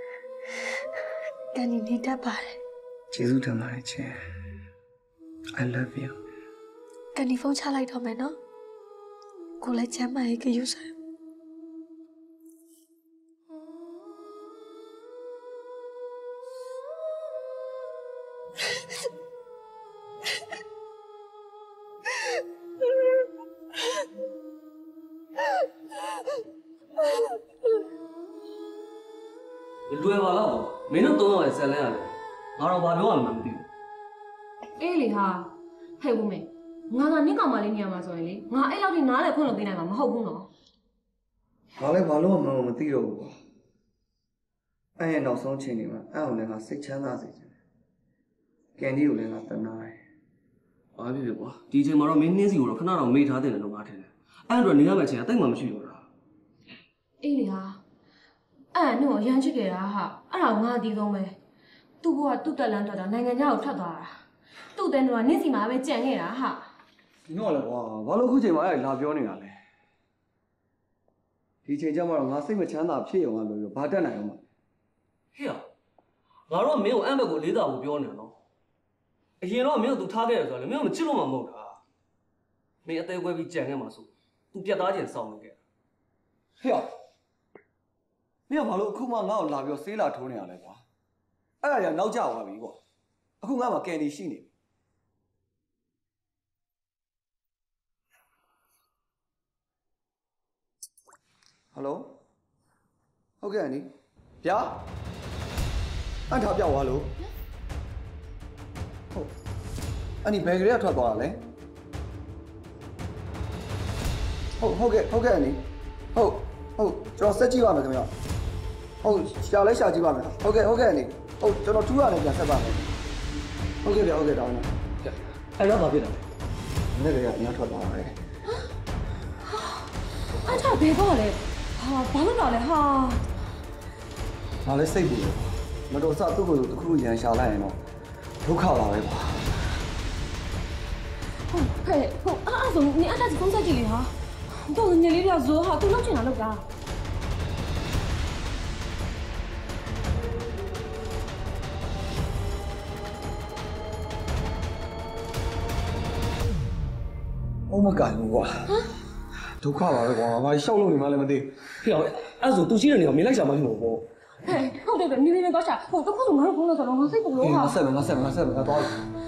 ကန်ဒီနေတတ်ပါတယ်ကျေးဇူးတင်ပါတယ်ချစ် I love you ကန်ဒီဖုန်းချလိုက်တော့မယ်နော်ကိုလည်းချမ်းမရေးကယူဆိုင်လွယ်ပါလားပေါ့မင်းတို့သုံးယောက်ရဲ့ဇက်လန်းရတယ်ငါတော့ဘာပြောရမှမသိဘူးအေးလေဟာဟဲ့ဘူးမေငါကနင့်ကောင်မလေးနေရာမှာဆိုရင်လေငါအဲ့လောက်ထိနားလဲခွင့်လို့ပေးနိုင်မှာမဟုတ်ဘူးနော်ငါလည်းဘာလို့မှမသိတော့ဘူးကွာအဲ့ရဲ့နောက်ဆုံးချိန်တွေမှာအဲ့အောင်လည်းငါစိတ်ချမ်းသာစေချင်တယ်ကန်ဒီကိုလည်းငါတနာတယ်ဘာဖြစ်ဖြစ်ကွာဒီချိန်မှာတော့မင်းနှင်းစီကိုတော့ခဏတော့မေ့ထားတယ်လို့ငါထင်တယ်အဲ့တော့နေရမယ့်ချိန်ကတိတ်မှမရှိတော့တာအေးလေဟာအဲ့နင့်ကိုရမ်းချစ်ကြတာဟာအဲ့ဒါငါအတီးဆုံးပဲသူ့ဘဝသူ့တက်လန်းထွက်တာနိုင်ငံခြားကိုထွက်သွားတာသူ့တဲ့တော့နင့်စီမှာပဲကြံခဲ့တာဟာဒီတော့လည်းကွာဘာလို့ခုချိန်မှာအဲ့လာပြောနေတာလဲဒီချိန်ကျမှတော့ငါစိတ်မချမ်းသာဖြစ်ရုံကလို့ဘာတက်နိုင်အောင်မဟေ့ငါတို့ကမင်းကိုအံ့ဘက်ကိုလေးတာကိုပြောနေတာနော်အရင်တော့မင်းကိုသူထားခဲ့တယ်ဆိုတော့လေမင်းကမချစ်လို့မှမဟုတ်တာမင်းအသေးကွဲပြီးကြံခဲ့မှာဆိုသူပြတ်သားခြင်းစောင့်နေခဲ့ဟေ့မင်းကဘာလို့အခုမှငါ့ကိုလာပြီးဆေးလာထိုးနေရလဲကွာအဲ့ဒါကြီးနောက်ကျသွားပြီကွာအခုငါ့မှာကန်ဒီရှိနေပြီဟယ်လိုဟုတ်ကဲ့အန်ဒီဗျာအန်ထားပြောက်သွားလို့ဟုတ်အန်ဒီဘယ်ကလေးကထွက်သွားတာလဲဟုတ်ဟုတ်ကဲ့ဟုတ်ကဲ့အန်ဒီဟုတ်ဟုတ်ကျွန်တော်စက်ကြည့်ပါမယ်ခင်ဗျဟုတ်ရှာလဲရှာကြည့်ပါမယ်ဟုတ်ကဲ့ဟုတ်ကဲ့အန်ဒီဟုတ်ကျွန်တော်ထူးရတယ်ပြန်ဆက်ပါမယ်ဟုတ်ကဲ့ဗျာဟုတ်ကဲ့တောင်းပါအဲ့တော့ဘာဖြစ်တာလဲမနေ့ကအများထွက်သွားတယ်အဲ့ဒါဘယ်တော့လဲဟာဘာလို့တော့လဲဟာငါလည်းစိတ်ပူတယ်မတော်စသူ့ကိုယ်တခုရန်ရှာလိုက်ရင်တော့ဒုက္ခလာပဲကွာဟုတ်ကဲ့ဟုတ်အဲ့အဲ့ဆိုနင်အတက်ကြီးဖုန်းဆက်ကြည့်လေဟာတော့ငယ်လေးတွေကဇိုးဟာသူလောက်ချင်တာလောက်တာ Oh my god ကွာဒုက္ခပါပဲကွာဘာရှောက်လို့နေမှလည်းမသိဟေ့အဲ့ဆိုသူရှိတဲ့နေရာမင်းလိုက်ရှာမှဖြစ်မှာပေါ့ဟဲ့ဟုတ်တယ်မြင်းမြင်းတော့ရှာဟိုတခုဆိုငါတို့ဖုန်းလို့ဆိုတော့ငါစိတ်ပူလို့ဟာငါဆက်မယ်ငါဆက်မယ်ငါဆက်မယ်ငါတော့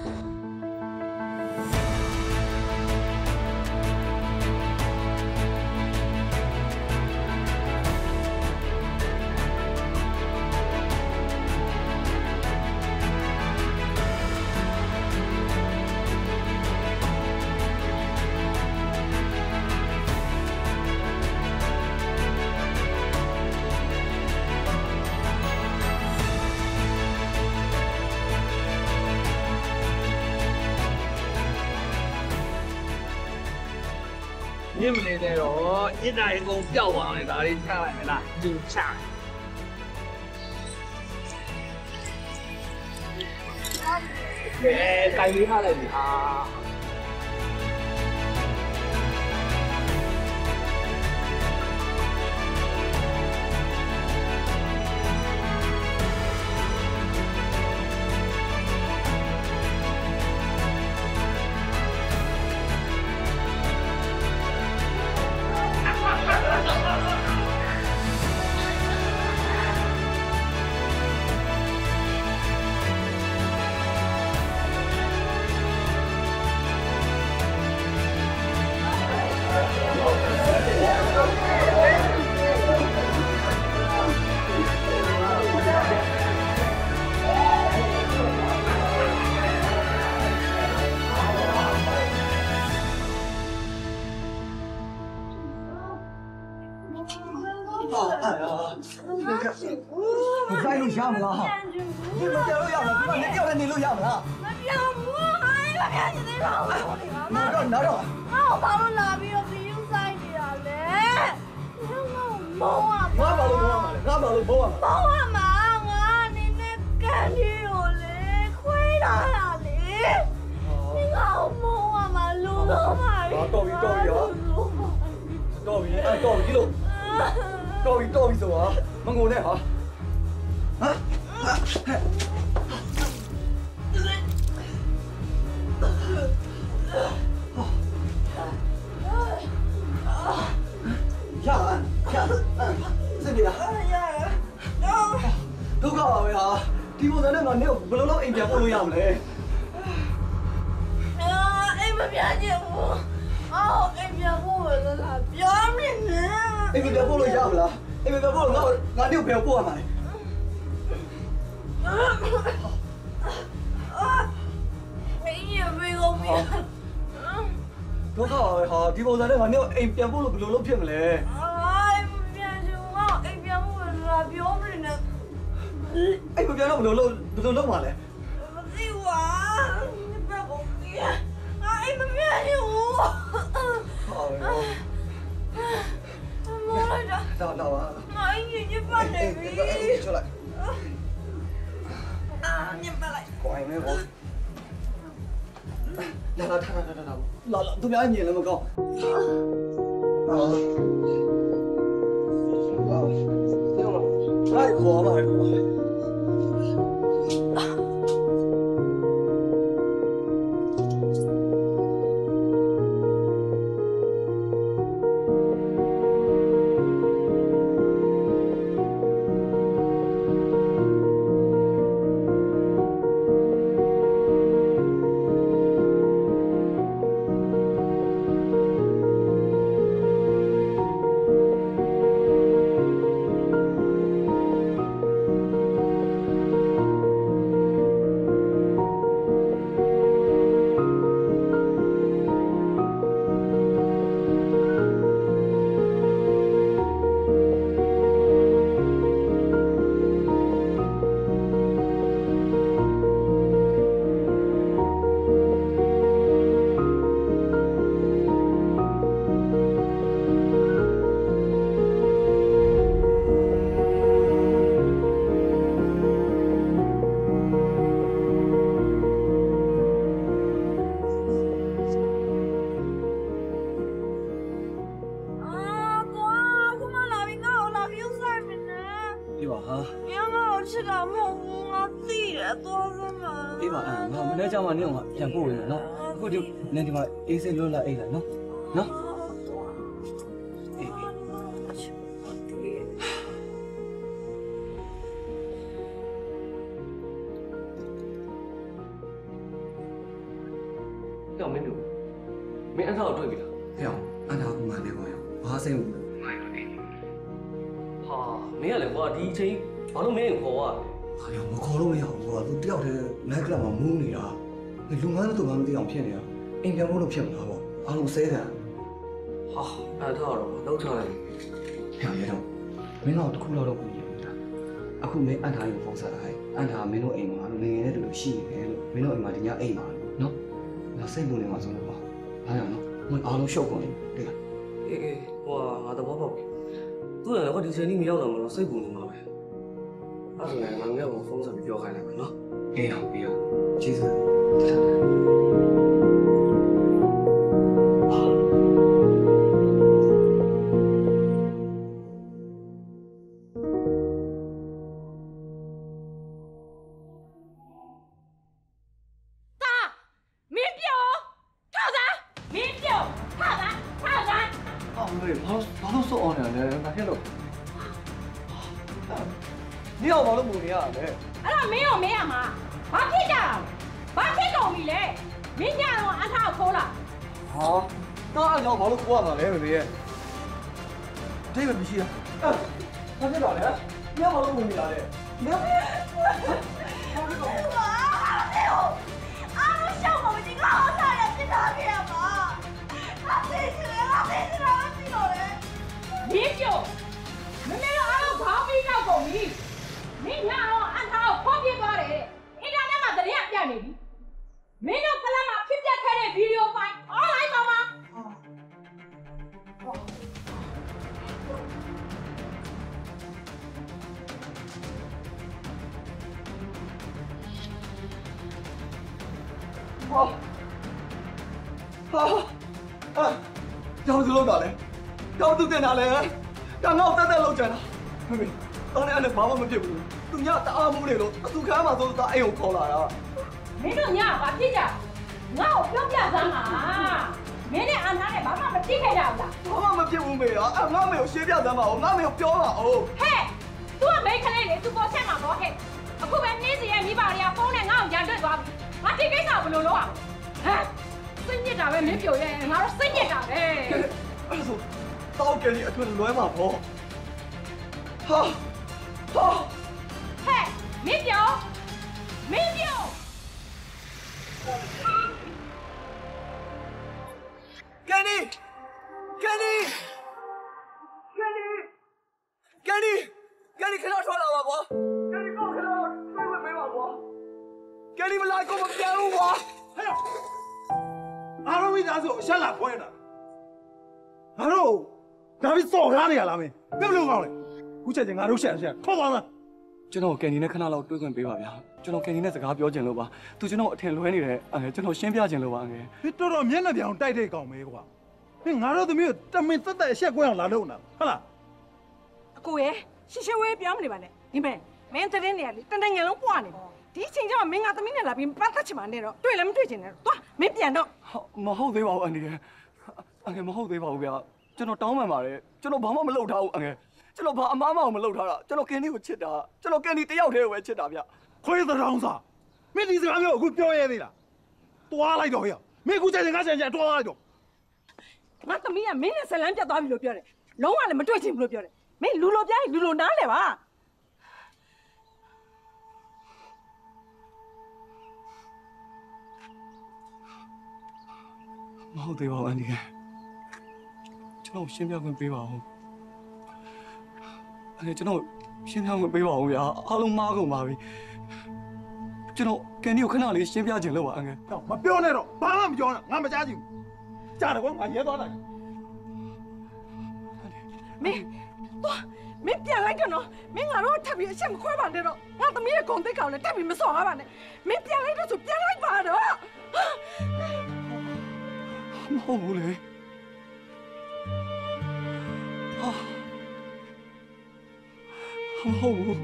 ညစ်မနေတဲ့တော့ညစ်တာအကုန်ပျောက်သွားတယ်ဒါလေးချလိုက်မလားသူချကဲတိုင်လေးထားလိုက်ပြီဟာလို့ရမလား你们掉路要了你掉了你路要了မပြောင်းဘူးငါအိမ်မပြန်ချင်သေးတော့ဘူး拿着拿着ငါ့ကိုဘာလို့လာပြီးတော့ပြီးယူဆိုင်နေတာလဲငါ့ကိုမောင်းอ่ะငါဘာလို့မောင်းရမှာငါဘာလို့မောင်းရမှာမောင်းရမှာငါအနေနဲ့ကန်ဒီကိုလေခွေးလာတာလေဒီငါ့ကိုမောင်းရမှာလူတော့မှာတော်ပြီတော်ပြီရောတော်ပြီအဲ့တော်ပြီလို့တော်ပြီတော်ပြီဆိုတော့မငုံနဲ့ဟာဟမ်ရရရစစ်ပြီလားရရဒုက္ခပါပဲဟာဒီပုံစံနဲ့ငါနေကိုဘယ်လိုလုပ်အိမ်ပြန်ပို့လို့ရမလဲအာအိမ်မပြန်ချင်ဘူးအော်အိမ်ပြန်ပို့ရလားပြောနေနေအိမ်ပြန်ပို့လို့ရမလားအိမ်ပြန်ပို့လို့ငါငါနေကိုဘယ်ပို့ရမှာလဲမင်းရမေကိုမင်းဒုက္ခပါပဲဟာဒီပုံစံနဲ့ငါနေကိုအိမ်ပြန်ပို့လို့ဘယ်လိုလုပ်ဖြစ်မလဲအိမ်ပြန်ချင်ငါအိမ်ပြန်ပို့ရလားပြောနေနေအိမ်ပြန်တော့ဘယ်လိုလုပ်ဘယ်လိုလုပ်မှာလဲမသိဘူးอ่ะဘယ်ကိုမင်းအိမ်မပြန်ချင်ဘူးဟာမောလိုက်တာတော့တော့ပါငါအင်းကြီးပတ်နေပြီချလိုက်အာညင်ပတ်လိုက်ကိုအိမ်မဲပေါ့လာလာထားထားထားလာလာသူများညင်လည်းမကောင်းဟာဟာအဲ့ခေါ်ပါလေပြန်ပို့ရမယ်နော်အခုဒီနင်ဒီမှာအေးစိလွတ်လာအိတ်လာနော်နော်အေးတော့မင်းတို့မင်းအထောက်တွေ့ပြီလားဟဲ့အောင်အထောက်မှန်တယ်ကွာဘာစိတ်ဘူးမိုင်းတော့နေဟာမင်းကလည်းကွာဒီအချိန်ဘာလို့မင်းကိုခေါ်ရလဲဟာရောမခေါ်လို့မရဘူးကွာသူတယောက်တည်းနက်ကလပ်မှာမူးနေတာလူငန်းတို့မှမသိအောင်ဖြစ်နေတာအိမ်ပြန်ဖို့လို့ဖြစ်မလားပေါ့အားလုံးဆဲတယ်ဟာအဲ့တော့တော့ချလိုက်ဟဲ့ရတော့မင်းတော့တစ်ခုတော့တော့ကိုရနေတာအခုမင်းအန်ထားရင်ဖုန်းဆက်လိုက်အန်ထားမင်းတို့အိမ်မှာလို့နေနေတဲ့တူလို့ရှိနေတယ်လို့မင်းတို့အိမ်မှာဒီညအိမ်မှာနော်ငါစိတ်ပုံနေမှာဆုံးလို့ပါဘာရနော်မင်းအားလုံးရှုပ်ကုန်တယ်တဲ့အေးအေးဟိုငါတော့ပေါ့ပြီသူ့လည်းတော့ဒီချိန်ကြီးမရောက်တော့မလို့စိတ်ပုံနေမှာပဲအဲ့ဒါလည်းငါငယ်ကိုဖုန်းဆက်ပြီးပြောခိုင်းလိုက်မယ်နော်အေးအောင်ပြီးတော့ကျေးဇူး你要忙了五年啊？嘞？ 哎呀，没有没有嘛，把屁家，把屁搞米嘞，明天我按他扣了。 好，那按照忙了过嘛，来没没？这个必须。哎，那这咋的？你要忙了五年嘞？你要？ 哇，哎呦，俺们小伙子今个好大呀，这哪边嘛？俺飞起来，俺飞起来，俺飞到嘞。 你就，没没有俺们旁边那狗米。明天နေပြီမင်းတို့ကလမ်းမှာဖြစ်ပျက်ခဲ့တဲ့ဗီဒီယိုဖိုင် online ပေါ်မှာဟာဟာအာတောင်းသူလောက်တာလဲတောင်းသူတင်တာလဲတောင်းတော့တက်တက်လောက်ကြတာမမေတောင်းနေအဲ့ဘာမှမဖြစ်ဘူးသူညတအားမိုးနေလို့အသူခမ်းမှာဆိုတော့အိမ်ကိုခေါ်လာတာမင်းတို့ညဘာဖြစ်ကြငါ့ကိုပြောပြစမ်းပါမင်းနဲ့အန်နာနဲ့ဘာမှမဖြစ်ခဲ့ကြဘူးလားဘာမှမဖြစ်ဘူးမေရောအဲ့ငါမေကိုရှင်းပြစမ်းပါဦးငါမေကိုပြောပါဦးဟဲ့ तू ကမိန်းကလေးလေ तू ပေါ်ဆက်မှာတော့ဟဲ့အခုပဲနင်းစီရဲ့မိဘတွေကဖုန်းနဲ့ငါ့ကိုရန်တွေ့သွားပြီငါဒီကိစ္စကိုဘယ်လိုလုပ်အောင်ဟမ်စိတ်ညစ်တာပဲမင်းပြိုရဲ့ငါတို့စိတ်ညစ်တာပဲအဲ့ဆိုတောက်ကလေးအတွင်းလွဲမှာပေါ့ဟာဟာဟဲ့မင်းပြိုမင်းပြိုကန်နီကန်နီကန်နီကန်နီကန်နီခဏထွက်လာပါကွာကန်နီကောခဏဆွေးဝဲပေးပါကွာကန်နီမလာကောမပြောင်းဘူးကွာဟဲ့အားလုံးမိသားစုအရှက်လာဖွဲတာငါတို့ဒါပြီးစော်ကားနေရလားမင်းဘယ်လိုကောင်းလဲခုချက်ချင်းငါတို့ရှက်ရှက်ခေါ်သွားလားကျွန်တော်ကန်နီနဲ့ခဏလောက်တွေ့ခွင့်ပေးပါဗျာကျွန်တော်ကန်နီနဲ့စကားပြောချင်လို့ပါသူကျွန်တော်အထင်လွဲနေတယ်အဲကျွန်တော်ရှင်းပြချင်လို့ပါငယ်ဒီတော်တော်မျက်နှာပြောင်တိုက်တဲ့ကောင်ပဲကွာမင်းငါတို့သမီးကိုတမင်သက်သက်အရှက်ကွဲအောင်လာလို့နာဟုတ်လားအကိုရဲ့ရှစ်ရှဲဝဲပြောင်းမနေပါနဲ့ဒီမဲ့မင်းတဲ့နေရလေတန်တန်ငယ်လုံးပွားနေဒီအချိန်ကျမှမင်းကသမီးနဲ့လာပြီးပတ်သက်ချင်မှနဲ့တော့တွေ့လည်းမတွေ့ချင်နဲ့တော့သွားမင်းပြန်တော့မဟုတ်သေးပါဘူးအန်ဒီအငယ်မဟုတ်သေးပါဘူးဗျာကျွန်တော်တောင်းပန်ပါတယ်ကျွန်တော်ဘာမှမလုပ်ထားဘူးအငယ်ကျွန်တော်ဘာအမားမအောင်မလုပ်ထားတာကျွန်တော်ကန်ဒီကိုချစ်တာကျွန်တော်ကန်ဒီတယောက်တည်းကိုပဲချစ်တာဗျခွေးသောင်းစားမင်းဒီစကားမျိုးအခုပြောရသေးလားတွားလိုက်တော့ဟဲ့မင်းအခုချက်ချင်းငါချက်ချင်းတွားလိုက်တော့ငါသမီးကမင်းနဲ့ဇလန်းပြတ်သွားပြီလို့ပြောတယ်လုံးဝလည်းမတွေ့ချင်ဘူးလို့ပြောတယ်မင်းလူလိုပြားလူလိုနားလဲပါမဟုတ်သေးပါဘူးအန်ဒီကျွန်တော်ရှင်းပြခွင့်ပေးပါဦးအဲကျွန်တော်ရှင်းပြခွင့်ပေးပါဦးဗျာအားလုံးမားကုန်ပါပြီကျွန်တော်ကန်ဒီကိုခဏလေးရှင်းပြခြင်းလို့ပါအငယ်မပြောနဲ့တော့ဘာမှမပြောနဲ့ငါမကြားချင်ဘူးကြားတယ်ကွာငါရဲသွားလိုက်မင်းသွားမင်းပြန်လိုက်တော့နော်မင်းငါတို့ထပ်ပြီးအချက်မခွဲပါနဲ့တော့ငါသမီးရဲ့ဂုံတိတ်ကောင်လည်းထပ်ပြီးမစော်ရပါနဲ့မင်းပြန်လိုက်တော့ဆိုပြန်လိုက်ပါတော့မဟုတ်ဘူးလေဟာမဟုတ်ဘူး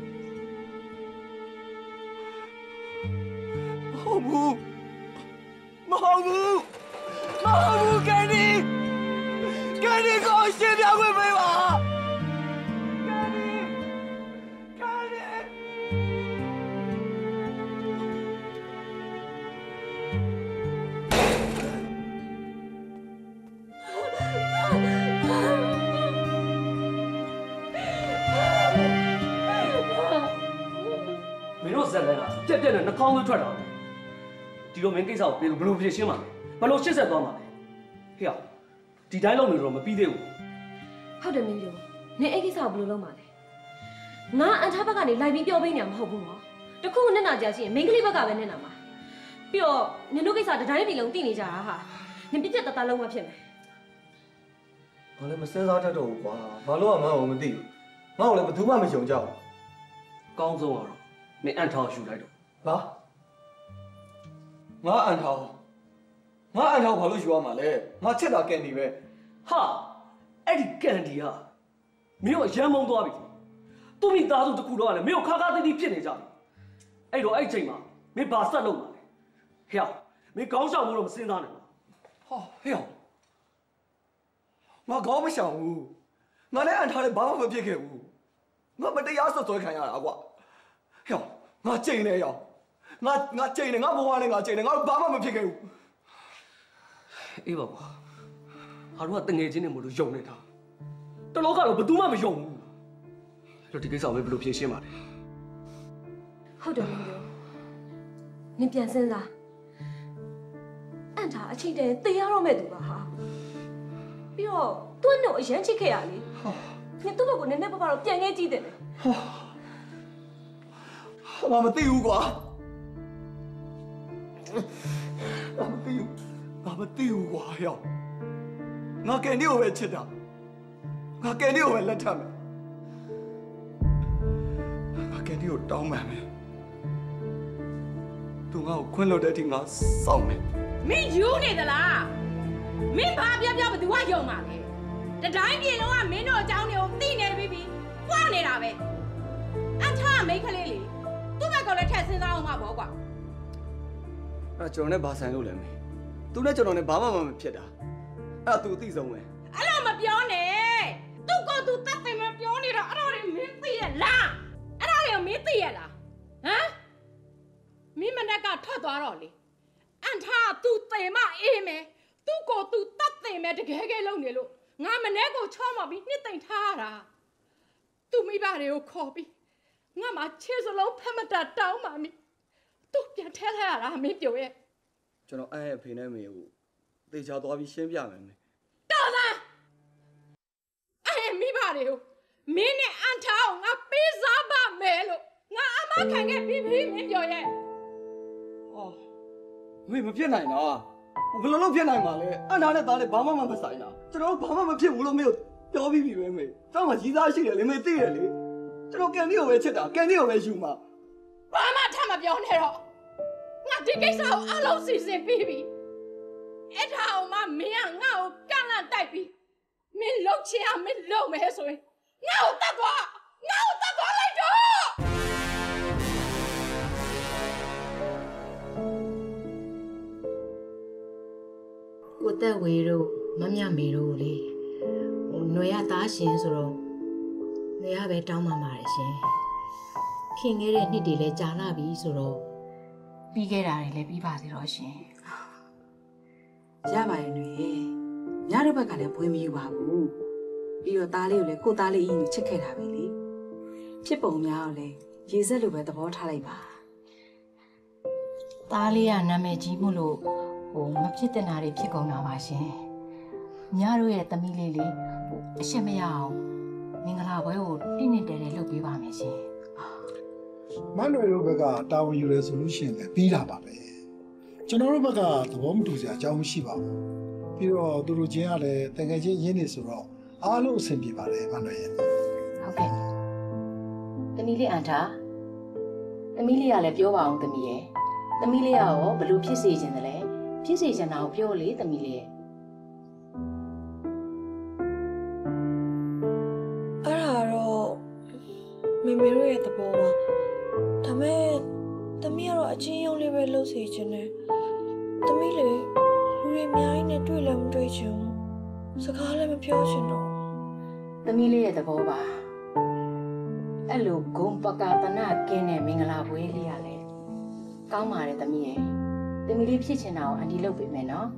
မဟုတ်ဘူးမဟုတ်ဘူးမဟုတ်ဘူးကန်ဒီကန်ဒီကိုရှင်းပြခွင့်ပေးပါကန်ဒီကန်ဒီမင်းတို့ဇက်လန်ကပြက်ပြက်နဲ့နှာခေါင်းသွေးထွက်တာဒီလိုမင်းကိစ္စကိုဘယ်လိုဖြေရှင်းမှာလဲဘယ်လိုရှင်းဆက်သွားမှာလဲဟေ့ဒီတိုင်းလုံးနေတော့မပြီးသေးဘူးဟုတ်တယ်မင်းပြောနင်အဲ့ကိစ္စကိုဘယ်လိုလုပ်မှာလဲငါအန်ထားဘက်ကနေလိုက်ပြီးပြောပေးနေတာမဟုတ်ဘူးနော်တခုနဲ့နာကြရှိရင်မင်းကလေးဘက်ကပဲနဲ့နာမှာပြီးတော့နင်တို့ကိစ္စတတိုင်းပြည်လုံးသိနေကြတာဟာနင်ပြစ်ပြတ်တသားလုံးမဖြစ်မယ်ဘာလဲမစဲစားတတ်တော့ဘူးကွာဘာလို့မှမအောင်မသိဘူးငါ့ကိုလည်းဘယ်သူမှမယုံကြဘူးကောင်းဆုံးကတော့မင်းအန်ထောက်ယူလိုက်တော့ဘာငါအန်ထောက်ငါအန်ထောက်ဘာလို့ယူရမှာလဲငါချစ်တာကန်ဒီပဲဟာအဲ့ဒီကန်ဒီဟာမင်းတို့ရမ်းမုံသွားပြီသူ့မိသားစုတစ်ခုတော့ကလည်းမင်းတို့ခါခါတိတိဖြစ်နေကြပြီအဲ့တော့အဲ့ချိန်မှာမင်းဘာဆက်လုပ်မှာလဲဟဲ့မင်းကောင်းဆောင်မှုတော့မစဉ်းစားနဲ့ဟာဟဲ့ငါကောင်းမရှောင်ဘူးငါလည်းအန်ထားလည်းဘာမှမဖြစ်ခဲ့ဘူးငါမတရားဆွဆွဲခံရတာကွာဟဲ့ငါချိန်နေရောငါငါချိန်နေငါဘဝနဲ့ငါချိန်နေငါဘာမှမဖြစ်ခဲ့ဘူးအေးပါကွာငါတို့ကတငယ်ချင်းတွေမလို့ယုံနေတာတလောကတော့ဘယ်သူမှမယုံဘူးတို့ဒီကိစ္စကိုဘယ်လိုဖြေရှင်းမှာလဲဟုတ်တယ်မင်းပြောနင်ပြန်စဉ်းစားအန်ထားအချိန်တည်းတေးရတော့မဲ့သူပါဟာပြီးတော့သူ့နဲ့အရန်ချစ်ခဲ့ရလေနင်သူ့ဘက်ကိုနည်းနည်းပါးပါတော့ပြန်ခဲ့ကြည့်တယ်ငါမသိဘူးကွာငါမသိဘူးငါမသိဘူးကွာယောငါကန်ဒီကိုပဲချစ်တာငါကန်ဒီကိုပဲလက်ထပ်မယ်ငါကန်ဒီကိုတောင်းပန်မယ်သူငါ့ကိုခွင့်လွှတ်တဲ့အထိငါစောင့်မယ်မင်းယူနေသလားမင်းဘာပြောပြောဘသူကယုံမှာလဲတတိုင်းပြေလုံးကမင်းတို့အကြောင်းတွေကိုသိနေပြီပြီပွားနေတာပဲအထားမိတ်ကလေးလေသူ့ဘက်ကလည်းထက်စဉ်းစားအောင်မှာပေါ့ကွာအဲ့ကျွန်တော်နဲ့ဘာဆိုင်လို့လဲမေသူနဲ့ကျွန်တော်နဲ့ဘာမှမဖြစ်တာအဲ့သူအသိဆုံးပဲအဲ့လိုမပြောနဲ့သူ့ကိုသူတတ်တယ်မပြောနေတာအဲ့တော့မင်းသိရလားအဲ့ဒါလည်းမင်းသိရလားဟမ်မင်းမနက်ကထွက်သွားတော့လေအန်ထားသူတေမအေးမယ်သူ့ကိုသူတတ်တယ်မယ်တကယ်ကဲလုံးနေလို့ငါမနက်ကိုချောမှပြီးနှစ်သိမ့်ထားတာသူမိဘတွေကိုခေါ်ပြီးငါမှခြေစလုံးဖက်မတတ်တောင်းပါမိသူပြန်ထဲလိုက်ရတာမင်းပြောရဲ့ကျွန်တော်အဲ့ရဲ့အဖေနဲ့မေကိုသေချာသွားပြီးရှင်းပြမယ်မေတော်လားအဲ့မိဘတွေကိုမင်းနဲ့အန်ထားကိုငါပေးစားပါမယ်လို့ငါအမခံခဲ့ပြီးပြီမင်းပြောရဲ့အော်မေမဖြစ်နိုင်တော့ဘယ်လိုလုပ်ဖြစ်နိုင်မှာလဲအန်ထားနဲ့သားနဲ့ဘာမှမဆိုင်တာကျွန်တော်ဘာမှမဖြစ်ဘူးလို့မေကိုပြောပြီးပြီပဲမေကျွန်တော်မှကြီးစားရှိတယ်လေမေသိတယ်လေကျွန်တော်ကန်ဒီကိုပဲချစ်တာကန်ဒီကိုပဲယူမှာဘာမှထပ်မပြောနဲ့တော့ငါဒီကိစ္စကိုအလုံးစီစဉ်ပြီးပြီအဲ့ဒါအောင်မမင်းကငါ့ကိုကန့်လန့်တိုက်ပြီးမင်းလုံချင်အောင်မင်းလုံမယ်ဆိုရင်ငါ့ကိုတတ်သွားငါ့ကိုတတ်သွားလိုက်တော့ကိုတက်ဝေတို့မမြမေတို့လေဟိုຫນွေရသားရှင်ဆိုတော့ຫນွေရပဲတောင်းမှပါတယ်ရှင်ခင်ခဲ့တဲ့နှစ်တွေလည်းကြာလာပြီဆိုတော့ပြီးခဲ့တာတွေလည်းပြီးပါသေးတော့ရှင်ရပါရဲ့ຫນွေညတို့ဘက်ကလည်းဘွေးမယူပါဘူးပြီးတော့သားလေးကိုလည်းကိုသားလေးအင်းကြီးချစ်ခဲ့တာပဲလေဖြစ်ပုံများတော့လေရေစက်လိုပဲသဘောထားလိုက်ပါသားလေးကနာမည်ကြီးမို့လို့ဟိုမဖြစ်တဲ့နာတွေဖြစ်ကုန်တာပါရှင်ညတို့ရဲ့သမီးလေးလေးဟိုအရှက်မရအောင်မင်္ဂလာပွဲကိုတိနှစ်တဲတဲလုပ်ပေးပါမယ်ရှင်မန်နွယ်တို့ဘက်ကတာဝန်ယူရဲဆိုလို့ရှိရင်လည်းပြီးတာပါပဲကျွန်တော်တို့ဘက်ကသဘောမတူစရာအကြောင်းမရှိပါဘူးပြီးတော့သူတို့ချင်းကလည်းတကယ်ချင်းရင်းနေဆိုတော့အားလုံးအဆင်ပြေပါတယ်မန်နွယ်ရဲ့ဟုတ်ကဲ့သမီးလေးအန်တာသမီးလေးကလည်းပြောပါအောင်သမီးရဲ့သမီးလေးကရောဘယ်လိုဖြစ်စေချင်တယ်လဲဖြစ်စေချင်တာကိုပြောလေသမီးလေးရဲ့အဲ့ဒါတော့မေမေတို့ရဲ့သဘောပါဒါမဲ့သမီးကတော့အချင်းယုံလေးပဲလှုပ်စေချင်တယ်သမီးလေလူတွေအများကြီးနဲ့တွေ့လည်းမတွေ့ချင်ဘူးစကားလည်းမပြောချင်တော့သမီးလေးရဲ့သဘောပါအဲ့လိုဂုံပကာတနာကင်းတဲ့မင်္ဂလာပွဲလေးရလဲကောင်းပါတယ်သမီးရဲ့သမီးလေးဖြစ်ချင်တာကိုအန်တီလုပ်ပေးမယ်နော်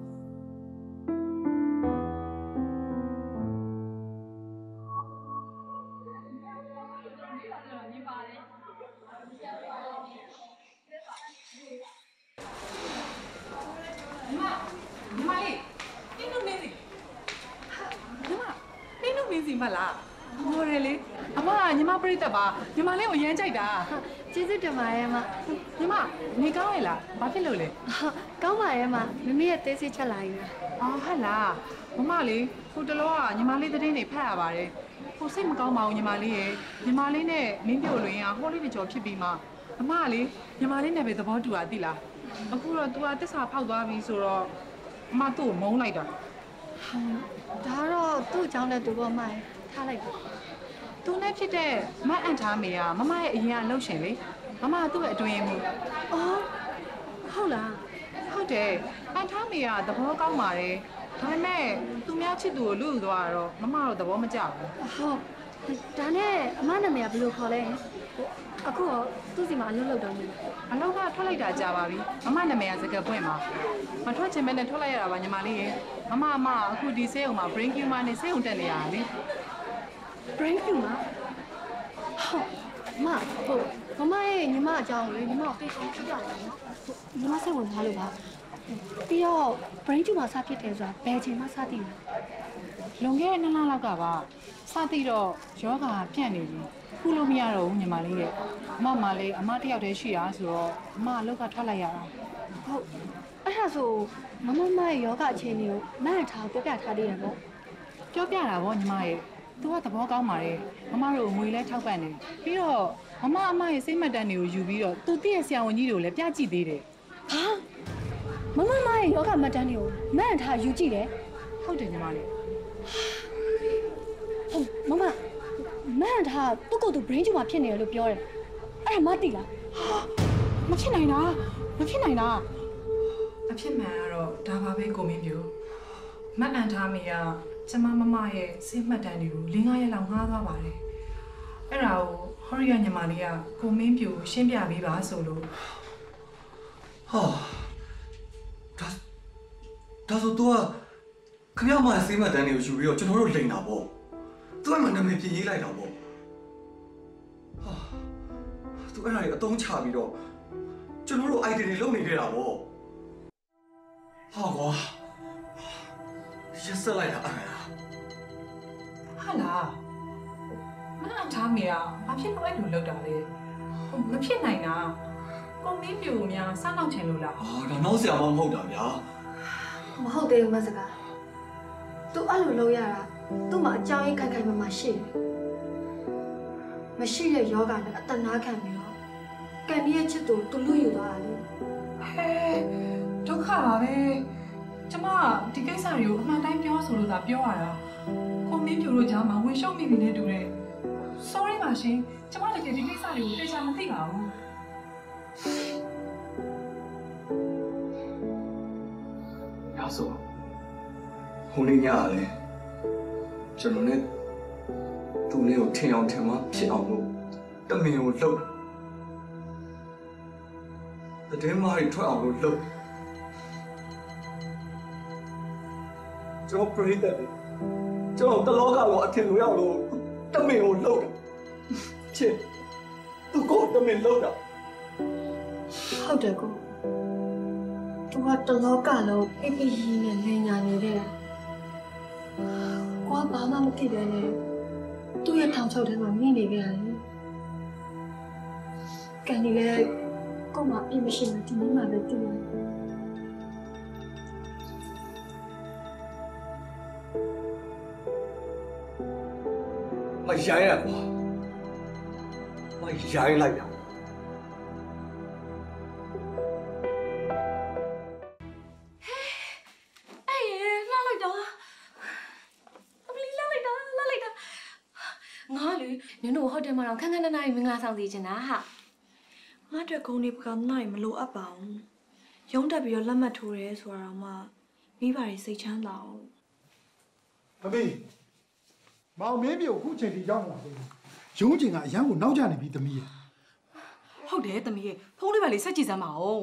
မလားမော်ရယ်လေအမညီမပြိတ္တပါညီမလေးကိုရမ်းကြိုက်တာကျေးဇူးတင်ပါရဲ့မညီမနေကောင်းရဲ့လားဘာဖြစ်လို့လဲကောင်းပါရဲ့မမမေရဲ့တဲစစ်ချက်လာယူအော်ဟုတ်လားမမလေးဟိုတလောကညီမလေးသတင်းတွေဖတ်ရပါတယ်ဟိုစိတ်မကောင်းပါဘူးညီမလေးရဲ့ညီမလေးနဲ့မင်းပြိုလွင်ကဟိုလေးတကြောဖြစ်ပြီးမှအမလေးညီမလေးနဲ့ပဲသဘောတူတာသိလားအခုတော့ तू ကတစ္ဆာဖောက်သွားပြီဆိုတော့အမသူ့ကိုမုန်းလိုက်တာဒါတော့သူ့အကြောင်းနဲ့သူပေါ့မရဲ့ထားလိုက်ပါသူနဲ့ဖြစ်တဲ့မအန်ထားမေကမမရဲ့အရင်ကလှုပ်ရှင်လေမမကသူ့ရဲ့အတွင်းမှုအော်ဟုတ်လားဟုတ်တယ်အန်ထားမေကသဘောကောင်းပါတယ်ဒါပေမဲ့သူများချစ်သူကိုလူ့သွားတော့မမတော့သဘောမကျဘူးဟုတ်ဒါနဲ့အမနာမည်ကဘယ်လိုခေါ်လဲအခုတော့သူ့စီမှာအလုပ်လုပ်တော့နေအလုပ်ကထွက်လိုက်တာကြာပါပြီမမနာမည်ကစကားပွင့်မှာမထွက်ချင်မဲ့နဲ့ထွက်လိုက်ရတာပါညီမလေးရေမမအမအခုဒီဆေးရုံမှာ brain tumor နဲ့ဆေးရုံတက်နေရတာလေ brain tumor ဟုတ်မဟုတ်မမရဲ့ညီမအကြောင်းလေညီမကိုသိချင်ပြရတယ်နော်ညီမစိတ်ဝင်စားလို့ပါပြီးတော့ brain tumor စဖြစ်တယ်ဆိုတာဘယ်ချိန်မှစသိလဲလွန်ခဲ့တဲ့နှစ်လလောက်ကပါစသိတော့ယောဂါပြန့်နေပြီခုလို့မရတော့ဘူးညီမလေးရဲ့အမမလေးအမတယောက်တည်းရှိတာဆိုတော့အမအလောက်ကထွက်လိုက်ရတာဟုတ်အဲ့ဒါဆိုမမမရဲ့ယောဂအခြေအနေကိုမန့်ထားပြောပြထားသေးတယ်ပေါ့ပြောပြတာဗောညီမရဲ့သူကသဘောကောင်းပါတယ်မမတို့ငွေလဲထောက်ပံ့တယ်ပြီးတော့မမအမရဲ့စိတ်မှတ်တမ်းတွေကိုယူပြီးတော့သူတည့်ရဲ့ဆရာဝန်ကြီးတွေကိုလည်းပြကြည့်သေးတယ်ဟာမမမရဲ့ယောဂမှတ်တမ်းတွေကိုမန့်ထားယူကြည့်တယ်ဟုတ်တယ်ညီမလေးဟုတ်မမမန့်ထားသူ့ကိုယ်သူ brain tumor ဖြစ်နေတယ်လို့ပြောတယ်အဲ့ဒါမသိလားမဖြစ်နိုင်တာမဖြစ်နိုင်တာအဖြစ်မှန်ကတော့ဒါပါပဲကိုမင်းပြိုမတ်အန်ထားမီကကျမမမရဲ့စိတ်မှတ်တမ်းတွေကို၄-၅ရက်လောက်ငှားသွားပါတယ်အဲ့ဒါကိုဟောရီယာညီမလေးကကိုမင်းပြိုရှင်းပြပေးပါဆိုလို့ဟာဒါဒါဆို तू ကခမရမဆေးမှတ်တန်းတွေကိုယူပြီးတော့ကျွန်တော်တို့လိန်တာပေါ့ तू ကမှနာမည်ပြင်ရေးလိုက်တာပေါ့ဟာ तू အဲ့ဒါတွေအတုံးချပြီးတော့ကျွန်တော်တို့ idea တွေလုပ်နေခဲ့တာပေါ့ဟာကွာရက်ဆက်လိုက်တာအဲ့ဒါဟာလားမတ်အန်ထားမီကဘာဖြစ်လို့အဲ့လိုလုပ်တာလဲမဖြစ်နိုင်တာကိုမင်းပြိုများစနောက်ချင်လို့လားဟာဒါနောက်ဆရာမမဟုတ်တာဗျာမဟုတ်သေးဘူးမစကား तू အဲ့လိုလုပ်ရတာသူ့မှာအကြောင်းရင်းခိုင်ခိုင်မာမာရှိတယ်မရှိတဲ့ယောဂနဲ့အတနာခံပြီးတော့ကန်ဒီရဲ့ချစ်သူ तू လူယူသွားတာလေဟဲဒုက္ခပါပဲကျမဒီကိစ္စတွေကိုအမှန်တိုင်းပြောဆိုလို့သာပြောရတာကိုမင်းပြိုတို့ကြားမှာဝင်ရှုံးမိပြီနဲ့တူတယ် sorry ပါရှင်ကျမတကယ်ဒီကိစ္စတွေကိုသိချာမသိပါဘူးဒါဆိုဟိုနေ့ညလေကျွန်တော်နဲ့သူ့လေးကိုထင်အောင်ထင်မှဖြစ်အောင်လို့တမင်ကိုလှုပ်တဲ့တဲမားတွေထွက်အောင်လို့လှုပ်ကျွန်တော်ပြိတ္တတယ်ကျွန်တော်တလောကကိုအထင်လို့ရအောင်လို့တမင်ကိုလှုပ်တယ်ချစ်သူကိုတမင်လှုပ်တာဟုတ်တယ်ကို तू ကတလောကလုံးအိပ်ပီးနဲ့နေညာနေတယ်ကိုကဘာမှမသိတယ်နဲ့သူ့ရဲ့ထောင်ချောက်ထဲမှာမိနေကြရတယ်ကန်ဒီလေကိုမအိမ်မရှိမှဒီနေ့မှပဲတူတယ်မရိုင်းရကွာမရိုင်းလိုက်တာငါလေနင်တို့ဟိုတယ်မှာတော့ခန်းခန်းနာနာမင်္ဂလာဆောင်စီချင်တာဟာငါတက်ကုန်းနေပကနိုင်မလို့အပ်ပါဘူးရုံးတက်ပြီးတော့လက်မှတ်ထိုးရဲဆိုတာတော့မှမိဘတွေစိတ်ချမ်းသာအောင်သမီးမောင်မင်းပြိုအခုချိန်ထိရောက်လာပြီရုံးချိန်ကအရန်ကိုနောက်ကျနေပြီသမီးရဲ့ဟုတ်တယ်သမီးရဲ့ဖုန်းလေးပါလေဆက်ကြည့်စမ်းပါဦး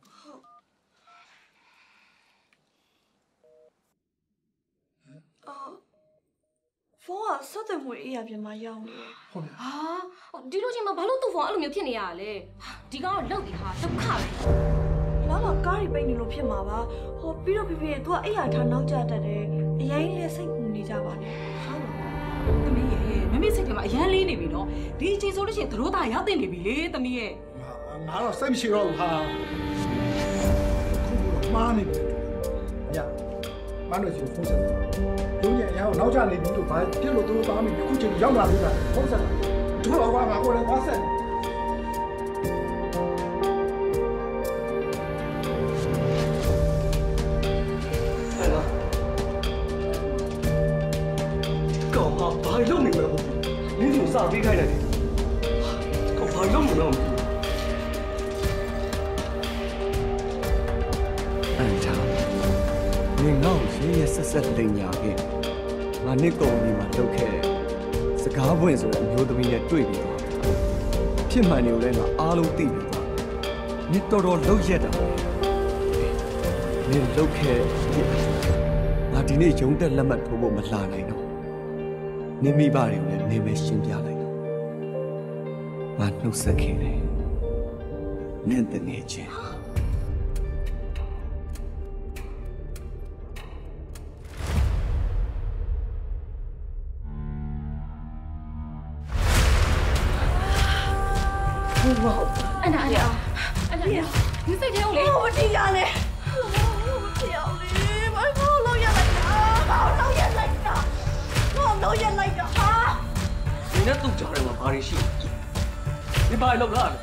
ဖုန်းကဆက်သွယ်မှုအေးရပြန်မရောက်နေဟုတ်တယ်ဟာဒီလိုချင်းမှာဘာလို့သူ့ဖုန်းအဲ့လိုမျိုးဖြစ်နေရလဲဒီကောင်တော့လောက်ပြီဟာဒုက္ခပဲလာမကားရီပိတ်နေလို့ဖြစ်မှာပါဟောပြီးတော့ဖေဖေသူကအိယာထားနောက်ကျတတ်တယ်အရင်လေးစိတ်ကူနေကြပါနဲ့ဟုတ်ပါဘူးသမီးရဲ့မမေစိတ်ထဲမှာအရန်လေးနေပြီနော်ဒီအချိန်ဆိုလို့ရှိရင်သတို့သားရောက်တင်နေပြီလေသမီးရဲ့ငါတော့စိတ်မရှိတော့ဘူးဟာခုတော့မှားနေပြီညမနှွေချင်ဖုန်းဆက်ရုံးရဲ့အရန်ကိုနောက်ကျနေပြီလို့ဘာဖြစ်လို့သူတို့သားမိအခုချိန်ရောက်လာပြီလားဖုန်းဆက်တို့တော့ဘာမှကိုလည်းသွားဆက်ဘာလုပ်နေမလဲနင်းတို့စားပေးခိုင်းတယ်ကောဘာလုပ်နေလဲအန်တာနင်ငေါ့ရေးရဆက်ဆက်လိန်ညာခဲ့ငါနှစ်ကုံဒီမှာလုပ်ခဲ့စကားပွင့်ဆိုတဲ့အမျိုးသမီးနဲ့တွေ့ပြီးတော့ဖြစ်မှန်နေလို့လည်းငါအားလုံးသိပြီးတော့နင်တော်တော်လှုပ်ရက်တာနင်လှုပ်ခဲ့ငါဒီနေ့ရုံးတက်လက်မှတ်ထိုးဖို့မလာနိုင်တော့ နင်မိဘတွေကိုလည်းနေမဲရှင်းပြလိုက်တော့ငါနှုတ်ဆက်ခဲ့တယ်နင့်တငယ်ချင်းဟုတ်ပါဘူးအဲ့ဒါအဲ့ဒါအဲ့ဒါဒီစိတ်ထဲကိုလေ我这样嘞，我这样嘞，我我老爷来着，我老爷来着，我老爷来着啊！ 你那都叫人嘛，把你洗，你把你弄哪里？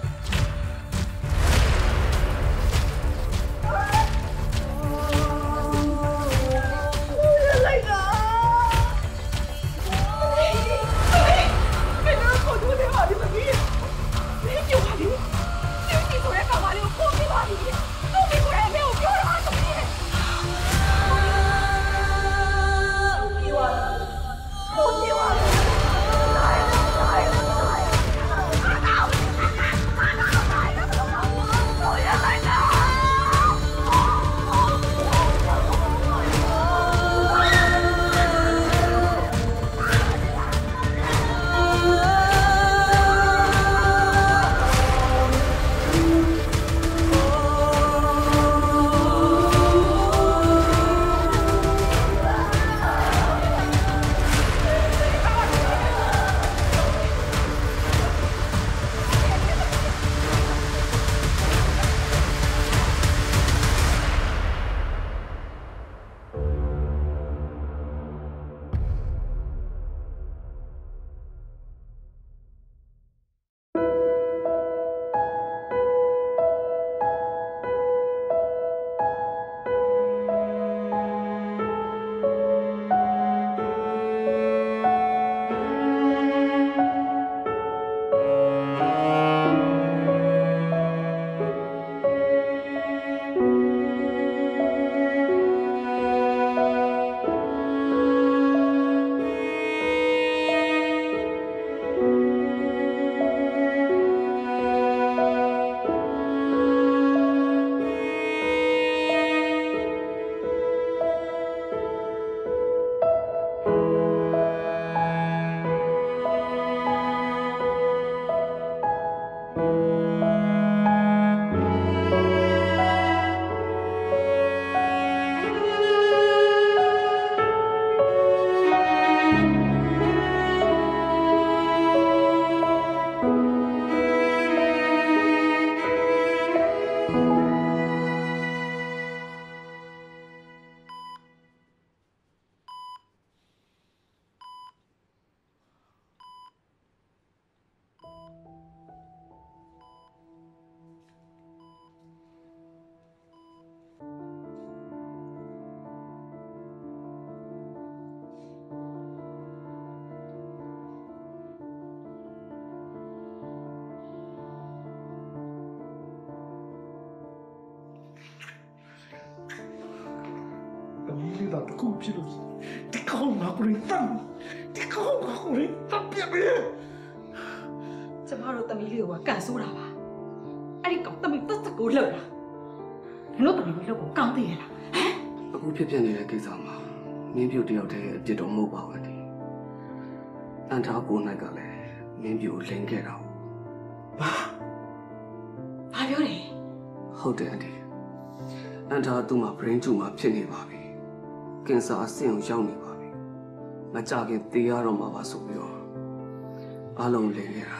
你到这狗屁了，你搞哪个人当？你搞哪个人当别别？ ကျမတို့သမီးလေးကကန်ဆိုးတာပါအဲ့ဒီကောင်သမီးတက်တက်ကိုလှုပ်တာနင်တို့သမီးလေးကိုကောင်းသေးရလားဟမ်အခုဖြစ်ဖြစ်နေတဲ့ကိစ္စမှာမင်းပြူတယောက်တည်းအပြစ်တော့မဟုတ်ပါဘူးဒီအန်ထားကိုနိုင်ကလည်းမင်းပြူလင်းခဲ့တာဘာဘာပြောလဲဟုတ်တယ်အန်တီအန်ထားသူ့မှာ brain tumor ဖြစ်နေပါပြီကင်ဆာအဆင့်ကိုရောက်နေပါပြီမကြခင်သေရတော့မှာပါဆိုပြီးတော့အားလုံးလင်းခဲ့တာ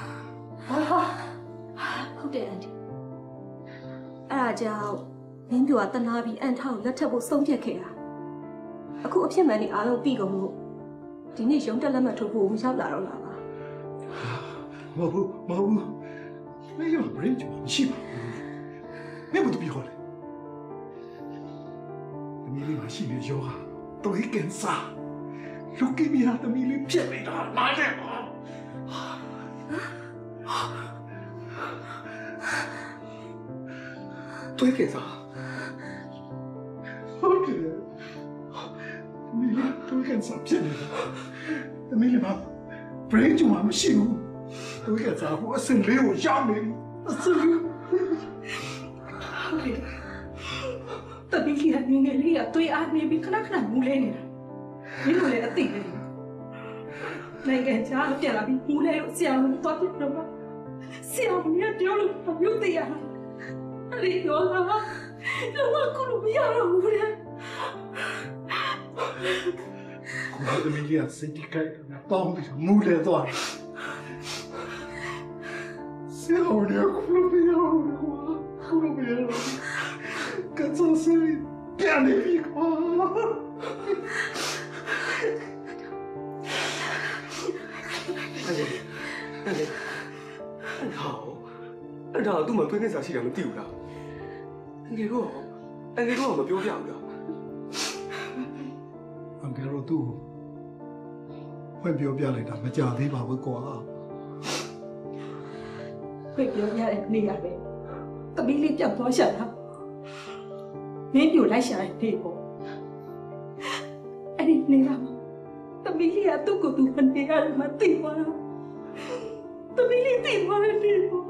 ဟုတ်တယ်အန်တီအဲ့ဒါကြောင့်မင်းပြူကတနာပြီးအန်ထားကိုလက်ထပ်ဖို့ဆုံးဖြတ်ခဲ့တာအခုအဖြစ်မှန်နေအားလုံးပြီးကုန်လို့ဒီနေ့ရုံးတက်လက်မှတ်ထိုးဖို့မရောက်လာတော့လားပါမဟုတ်ဘူးမဟုတ်ဘူးမင်းရော brain tumor မရှိပါဘူးမင်းဘာလို့ပြောလဲသမီးလေးမရှိနေရောဟာတော့ကင်ဆာလူကီမီယာသမီးလေးဖြစ်နေတာနားလဲပါ对给他，好可怜，你俩都干啥骗你的？没礼貌 ，brain 就还没醒，都干啥？我生理我压力，生理。 ဟုတ်တယ်တပီးကြီးကငငယ်လေးကတွေးအားနေပြီးခဏခဏမူးလဲနေတာမင်းတို့လည်းအသိပဲနိုင်ငံခြားပြန်လာပြီးမူးလဲလို့ဆရာကသွားပြတော့ဆရာကပြောလို့မပြောသေးရအဲ့ဒီတော့ကလောကကူမရတော့ဘူးလေကိုယ်ကမင်းကြီးကစိတ်ကြိုက်တာတောင်းပြီးမူးလဲသွားဆရာကကူမရတော့ဘူးကူမရတော့ပြန်နေပြီကွာအဲ့လေအဲ့လေဟောအဲ့ဒါသူ့မှာတွေးနေစားရှိတာမသိဘူးလားငယ်တော့ငယ်တော့မပြောပြဘူးလားအန်ကယ်တို့သူ့ဖွင့်ပြောပြလိုက်တာမကြသေးပါဘူးကွာဖွင့်ပြောပြတဲ့နေရာပဲသမီးလေးပြောက်သွားရှာတာမင်းပြိုလိုက်ရှာတဲ့နေပေါ့အဲ့ဒီနေရာမှာသမီးလေးကသူ့ကိုယ်သူမနေရတယ်မသိပါဘူးသမီးလေးသိပါရဲ့နေပေါ့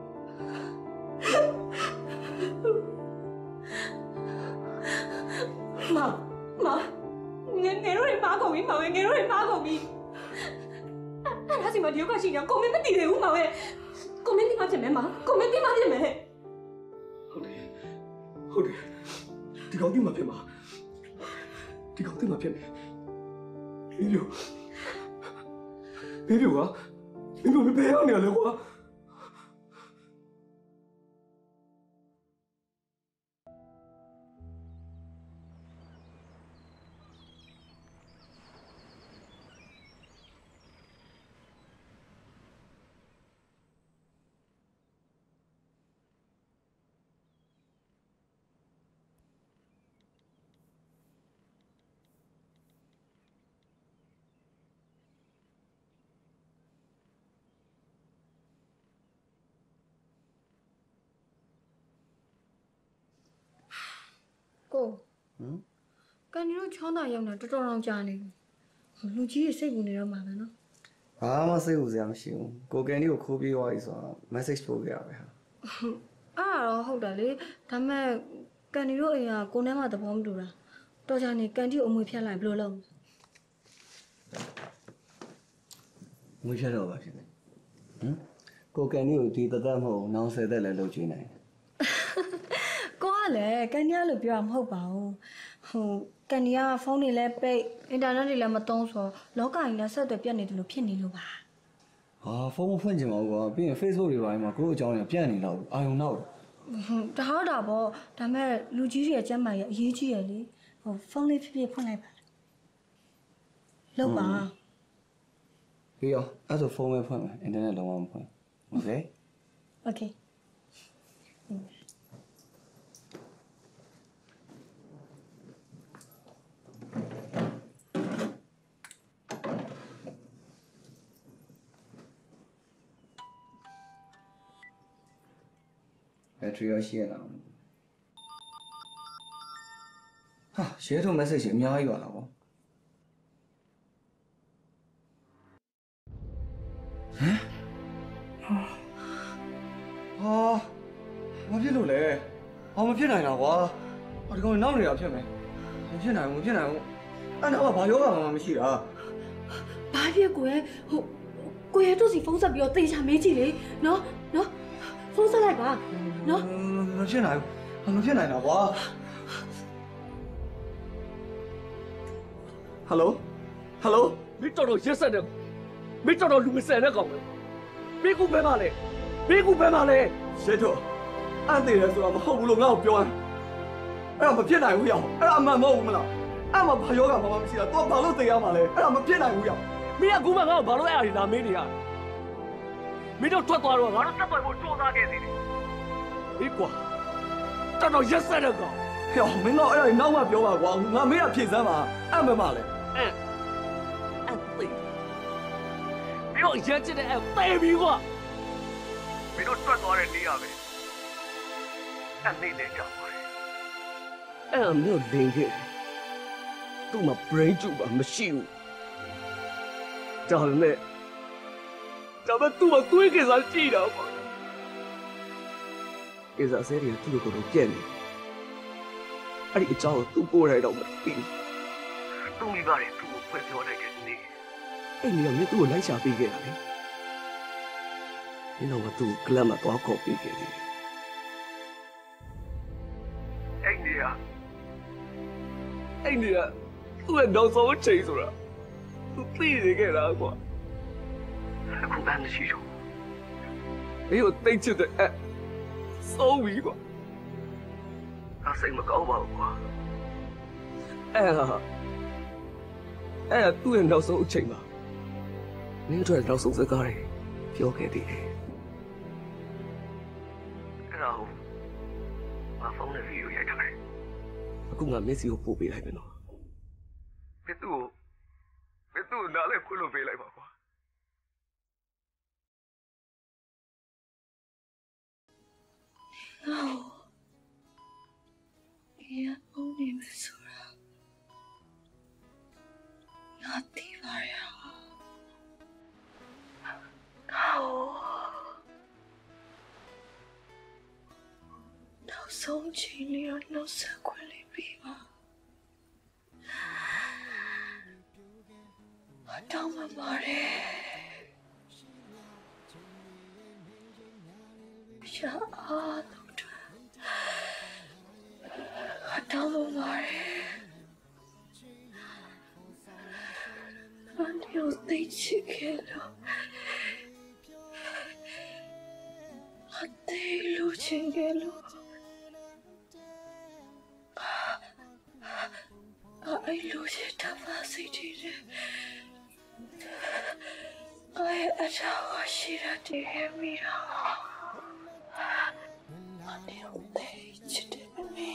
မမငယ်ငယ်တို့မားကုန်ပြီမောင်ငယ်တို့မားကုန်ပြီအဲ့ဒါစီမဒီယောကရှိနေကိုမင်းမသိသေးဘူးမောင်ရဲ့ကိုမင်းသိမှဖြစ်မယ်မကိုမင်းသိမှဖြစ်မယ်ဟုတ်တယ်ဟုတ်တယ်ဒီကောင်သိမှဖြစ်မှာဒီကောင်သိမှဖြစ်မယ်ဘေးပြိုဘေးပြိုကဘေးပြိုဘယ်ရောက်နေရလဲကွာကိုဟမ်ကန်ဒီတို့ချောင်းသာရောက်နေတာတော်တော်အောင်ကြာနေပြီလူကြီးရဲ့စိတ်ကူနေတော့မှာပဲနော်ဘာမှစိတ်ကူစရာမရှိဘူးကိုကန်ဒီကိုခိုးပြေးသွားပြီဆိုတော့ message ပို့ခဲ့ရပဲဟာအဲ့ဒါတော့ဟုတ်တယ်လေဒါပေမဲ့ကန်ဒီတို့အိမ်ကကိုနဲ့မှသဘောမတူတာတော်ကြနေကန်ဒီကိုအမွေဖြတ်လိုက်ဘယ်လိုလုပ်ငွေဖြတ်တော့ပါဖြစ်နေဟမ်ကိုကန်ဒီကိုဒီတသက်မဟုတ်နောင်ဆယ်သက်လည်းလုပ်ချင်နိုင်တယ်ကိုကလည်းကန်ဒီကလို့ပြောတာမဟုတ်ပါဘူးဟိုကန်ဒီကဖုန်းတွေလည်းပိတ်အင်တာနက်တွေလည်းမသုံးဆိုလောကကြီးနဲ့ဆက်သွယ်ပြတ်နေတယ်လို့ဖြစ်နေလို့ပါဟာဖုန်းမဖွင့်ချင်ပါဘူးကွာပြီးရင် Facebook တွေပိုင်းမှာကိုယ့်အကြောင်းတွေပြန့်နေတော့အာယုံတော့တဟောတာပေါ့ဒါပေမဲ့လူကြီးတွေရဲ့ကျမ်းမာရေးအရေးကြီးရလေဟိုဖုန်းလေးဖြစ်ဖြစ်ဖွင့်လိုက်ပါလောက်ပါပြီးရောအဲ့ဆိုဖုန်းပဲဖွင့်မယ်အင်တာနက်လုံးဝမဖွင့်โอเคโอเคဘက်ထရီရောရှိရလားဟာရှယ်ထုံ message အများကြီးပါလားဗောဟမ်ဟာမဖြစ်လို့လဲဘာမဖြစ်နိုင်တာကွာဒီကောင်နောက်နေတာဖြစ်မယ်မဖြစ်နိုင်ဘူးမဖြစ်နိုင်ဘူးအဲ့တော့ဘာယောဂမှမရှိတာဘာဖြစ်ကိုရဲ့ဟိုကိုရဲ့တို့စီဖုန်းဆက်ပြီးတော့တေချာမေးကြည့်လေနော်နော်ဖုန်းဆက်လိုက်ပါနော်မဖြစ်နိုင်ဘူးမဖြစ်နိုင်တာကွာဟယ်လိုဟယ်လိုမင်းတော်တော်ရက်ဆက်တယ်မင်းတော်တော်လူမဆန်တဲ့ကောင်ပဲမင်းကူဘဲပါလေမင်းကူဘဲပါလေရှေ့တော့အဲ့တည်းလဲဆိုတာမဟုတ်ဘူးလို့ငါ့ကိုပြောတယ်အဲ့ဒါမဖြစ်နိုင်ဘူးရောအဲ့ဒါအမှန်မဟုတ်ဘူးမလားအဲ့မှာဘာယောဂမှမရှိတာတော့ဘာလို့သိရမှာလဲအဲ့ဒါမဖြစ်နိုင်ဘူးရောမင်းကကူမငါ့ကိုဘာလို့အဲ့အရာတွေလာမင်းနေရမင်းတို့ထွက်သွားတော့ငါတို့တက်ပေါ်ဖို့ကြိုးစားခဲ့သေးတယ်ဒီကွာတော်တော်ရက်ဆက်တဲ့ကောင်ဟဲ့မင်းတော့အဲ့ဒါနောက်မှပြောပါကွာငါမေးတာဖြေစမ်းပါအဲ့မမလဲအဲ့အဲ့သိမင်းတို့ရက်ချစ်တဲ့အဲ့သေပြီကွာမင်းတို့ထွက်သွားတဲ့နေရပဲအဲ့နေလေကြောက်ပါအဲ့အမျိုးလင်းခဲ့သူ့မှာ brain ကျူပါမရှိဘူးဒါပေမဲ့ဒါပေမဲ့သူ့မှာတွေးကြစားကြည့်တာပေါ့ကစားစဲရီကသူ့ကိုတော့ပြက်နေအဲ့ဒီအကြောင်းကိုသူ့ကိုယ်တိုင်တော့မသိဘူးသူ့မိဘတွေသူ့ကိုဖွင့်ပြောလိုက်တဲ့နေ့အဲ့ဒီကမြစ်သူ့ကိုလိုက်ရှာပေးခဲ့တာလေဒီတော့ကသူ့ကလပ်မှာတော့ခေါ်ပေးခဲ့တယ်အဲ့ဒီကအဲ့ဒီကသူ့ရဲ့နောက်ဆုံးချိန်ဆိုတာသူသိနေခဲ့တာကွာအခုတန်းရှိတော့ဒီကိုတိတ်ချစ်တဲ့ဆုံးပြီကွာအစိမ်မကောင်းပါဘူးကွာအဲ့ဟာအဲ့ဒါသူ့ရဲ့နောက်ဆုံးအချိန်မှာမင်းတို့နောက်ဆုံးစကားတွေပြောခဲ့သေးတယ်အဲ့ဒါဟုတ်ငါဖုန်းနဲ့ဗီဒီယိုရိုက်ထားတယ်အခုငါမျက်စိကိုပို့ပေးလိုက်မယ်နော်ဘယ်သူ့ကိုဘယ်သူ့ကိုနားလဲခွလို့ပေးလိုက်ပါကွာငါ့ကိုရအောင်နေမဆိုတာငါသိပါရဲ့ငါ့ကိုနောက်ဆုံးချိန်လေးတော့နောက်ဆက်ခွင့်လေးပေးပါအတောင်းမှပါတယ်ရှာအားလုံးတွေအတောင်းမှပါတယ်အန်ဒီကိုသိချစ်ခဲ့လို့အသေးလို့ချင်ခဲ့လို့I lose it, I see it. I adore she that you hear me now. And you think me.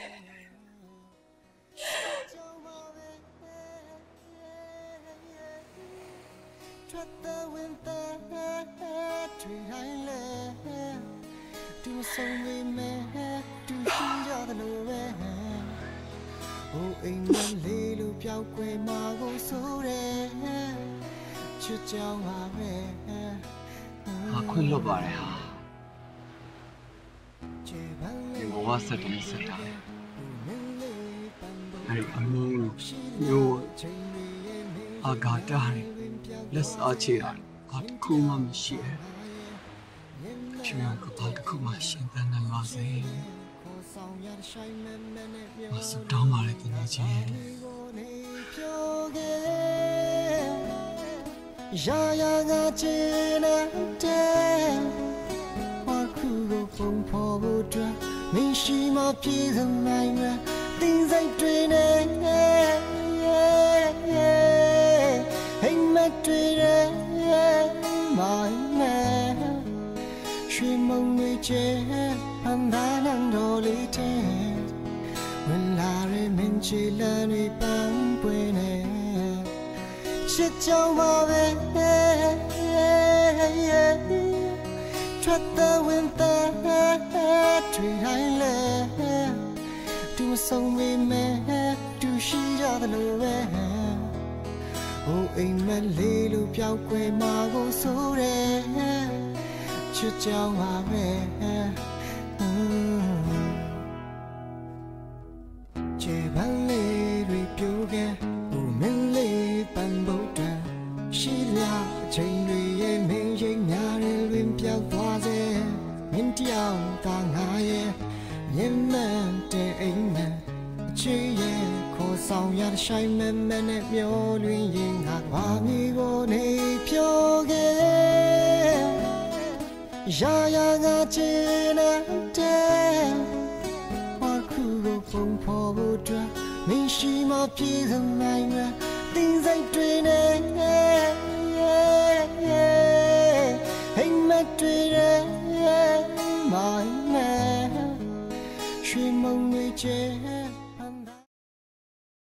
Trust the winter, tree island. Do some we may do see other nowhere. Oh, in the little piao quay mago sore, chuchao ave. I quit love her. You was set in set up. I mean, you. I got that. Let's arch it. Got Kuma Michelle. She won't go back to Kuma Shin than I was saying. Was so dumb at the night. Jaya China Day. Wakugo from Pobutra. Mishima Peas and Manga. Things I train. Hey, my train. My man. She money chair. And then and all it is when Larry Minchilani Pampwene Shit your way, trust the winter tree island. Do some we may do she other way. Oh, in my little piao quay mago sore. Shit your way. Chevale repuge, Umele Pambota, Sheila, Chain Ray, Majing Yare, Limpia Waze, Mintiao, Tangaye, Yemen, Te Amen, Chie, Kosao Yad Shaiman, Menet Mioling, Ying, Amigo, Nepioge, Jaya China, from Pobutra, Mishima Peas and Manga, things I train.